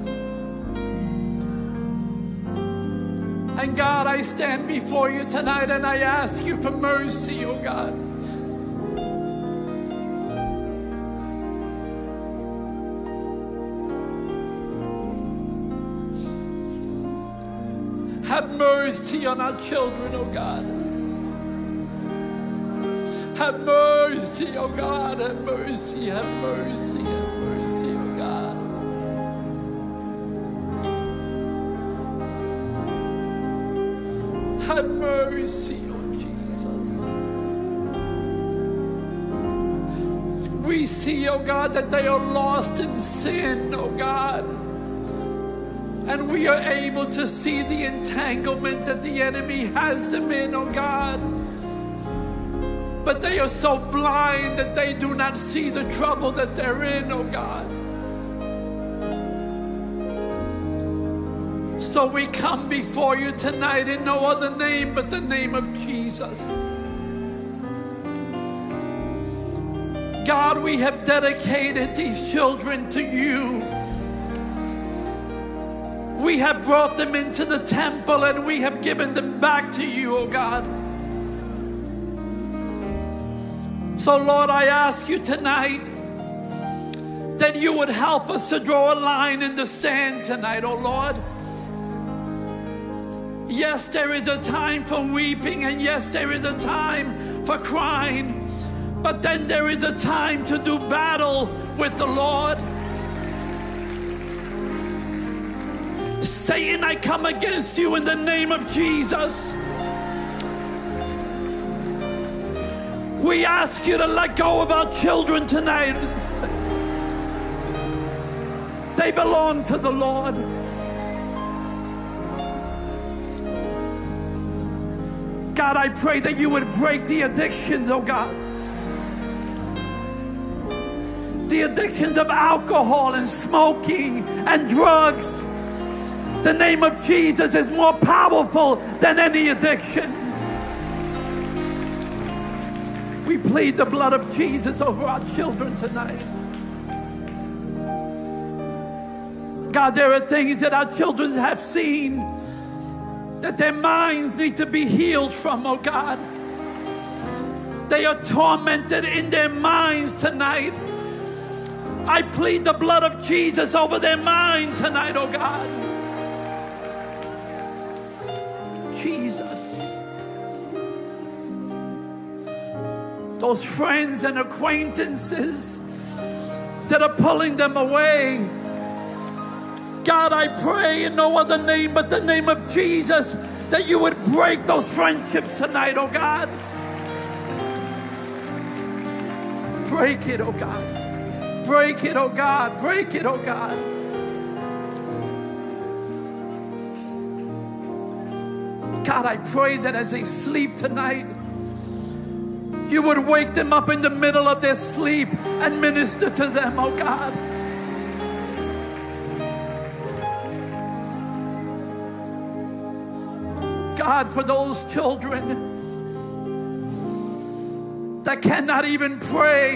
A: And God, I stand before you tonight and I ask you for mercy, oh God. Have mercy on our children, oh God. Have mercy, oh God. Have mercy, have mercy, have mercy, oh God. Have mercy, oh Jesus. We see, oh God, that they are lost in sin, oh God. And we are able to see the entanglement that the enemy has them in, oh God. But they are so blind that they do not see the trouble that they're in, oh God. So we come before you tonight in no other name but the name of Jesus. God, we have dedicated these children to you. We have brought them into the temple and we have given them back to you, oh God. So Lord, I ask you tonight that you would help us to draw a line in the sand tonight, oh Lord. Yes, there is a time for weeping, and yes, there is a time for crying, but then there is a time to do battle with the Lord. Satan, I come against you in the name of Jesus. We ask you to let go of our children tonight.
B: they belong to the Lord. God, I pray that you would break the addictions, oh God. The addictions of alcohol and smoking and drugs. The name of Jesus is more powerful than any addiction. We plead the blood of Jesus over our children tonight. God, there are things that our children have seen that their minds need to be healed from, oh God. They are tormented in their minds tonight. I plead the blood of Jesus over their mind tonight, oh God. Jesus. Those friends and acquaintances that are pulling them away. God, I pray in no other name but the name of Jesus that you would break those friendships tonight, oh God. Break it, oh God. Break it, oh God. Break it, oh God. God, I pray that as they sleep tonight, you would wake them up in the middle of their sleep and minister to them, oh God. God, for those children that cannot even pray,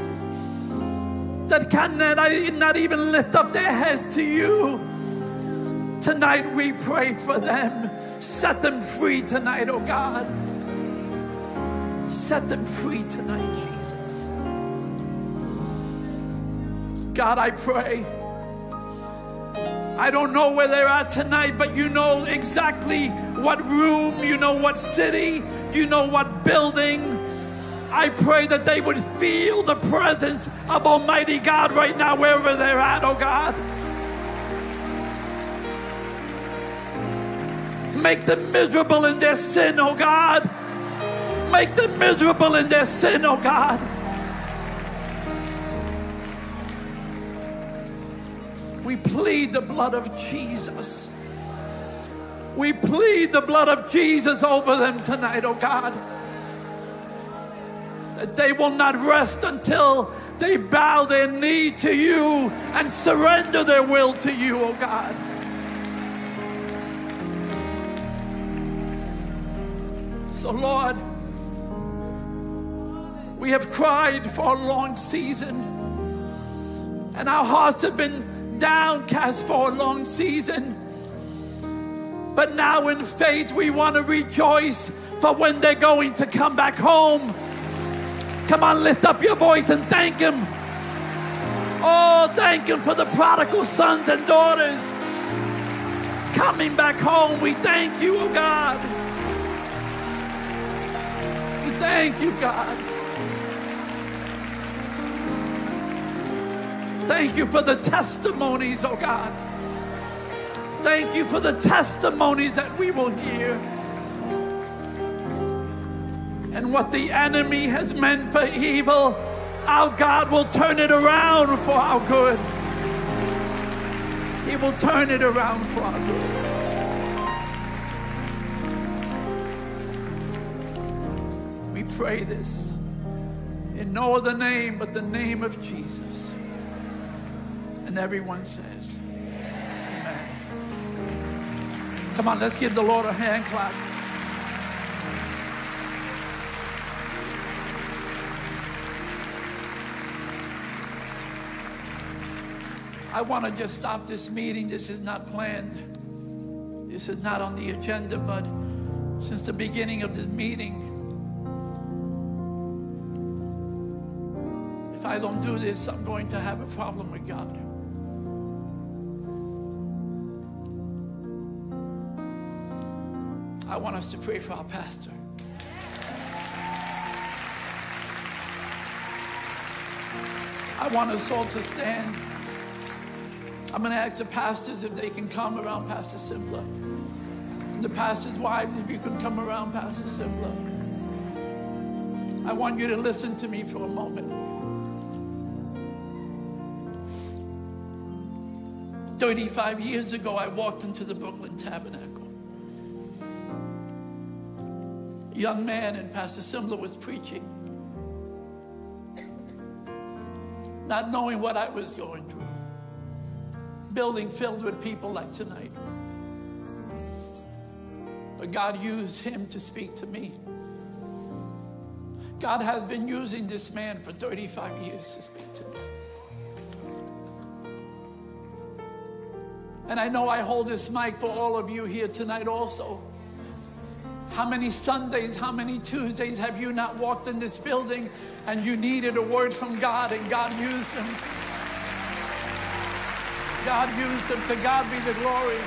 B: that cannot not even lift up their heads to you, tonight we pray for them. Set them free tonight, oh God. Set them free tonight, Jesus. God, I pray. I don't know where they're at tonight, but you know exactly what room, you know what city, you know what building. I pray that they would feel the presence of Almighty God right now, wherever they're at, oh God. Make them miserable in their sin, oh God. Make them miserable in their sin, oh God. We plead the blood of Jesus. We plead the blood of Jesus over them tonight, oh God. That they will not rest until they bow their knee to you and surrender their will to you, oh God. So Lord, we have cried for a long season, and our hearts have been downcast for a long season. But now in faith we want to rejoice for when they're going to come back home. Come on, lift up your voice and thank Him. Oh, thank Him for the prodigal sons and daughters coming back home. We thank you, oh God. We thank you, God. Thank you for the testimonies, oh God. Thank you for the testimonies that we will hear. And what the enemy has meant for evil, our God will turn it around for our good. He will turn it around for our good. We pray this in no other name but the name of Jesus. And everyone says, amen. Come on, let's give the Lord a hand clap. I want to just stop this meeting. This is not planned. This is not on the agenda, but since the beginning of the meeting, if I don't do this, I'm going to have a problem with God. I want us to pray for our pastor. I want us all to stand. I'm going to ask the pastors if they can come around Pastor Simla. And the pastors' wives, if you can come around Pastor Simla. I want you to listen to me for a moment. thirty-five years ago, I walked into the Brooklyn Tabernacle. A young man, and Pastor Simler was preaching, not knowing what I was going through. Building filled with people like tonight. But God used him to speak to me. God has been using this man for thirty-five years to speak to me. And I know I hold this mic for all of you here tonight also. How many Sundays, how many Tuesdays have you not walked in this building and you needed a word from God and God used him? God used him. To God be the glory.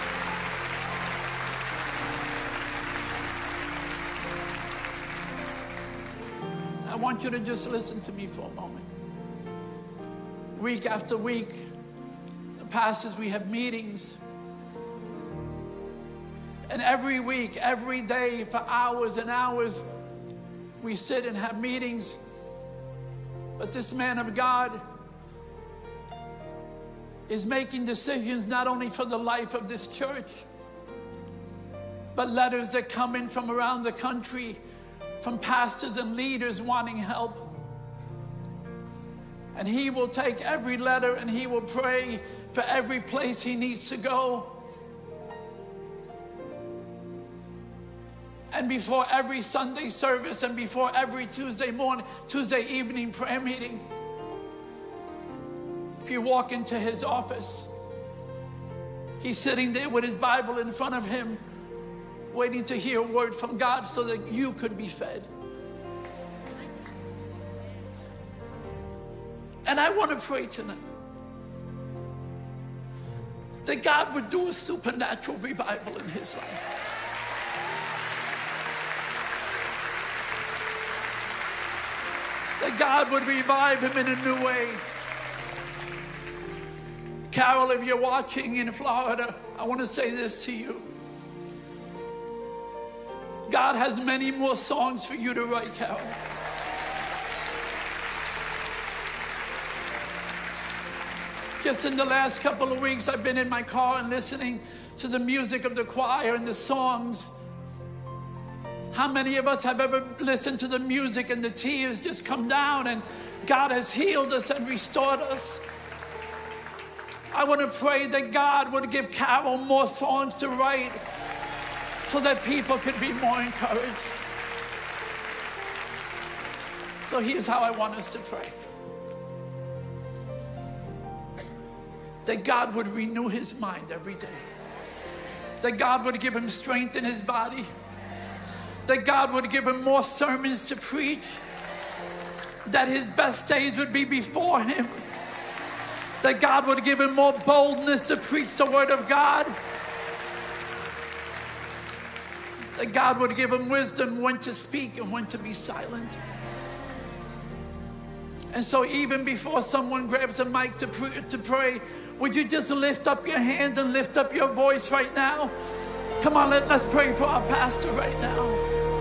B: I want you to just listen to me for a moment. Week after week, the pastors, we have meetings. And every week, every day, for hours and hours, we sit and have meetings. But this man of God is making decisions not only for the life of this church, but letters that come in from around the country, from pastors and leaders wanting help. And he will take every letter and he will pray for every place he needs to go. And before every Sunday service and before every Tuesday morning, Tuesday evening prayer meeting, if you walk into his office, he's sitting there with his Bible in front of him, waiting to hear a word from God so that you could be fed. And I want to pray tonight that God would do a supernatural revival in his life. That God would revive him in a new way. Carol, if you're watching in Florida, I want to say this to you. God has many more songs for you to write, Carol. Just in the last couple of weeks, I've been in my car and listening to the music of the choir and the songs. How many of us have ever listened to the music and the tears just come down and God has healed us and restored us? I want to pray that God would give Carol more songs to write so that people could be more encouraged. So here's how I want us to pray. That God would renew his mind every day. That God would give him strength in his body. That God would give him more sermons to preach. That his best days would be before him. That God would give him more boldness to preach the word of God. That God would give him wisdom when to speak and when to be silent. And so even before someone grabs a mic to, pr to pray, would you just lift up your hands and lift up your voice right now? Come on, let, let's pray for our pastor right now.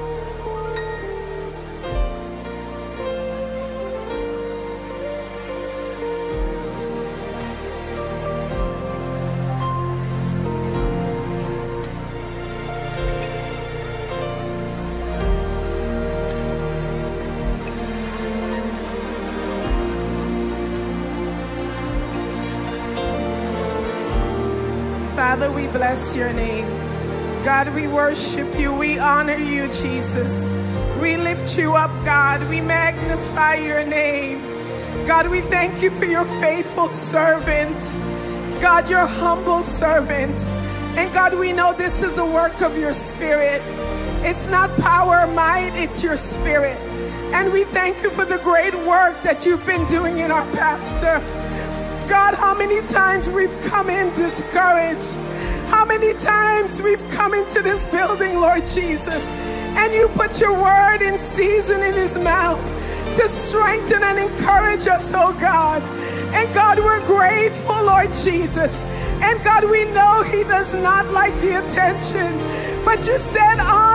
T: Father, we bless your name. God, we worship you. We honor you, Jesus. We lift you up, God. We magnify your name. God, we thank you for your faithful servant. God, your humble servant. And God, we know this is a work of your spirit. It's not power or might, it's your spirit. And we thank you for the great work that you've been doing in our pastor. God, how many times we've come in discouraged. How many times we've come into this building, Lord Jesus, and you put your word in season in his mouth to strengthen and encourage us, oh God. And God, we're grateful, Lord Jesus. And God, we know he does not like the attention, but you said honor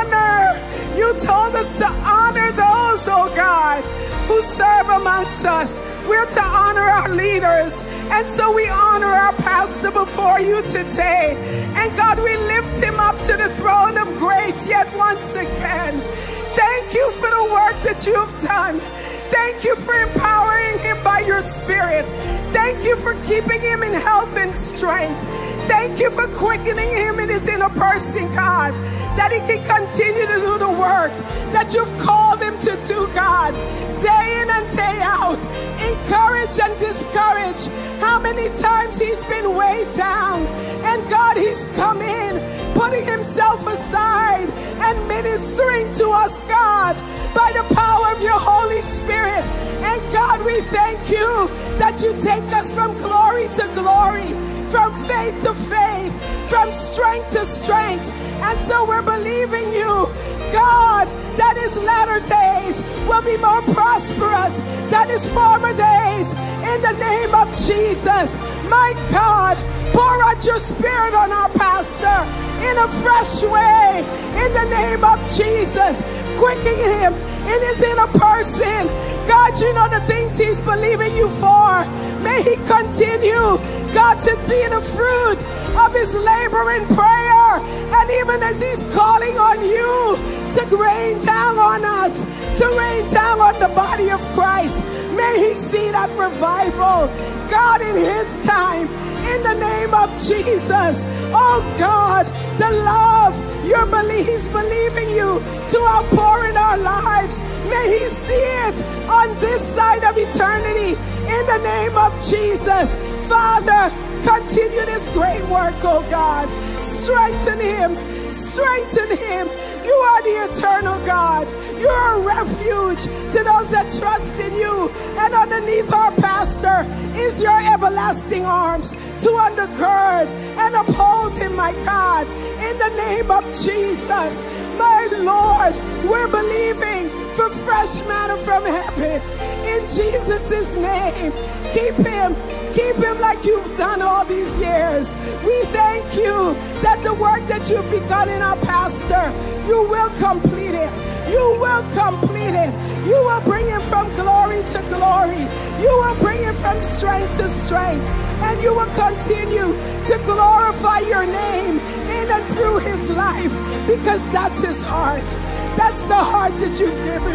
T: honor. You told us to honor those, oh God, who serve amongst us. We're to honor our leaders. And so we honor our pastor before you today. And God, we lift him up to the throne of grace yet once again. Thank you for the work that you've done. Thank you for empowering him by your Spirit. Thank you for keeping him in health and strength. Thank you for quickening him in his inner person, God, that he can continue to do the work that you've called him to do, God, day in and day out. Encourage and discourage. How many times he's been weighed down, and God, he's come in, putting himself aside and ministering to us, God, by the power of your Holy Spirit. And God, we thank you that you take us from glory to glory, from faith to faith, from strength to strength. And so we're believing you, God, that his latter days will be more prosperous than his former days. In the name of Jesus, my God, pour out your Spirit on our pastor in a fresh way. In the name of Jesus, quicken him in his inner person. God, you know the things he's believing you for. May he continue, God, to see the fruit of his labor in prayer. And even as he's calling on you to rain down on us, to rain down on the body of Christ, may he see that revival, God, in his time, in the name of Jesus. Oh God, the love you're belie- he's believing you to outpour in our lives, may he see it on this side of eternity, in the name of Jesus. Father, continue this great work, oh God. Strengthen him, strengthen him. You are the eternal God. You're a refuge to those that trust in you. And underneath our pastor is your everlasting arms to undergird and uphold him, my God, in the name of Jesus. My Lord, we're believing for fresh manna from heaven. In Jesus' name, keep him, keep him like you've done all these years. We thank you that the work that you've begun in our pastor, you will complete it. You will complete it. You will bring him from glory to glory. You will bring him from strength to strength. And you will continue to glorify your name in and through his life, because that's his heart. That's the heart that you've given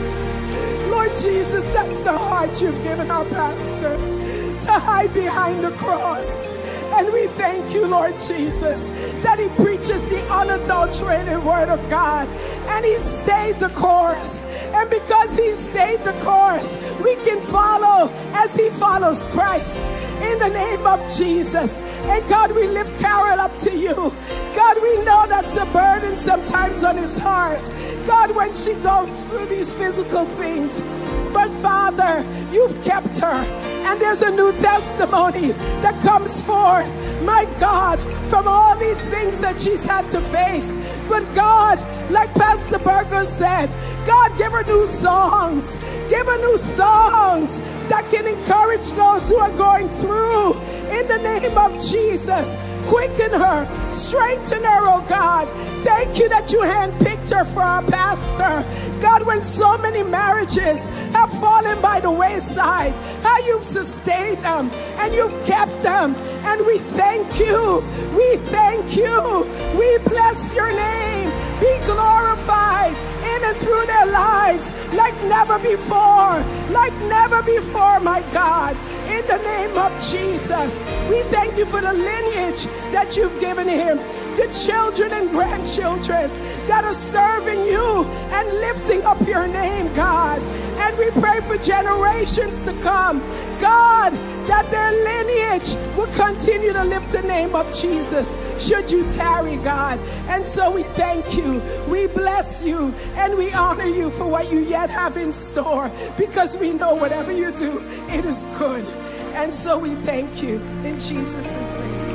T: him. Lord Jesus, that's the heart you've given our pastor, to hide behind the cross. And we thank you, Lord Jesus, that he preaches the unadulterated word of God. And he stayed the course. And because he stayed the course, we can follow as he follows Christ. In the name of Jesus. And God, we lift Carol up to you. God, we know that's a burden sometimes on his heart. God, when she goes through these physical things. But Father, you've kept her. And there's a new testimony that comes forth, my God, from all these things that she's had to face. But God, like Pastor Berger said, God, give her new songs. Give her new songs that can encourage those who are going through. In the name of Jesus, quicken her, strengthen her, oh God. Thank you that you handpicked her for our pastor. God, when so many marriages have fallen by the wayside, how you've sustained them and you've kept them. And we thank you. We thank you. We bless your name. Be glorified in and through their lives like never before. Like never before, my God. In the name of Jesus, we thank you for the lineage that you've given him, the children and grandchildren that are serving you and lifting up your name, God. And we pray for generations to come, God, that their lineage will continue to lift the name of Jesus, should you tarry, God. And so we thank you, we bless you, and we honor you for what you yet have in store, because we know whatever you do, it is good. And so we thank you in Jesus' name.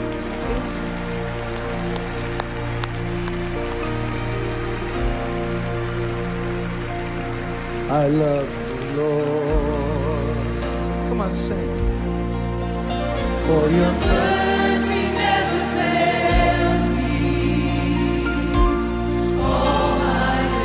A: I love you, Lord. Come on, sing. For your mercy never fails me all my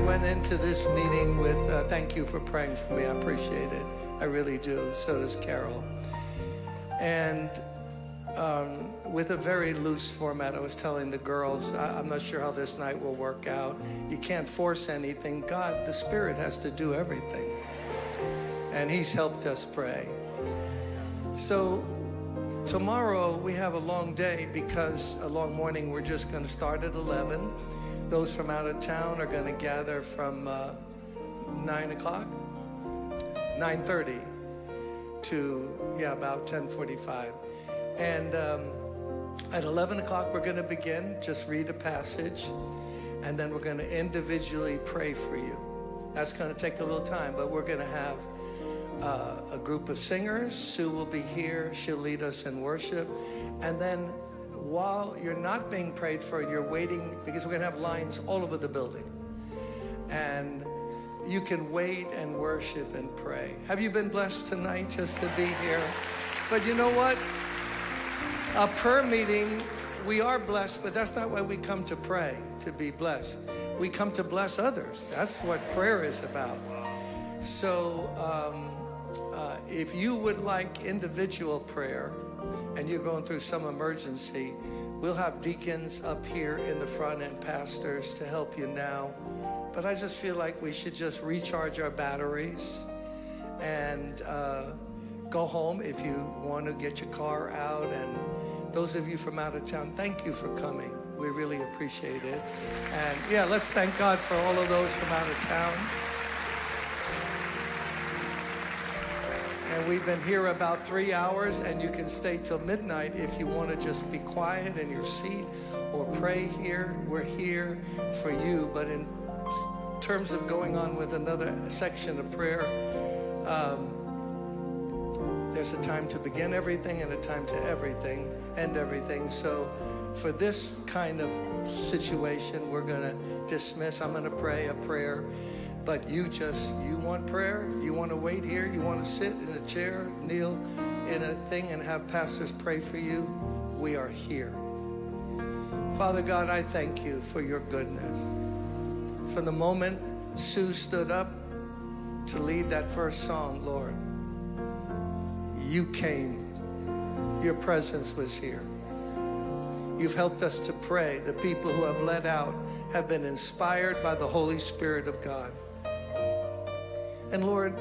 A: went into this meeting with, uh, thank you for praying for me. I appreciate it. I really do. So does Carol. And um, with a very loose format, I was telling the girls, I, I'm not sure how this night will work out. You can't force anything. God, the Spirit has to do everything. And He's helped us pray. So tomorrow we have a long day because a long morning. We're just going to start at eleven. Those from out of town are going to gather from uh, nine o'clock, nine thirty to, yeah, about ten forty-five. And um, at eleven o'clock, we're going to begin. Just read a passage, and then we're going to individually pray for you. That's going to take a little time, but we're going to have uh, a group of singers. Sue will be here. She'll lead us in worship. And then while you're not being prayed for, you're waiting, because we're going to have lines all over the building. And you can wait and worship and pray. Have you been blessed tonight just to be here? But you know what? A prayer meeting, we are blessed, but that's not why we come to pray, to be blessed. We come to bless others. That's what prayer is about. So um, uh, if you would like individual prayer and you're going through some emergency, we'll have deacons up here in the front and pastors to help you now. But I just feel like we should just recharge our batteries and uh, go home if you want to get your car out. And those of you from out of town, thank you for coming. We really appreciate it. And yeah, let's thank God for all of those from out of town. And we've been here about three hours, and you can stay till midnight if you want to just be quiet in your seat or pray here. We're here for you. But in terms of going on with another section of prayer, um, there's a time to begin everything and a time to everything, end everything. So for this kind of situation, we're going to dismiss. I'm going to pray a prayer. But you just, you want prayer? You want to wait here? You want to sit in a chair, kneel in a thing and have pastors pray for you? We are here. Father God, I thank you for your goodness. From the moment Sue stood up to lead that first song, Lord, you came. Your presence was here. You've helped us to pray. The people who have led out have been inspired by the Holy Spirit of God. And Lord,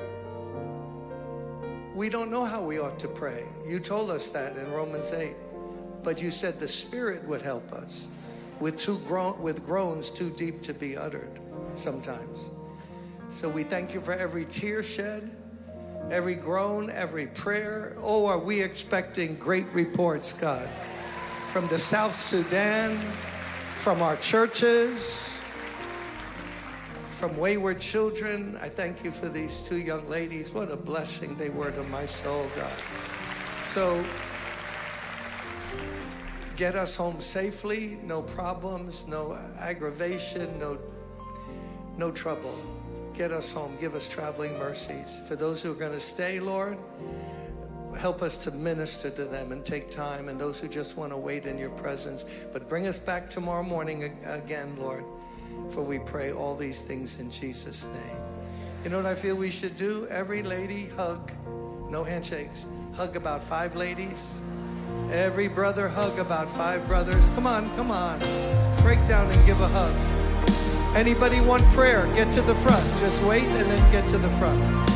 A: we don't know how we ought to pray. You told us that in Romans eight. But you said the Spirit would help us with, two gro- with groans too deep to be uttered sometimes. So we thank you for every tear shed, every groan, every prayer. Oh, are we expecting great reports, God, from the South Sudan, from our churches, from wayward children. I thank you for these two young ladies. What a blessing they were to my soul, God. So get us home safely, no problems, no aggravation, no, no trouble. Get us home. Give us traveling mercies. For those who are going to stay, Lord, help us to minister to them and take time, and those who just want to wait in your presence. But bring us back tomorrow morning again, Lord, for we pray all these things in Jesus' name. You know what I feel we should do? Every lady hug, no handshakes, hug about five ladies. Every brother hug about five brothers. Come on, come on. Break down and give a hug. Anybody want prayer? Get to the front. Just wait and then get to the front.